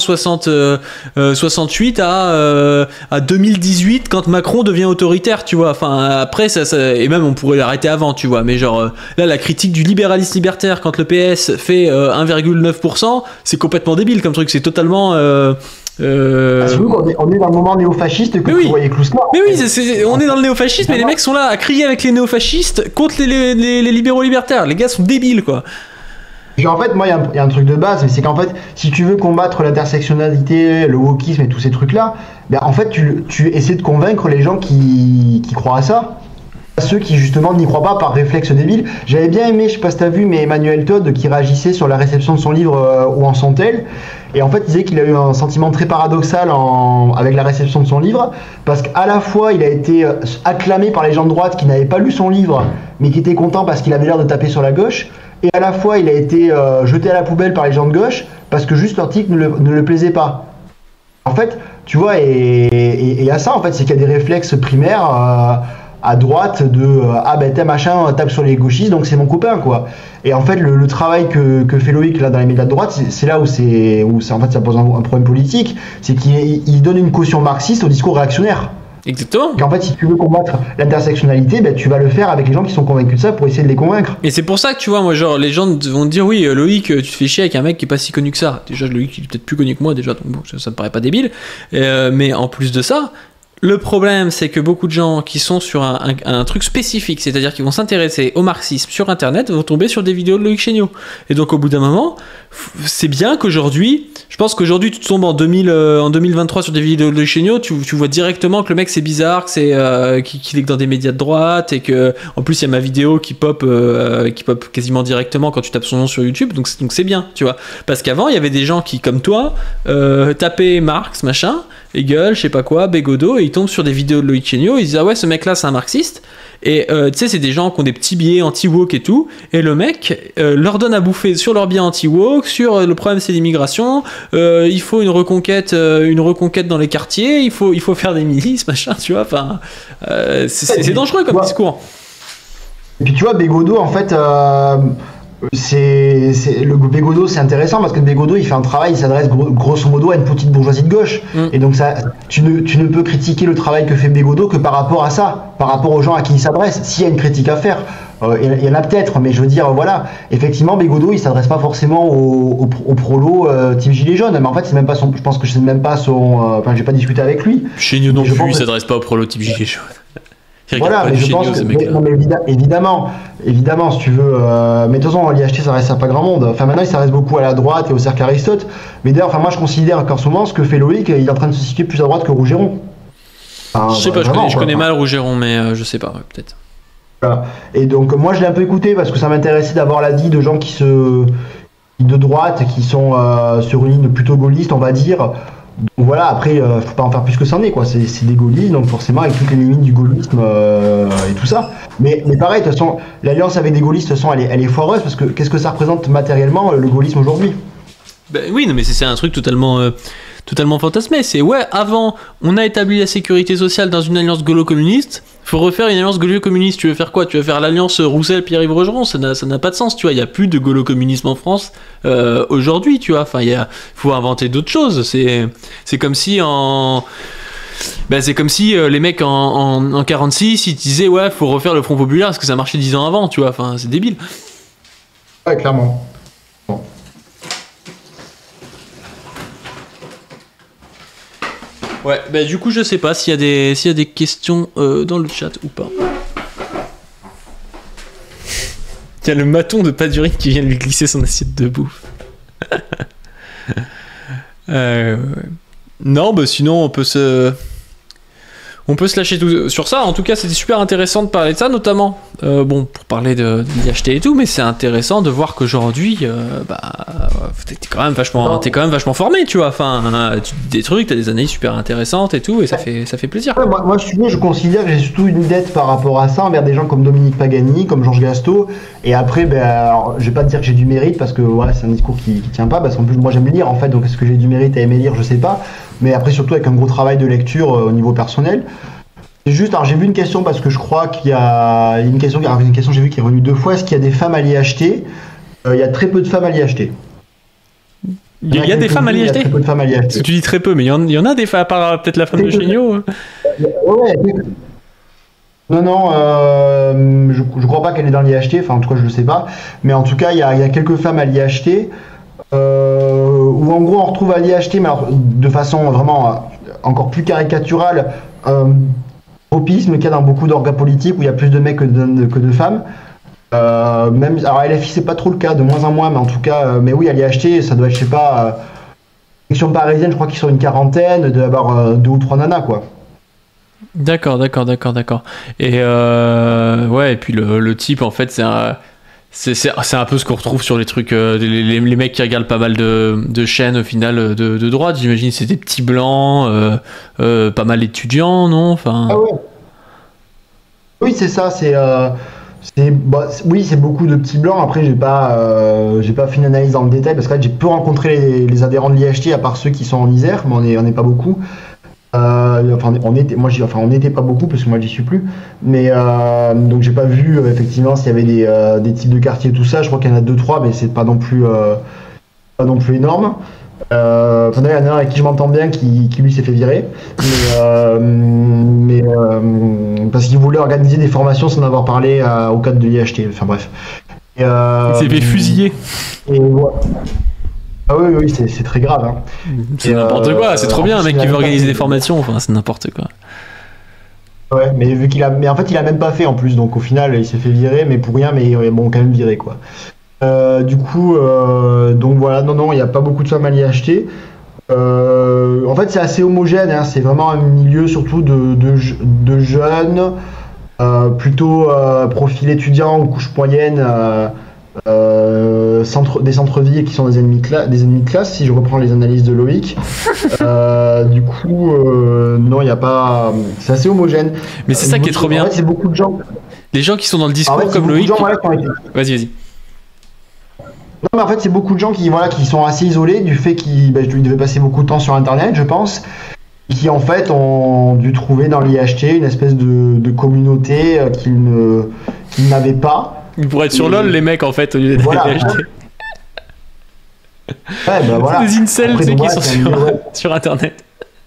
1968 à 2018, quand Macron devient autoritaire, tu vois. Enfin, après, et même on pourrait l'arrêter avant, tu vois. Mais genre, là, la critique du libéralisme libertaire, quand le PS fait 1,9%, c'est complètement débile comme truc. C'est totalement... on est dans le moment néofasciste que vous voyez Kluskar. Mais oui, on est dans le néofascisme et les mecs sont là à crier avec les néofascistes contre les libéraux libertaires. Les gars sont débiles, quoi. Et en fait, moi, il y a un truc de base, c'est qu'en fait, si tu veux combattre l'intersectionnalité, le wokisme et tous ces trucs-là, ben, en fait, tu essaies de convaincre les gens qui croient à ça. Ceux qui justement n'y croient pas par réflexe débile. J'avais bien aimé, je sais pas si t'as vu, mais Emmanuel Todd qui réagissait sur la réception de son livre Où en sont-elles. Et en fait, il disait qu'il a eu un sentiment très paradoxal avec la réception de son livre, parce qu'à la fois, il a été acclamé par les gens de droite qui n'avaient pas lu son livre, mais qui étaient contents parce qu'il avait l'air de taper sur la gauche, et à la fois, il a été jeté à la poubelle par les gens de gauche, parce que juste l'article ne le plaisait pas. En fait, tu vois, et à ça, en fait, c'est qu'il y a des réflexes primaires à droite de ah ben t'es machin tape sur les gauchistes donc c'est mon copain quoi. Et en fait le travail que fait Loïc là dans les médias de droite c'est là où en fait ça pose un problème politique, c'est qu'il donne une caution marxiste au discours réactionnaire. Exactement. Et en fait, si tu veux combattre l'intersectionnalité, ben, tu vas le faire avec les gens qui sont convaincus de ça pour essayer de les convaincre. Et c'est pour ça que tu vois, moi, genre, les gens vont te dire oui, Loïc, tu te fais chier avec un mec qui est pas si connu que ça. Déjà, Loïc, il est peut-être plus connu que moi, déjà, donc bon, ça me paraît pas débile. Mais en plus de ça, le problème, c'est que beaucoup de gens qui sont sur un truc spécifique, c'est-à-dire qui vont s'intéresser au marxisme sur Internet, vont tomber sur des vidéos de Loïc Chéniaud. Et donc, au bout d'un moment, c'est bien qu'aujourd'hui, je pense qu'aujourd'hui, tu tombes en 2023 sur des vidéos de Loïc Chéniaud, tu vois directement que le mec, c'est bizarre, que qu'il est dans des médias de droite, et que, en plus, il y a ma vidéo qui pop quasiment directement quand tu tapes son nom sur YouTube, donc c'est bien, tu vois. Parce qu'avant, il y avait des gens qui, comme toi, tapaient Marx, machin, Hegel, je sais pas quoi, Bégodeau, et ils tombent sur des vidéos de Loïc Chéniaud, ils disent ah ouais, ce mec là c'est un marxiste, et tu sais, c'est des gens qui ont des petits billets anti-woke et tout, et le mec leur donne à bouffer sur leur billet anti-woke, sur le problème c'est l'immigration, il faut une reconquête dans les quartiers, il faut faire des milices, machin, tu vois, enfin, c'est dangereux comme discours. Et puis tu vois, Bégodeau en fait. Le Bégodeau c'est intéressant parce que Bégodeau il fait un travail, il s'adresse grosso modo à une petite bourgeoisie de gauche et donc ça, tu ne peux critiquer le travail que fait Bégodeau que par rapport à ça, par rapport aux gens à qui il s'adresse. S'il y a une critique à faire, il y en a peut-être, mais je veux dire voilà, effectivement Bégodeau il s'adresse pas forcément aux prolos type gilet jaune, mais en fait c'est même pas son, je pense que c'est même pas son, enfin j'ai pas discuté avec lui. Chez nous non plus il s'adresse pas aux prolos type gilet jaune. Voilà, mais je pense que évidemment, si tu veux, mais de toute façon, l'IHT ça reste à pas grand monde. Enfin, maintenant, il s'adresse beaucoup à la droite et au cercle Aristote. Mais d'ailleurs, enfin, moi, je considère qu'en ce moment, ce que fait Loïc, il est en train de se situer plus à droite que Rougeron. Enfin, je sais pas, je connais mal Rougeron, mais je sais pas, ouais, peut-être. Voilà. Et donc, moi, je l'ai un peu écouté parce que ça m'intéressait d'avoir l'avis de gens de droite, qui sont sur une ligne plutôt gaulliste, on va dire. Donc voilà, après, faut pas en faire plus que ça en est, quoi. C'est des gaullistes, donc forcément, avec toutes les limites du gaullisme et tout ça. Mais pareil, de toute façon, l'alliance avec des gaullistes, de toute façon, elle est foireuse, parce que qu'est-ce que ça représente matériellement, le gaullisme aujourd'hui ? Ben oui, non, mais c'est un truc totalement fantasmé. C'est ouais, avant, on a établi la sécurité sociale dans une alliance gaulo-communiste. Faut refaire une alliance gaulo-communiste. Tu veux faire quoi ? Tu veux faire l'alliance Roussel-Pierre-Yves Rogeron ? Ça n'a pas de sens, tu vois. Il y a plus de gaulo-communisme en France aujourd'hui, tu vois. Enfin, faut inventer d'autres choses. C'est comme si les mecs en 46 ils disaient ouais, faut refaire le Front Populaire parce que ça marchait 10 ans avant, tu vois. Enfin, c'est débile. Ouais, clairement. Bon. Ouais, bah du coup, je sais pas s'il y a des questions dans le chat ou pas. Il y a le maton de Padurine qui vient de lui glisser son assiette de bouffe. Ouais. Non, bah sinon on peut se lâcher tout sur ça. En tout cas, c'était super intéressant de parler de ça, notamment bon, pour parler d'y acheter et tout, mais c'est intéressant de voir qu'aujourd'hui, t'es quand même vachement formé, tu vois. Enfin, tu dis des trucs, t'as des analyses super intéressantes et tout, et ça fait plaisir. Ouais, moi, je considère que j'ai surtout une dette par rapport à ça envers des gens comme Dominique Pagani, comme Georges Gasto. Et après, alors, je vais pas te dire que j'ai du mérite parce que ouais, c'est un discours qui tient pas, parce qu'en plus, moi j'aime lire en fait, donc est-ce que j'ai du mérite à aimer lire, je sais pas. Mais après, surtout avec un gros travail de lecture au niveau personnel. C'est juste, alors j'ai vu une question parce que je crois qu'il y a une question j'ai vu qui est revenue 2 fois. Est-ce qu'il y a des femmes à l'IHT? Il y a très peu de femmes à l'IHT. Il y a des femmes à l'IHT? Très peu de femmes à l'IHT. Parce que tu dis très peu, mais il y en a des femmes, à part peut-être la femme de Chéniaud. Ouais. Non, je crois pas qu'elle est dans l'IHT, enfin en tout cas je le sais pas. Mais en tout cas, il y a quelques femmes à l'IHT. Où en gros on retrouve à l'IHT, mais alors, de façon vraiment encore plus caricaturale, tropisme qu'il y a dans beaucoup d'orgas politiques où il y a plus de mecs que de femmes. Même, alors à LFI c'est pas trop le cas, de moins en moins, mais en tout cas, mais oui à l'IHT ça doit être, je sais pas, section parisienne, je crois qu'ils sont une quarantaine, d'avoir 2 ou 3 nanas quoi. D'accord. Et ouais, et puis le type en fait c'est un peu ce qu'on retrouve sur les trucs, les mecs qui regardent pas mal de chaînes au final de droite, j'imagine c'est des petits blancs, pas mal d'étudiants, non? Enfin... Ah ouais. Oui c'est ça, oui c'est beaucoup de petits blancs. Après j'ai pas fait une analyse dans le détail parce que là j'ai peu rencontré les adhérents de l'IHT à part ceux qui sont en Isère, mais on est pas beaucoup. On n'était pas beaucoup parce que moi j'y suis plus, mais donc j'ai pas vu effectivement s'il y avait des types de quartiers, tout ça. Je crois qu'il y en a 2-3, mais c'est pas non plus énorme. Il y en a un avec qui je m'entends bien qui lui s'est fait virer, mais parce qu'il voulait organiser des formations sans avoir parlé au cadre de l'IHT. Enfin bref. Il s'est fait fusiller. Et voilà. Ah oui, c'est très grave. Hein. C'est n'importe quoi, c'est trop bien, un mec qui veut organiser des formations, enfin c'est n'importe quoi. Ouais, mais mais en fait il a même pas fait en plus, donc au final il s'est fait virer, mais pour rien, mais bon quand même viré quoi. Du coup, donc voilà, non, il n'y a pas beaucoup de femmes à l'IHT. En fait c'est assez homogène, hein, c'est vraiment un milieu surtout de jeunes, plutôt profil étudiant ou couche moyenne. Des centres-villes qui sont des ennemis de classe, si je reprends les analyses de Loïc. Du coup, non, il n'y a pas. C'est assez homogène. Mais c'est ça qui est trop bien. En fait, c'est beaucoup de gens. Les gens qui sont dans le discours comme Loïc. Vas-y. Non, mais en fait, c'est beaucoup de gens qui sont assez isolés du fait qu'ils devaient passer beaucoup de temps sur Internet, je pense, et qui en fait ont dû trouver dans l'IHT une espèce de communauté qu'ils n'avaient pas. Ils pourraient être sur LoL, les mecs, en fait, au lieu d'être achetés. Ouais, voilà. C'est des incels, qui sont sur Internet.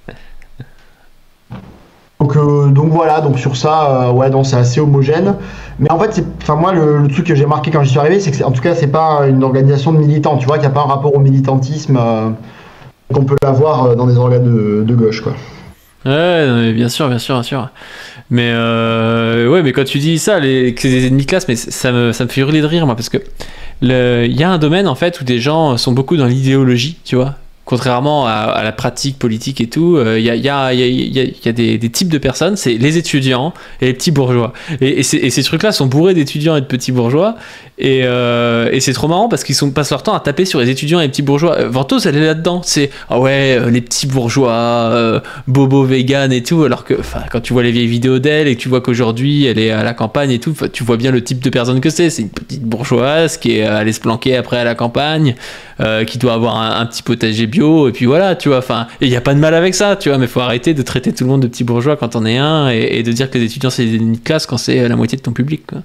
Donc voilà, donc sur ça, ouais, non, c'est assez homogène. Mais en fait, moi, le truc que j'ai marqué quand j'y suis arrivé, c'est que, en tout cas, c'est pas une organisation de militants. Tu vois qu'il n'y a pas un rapport au militantisme qu'on peut l'avoir dans des organes de gauche, quoi. Ouais, non, mais bien sûr. Mais ouais, mais quand tu dis ça, que c'est des ennemis de classe, mais ça me fait hurler de rire, moi, parce que il y a un domaine en fait où des gens sont beaucoup dans l'idéologie, tu vois. Contrairement à la pratique politique et tout, il y a des types de personnes, c'est les étudiants et les petits bourgeois. Et ces trucs-là sont bourrés d'étudiants et de petits bourgeois. Et c'est trop marrant parce qu'ils passent leur temps à taper sur les étudiants et les petits bourgeois. Ventose, elle est là-dedans. C'est les petits bourgeois, bobo vegan et tout. Alors que quand tu vois les vieilles vidéos d'elle et que tu vois qu'aujourd'hui elle est à la campagne et tout, tu vois bien le type de personne que c'est. C'est une petite bourgeoise qui est allée se planquer après à la campagne, qui doit avoir un petit potager bio. Et puis voilà, tu vois. Et il n'y a pas de mal avec ça, tu vois. Mais faut arrêter de traiter tout le monde de petit bourgeois quand on est un et de dire que les étudiants c'est des ennemis de classe quand c'est la moitié de ton public, quoi.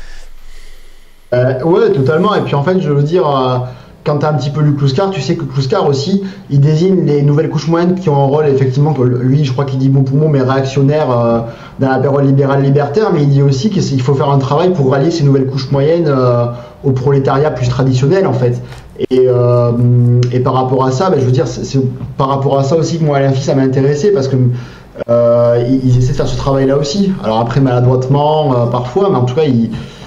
Ouais, totalement. Et puis en fait, je veux dire, quand tu as un petit peu lu Kluskar, tu sais que Kluskar aussi, il désigne les nouvelles couches moyennes qui ont un rôle, effectivement, lui, je crois qu'il dit bon pour mot, mais réactionnaire dans la période libérale libertaire, mais il dit aussi qu'il faut faire un travail pour rallier ces nouvelles couches moyennes au prolétariat plus traditionnel, en fait. Et par rapport à ça, je veux dire, c'est par rapport à ça aussi que moi, à l'INFI, ça m'a intéressé, parce que ils essaient de faire ce travail-là aussi. Alors après, maladroitement, parfois, mais en tout cas,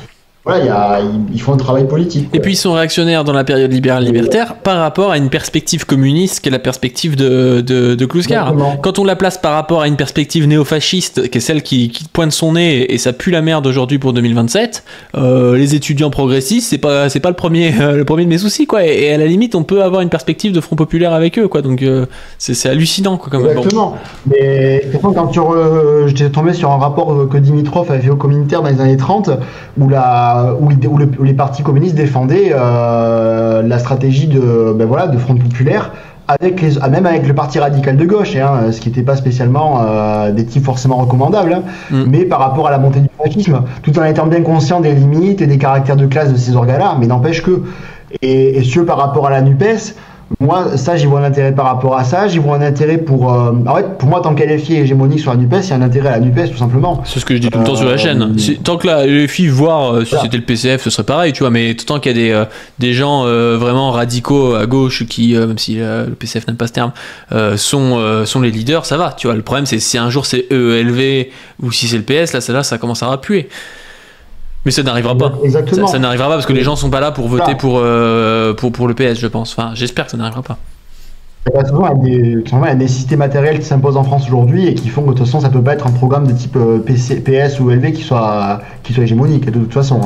voilà, ils font un travail politique. Et puis ils sont réactionnaires dans la période libérale libertaire par rapport à une perspective communiste qui est la perspective de Kluskar. Exactement. Quand on la place par rapport à une perspective néofasciste qui est celle qui pointe son nez et ça pue la merde aujourd'hui pour 2027, les étudiants progressistes c'est pas le premier de mes soucis quoi. Et à la limite on peut avoir une perspective de Front populaire avec eux quoi. Donc c'est hallucinant quoi quand même. Exactement. Bon. Mais quand j'étais tombé sur un rapport que Dimitrov avait fait au Comintern dans les années 30 où les partis communistes défendaient la stratégie de Front populaire même avec le parti radical de gauche, ce qui n'était pas spécialement des types forcément recommandables, mais par rapport à la montée du fascisme, tout en étant bien conscient des limites et des caractères de classe de ces organes-là, mais n'empêche que, et ce par rapport à la NUPES, moi, ça, j'y vois un intérêt par rapport à ça. J'y vois un intérêt pour moi, tant qu'elle est LFI est hégémonique sur la NUPES, il y a un intérêt à la NUPES, tout simplement. C'est ce que je dis tout le temps sur la chaîne. Tant que la LFI, voir si c'était le PCF, ce serait pareil, tu vois. Mais tant qu'il y a des gens vraiment radicaux à gauche qui, même si le PCF n'aime pas ce terme, sont les leaders, ça va, tu vois. Le problème, c'est si un jour c'est EELV ou si c'est le PS, là, ça commencera à puer. Mais ça n'arrivera pas. Exactement. Ça n'arrivera pas parce que les gens sont pas là pour voter pour le PS, je pense. Enfin, j'espère que ça n'arrivera pas. Il y a des nécessités matérielles qui s'imposent en France aujourd'hui et qui font que de toute façon ça peut pas être un programme de type PS ou LV qui soit hégémonique de toute façon.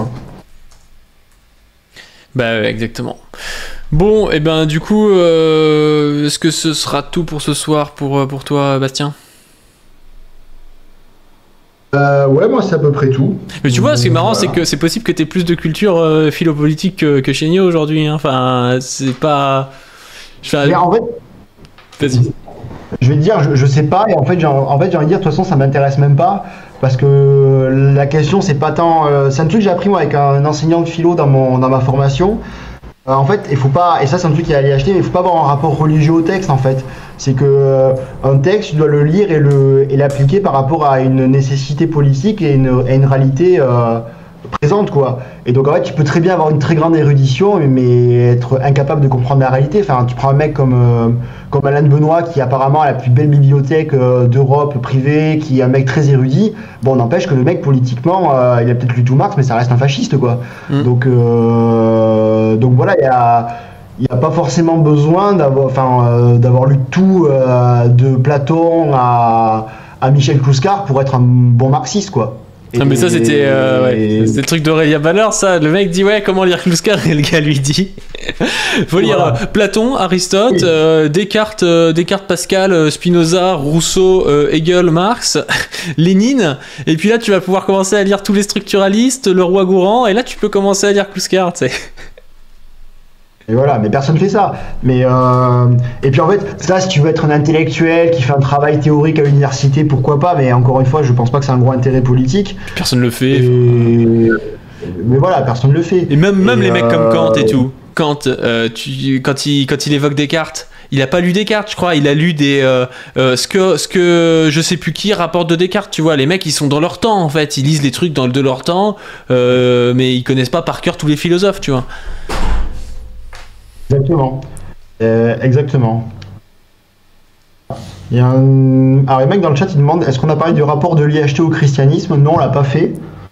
Bah exactement. Bon, et ben du coup, est-ce que ce sera tout pour ce soir pour toi, Bastien ? Ouais, moi c'est à peu près tout. Mais tu vois, ce qui est marrant, c'est que c'est possible que tu aies plus de culture philo-politique que chez Nio aujourd'hui. Enfin, c'est pas. Mais en fait, vas-y. Je vais te dire, je sais pas, et en fait j'ai envie de dire, de toute façon ça m'intéresse même pas, parce que la question c'est pas tant. C'est un truc que j'ai appris moi avec un enseignant de philo dans ma formation. En fait, il faut pas, et ça c'est un truc qu'il y a à aller acheter, mais il faut pas avoir un rapport religieux au texte en fait. C'est que un texte, tu dois le lire et l'appliquer par rapport à une nécessité politique et une réalité présente quoi. Et donc en fait, tu peux très bien avoir une très grande érudition, mais être incapable de comprendre la réalité. Enfin, tu prends un mec comme Alain de Benoît qui apparemment a la plus belle bibliothèque d'Europe privée, qui est un mec très érudit. Bon, n'empêche que le mec politiquement, il a peut-être lu tout Marx, mais ça reste un fasciste quoi. Donc voilà, il n'y a pas forcément besoin d'avoir lu tout de Platon à Michel Kluskar pour être un bon marxiste quoi. Ah mais ça c'était le truc d'Aurélien Baleur, ça. Le mec dit ouais, comment lire Kluskar, et le gars lui dit faut lire Platon, Aristote, Descartes, Pascal, Spinoza, Rousseau, Hegel, Marx, Lénine, et puis là tu vas pouvoir commencer à lire tous les structuralistes, le roi Gourand, et là tu peux commencer à lire Kluskar, tu sais. Et voilà, mais personne fait ça. Mais et puis en fait, ça, si tu veux être un intellectuel qui fait un travail théorique à l'université, pourquoi pas. Mais encore une fois, je pense pas que c'est un gros intérêt politique. Personne le fait. Mais voilà, personne le fait. Et même les mecs comme Kant et tout. Kant, quand il évoque Descartes, il a pas lu Descartes, je crois. Il a lu ce que je sais plus qui rapporte de Descartes. Tu vois, les mecs, ils sont dans leur temps en fait. Ils lisent les trucs de leur temps, mais ils connaissent pas par cœur tous les philosophes, tu vois. Exactement. Exactement. Alors les mecs dans le chat ils demandent est-ce qu'on a parlé du rapport de l'IHT au christianisme? Non, on l'a pas fait.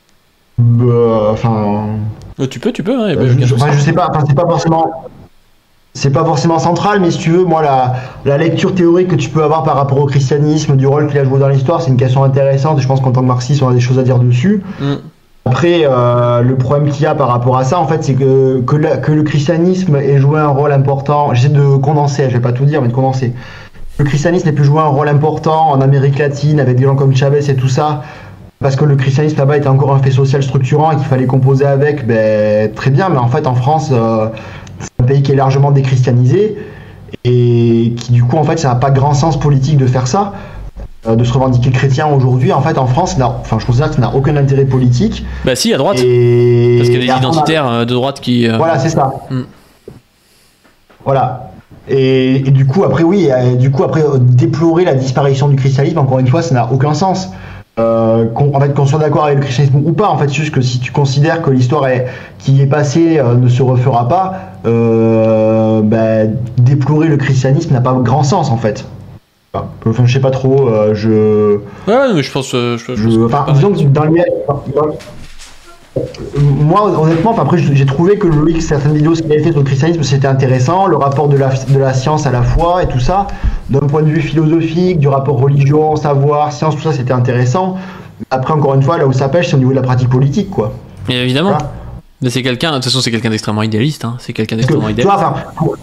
Tu peux, hein, je sais pas, c'est pas forcément central, mais si tu veux, moi la lecture théorique que tu peux avoir par rapport au christianisme, du rôle qu'il a joué dans l'histoire, c'est une question intéressante et je pense qu'en tant que marxiste on a des choses à dire dessus. Après, le problème qu'il y a par rapport à ça, en fait, c'est que le christianisme ait joué un rôle important. J'essaie de condenser, je vais pas tout dire, mais de condenser. Le christianisme ait pu jouer un rôle important en Amérique latine avec des gens comme Chavez et tout ça, parce que le christianisme là-bas était encore un fait social structurant et qu'il fallait composer avec, très bien, mais en fait, en France, c'est un pays qui est largement déchristianisé et qui, du coup, en fait, ça n'a pas grand sens politique de faire ça. De se revendiquer chrétien aujourd'hui, en fait, en France, je considère que ça n'a aucun intérêt politique. Bah si, à droite. Parce qu'il y a les identitaires de droite qui... Voilà, c'est ça. Voilà. Et du coup, après, déplorer la disparition du christianisme, encore une fois, ça n'a aucun sens. Qu'on soit d'accord avec le christianisme ou pas, en fait, c'est juste que si tu considères que l'histoire qui est passée ne se refera pas, déplorer le christianisme n'a pas grand sens, en fait. Enfin, je sais pas trop, Ouais, mais je pense... disons que dans Moi, honnêtement, enfin, après, j'ai trouvé que Loïc, certaines vidéos qu'il avait fait sur le christianisme, c'était intéressant, le rapport de la science à la foi et tout ça, d'un point de vue philosophique, du rapport religion, savoir, science, tout ça, c'était intéressant. Après, encore une fois, là où ça pêche, c'est au niveau de la pratique politique, quoi. Et évidemment. Voilà. Mais c'est quelqu'un, de toute façon, c'est quelqu'un d'extrêmement idéaliste. Hein. C'est quelqu'un Parce que, d'extrêmement tu vois, idéaliste. enfin,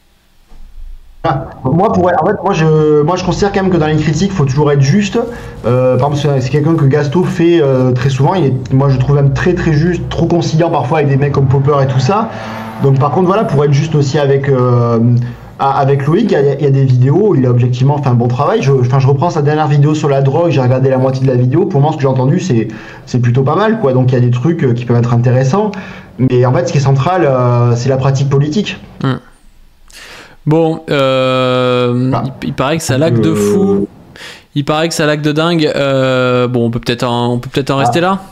moi, en fait, moi, je considère quand même que dans les critiques, il faut toujours être juste. Par exemple, c'est quelqu'un que Gasto fait très souvent. Moi, je trouve même très très juste, trop conciliant parfois avec des mecs comme Popper et tout ça. Donc, par contre, voilà, pour être juste aussi avec Loïc, il y a des vidéos où il a objectivement fait un bon travail. Je reprends sa dernière vidéo sur la drogue, j'ai regardé la moitié de la vidéo. Pour moi, ce que j'ai entendu, c'est plutôt pas mal, quoi. Donc, il y a des trucs qui peuvent être intéressants. Mais en fait, ce qui est central, c'est la pratique politique. Bon, il paraît que ça lag de fou. Il paraît que ça lag de dingue. Bon, on peut peut-être en rester là.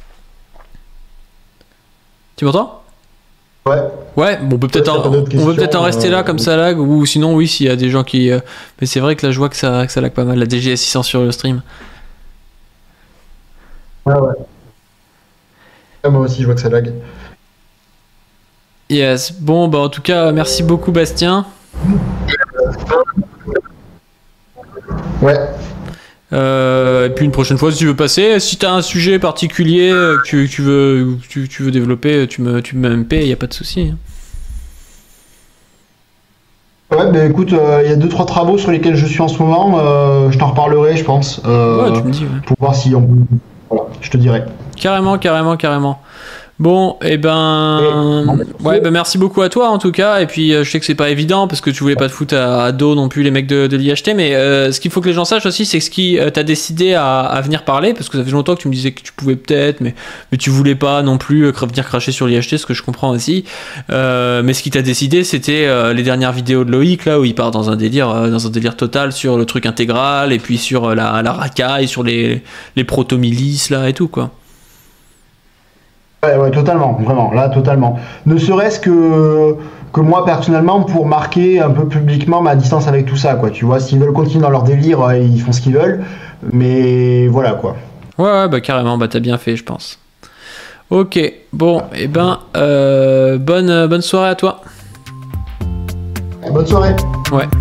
Tu m'entends? Ouais. Ouais, bon, on peut peut-être en rester là comme ça lag, ou sinon oui, s'il y a des gens qui. Mais c'est vrai que là, je vois que ça lag pas mal. La DGS 600 sur le stream. Ouais. Moi aussi, je vois que ça lag. Yes. Bon, bah en tout cas, merci beaucoup, Bastien. Ouais. Et puis une prochaine fois, si tu veux passer, si tu as un sujet particulier que tu veux développer, tu me MP, il n'y a pas de souci. Ouais, bah écoute, il y a 2-3 travaux sur lesquels je suis en ce moment, je t'en reparlerai, je pense, Ouais, tu me dis. Ouais. pour voir si on... Voilà, je te dirai. Carrément. Bon, et ouais, merci beaucoup à toi en tout cas. Et puis je sais que c'est pas évident parce que tu voulais pas te foutre à dos non plus les mecs de l'IHT, mais ce qu'il faut que les gens sachent aussi, c'est ce qui t'a décidé à venir parler, parce que ça fait longtemps que tu me disais que tu pouvais peut-être, mais tu voulais pas non plus venir cracher sur l'IHT, ce que je comprends aussi. Mais ce qui t'a décidé, c'était les dernières vidéos de Loïc là où il part dans un délire total sur le truc intégral et puis sur la racaille, sur les proto-milices là et tout quoi. Ouais, totalement, vraiment, là, totalement. Ne serait-ce que moi, personnellement, pour marquer un peu publiquement ma distance avec tout ça, quoi. Tu vois, s'ils veulent continuer dans leur délire, ils font ce qu'ils veulent, mais voilà, quoi. Ouais, bah carrément, bah t'as bien fait, je pense. Ok, bon, et bonne soirée à toi. Bonne soirée. Ouais.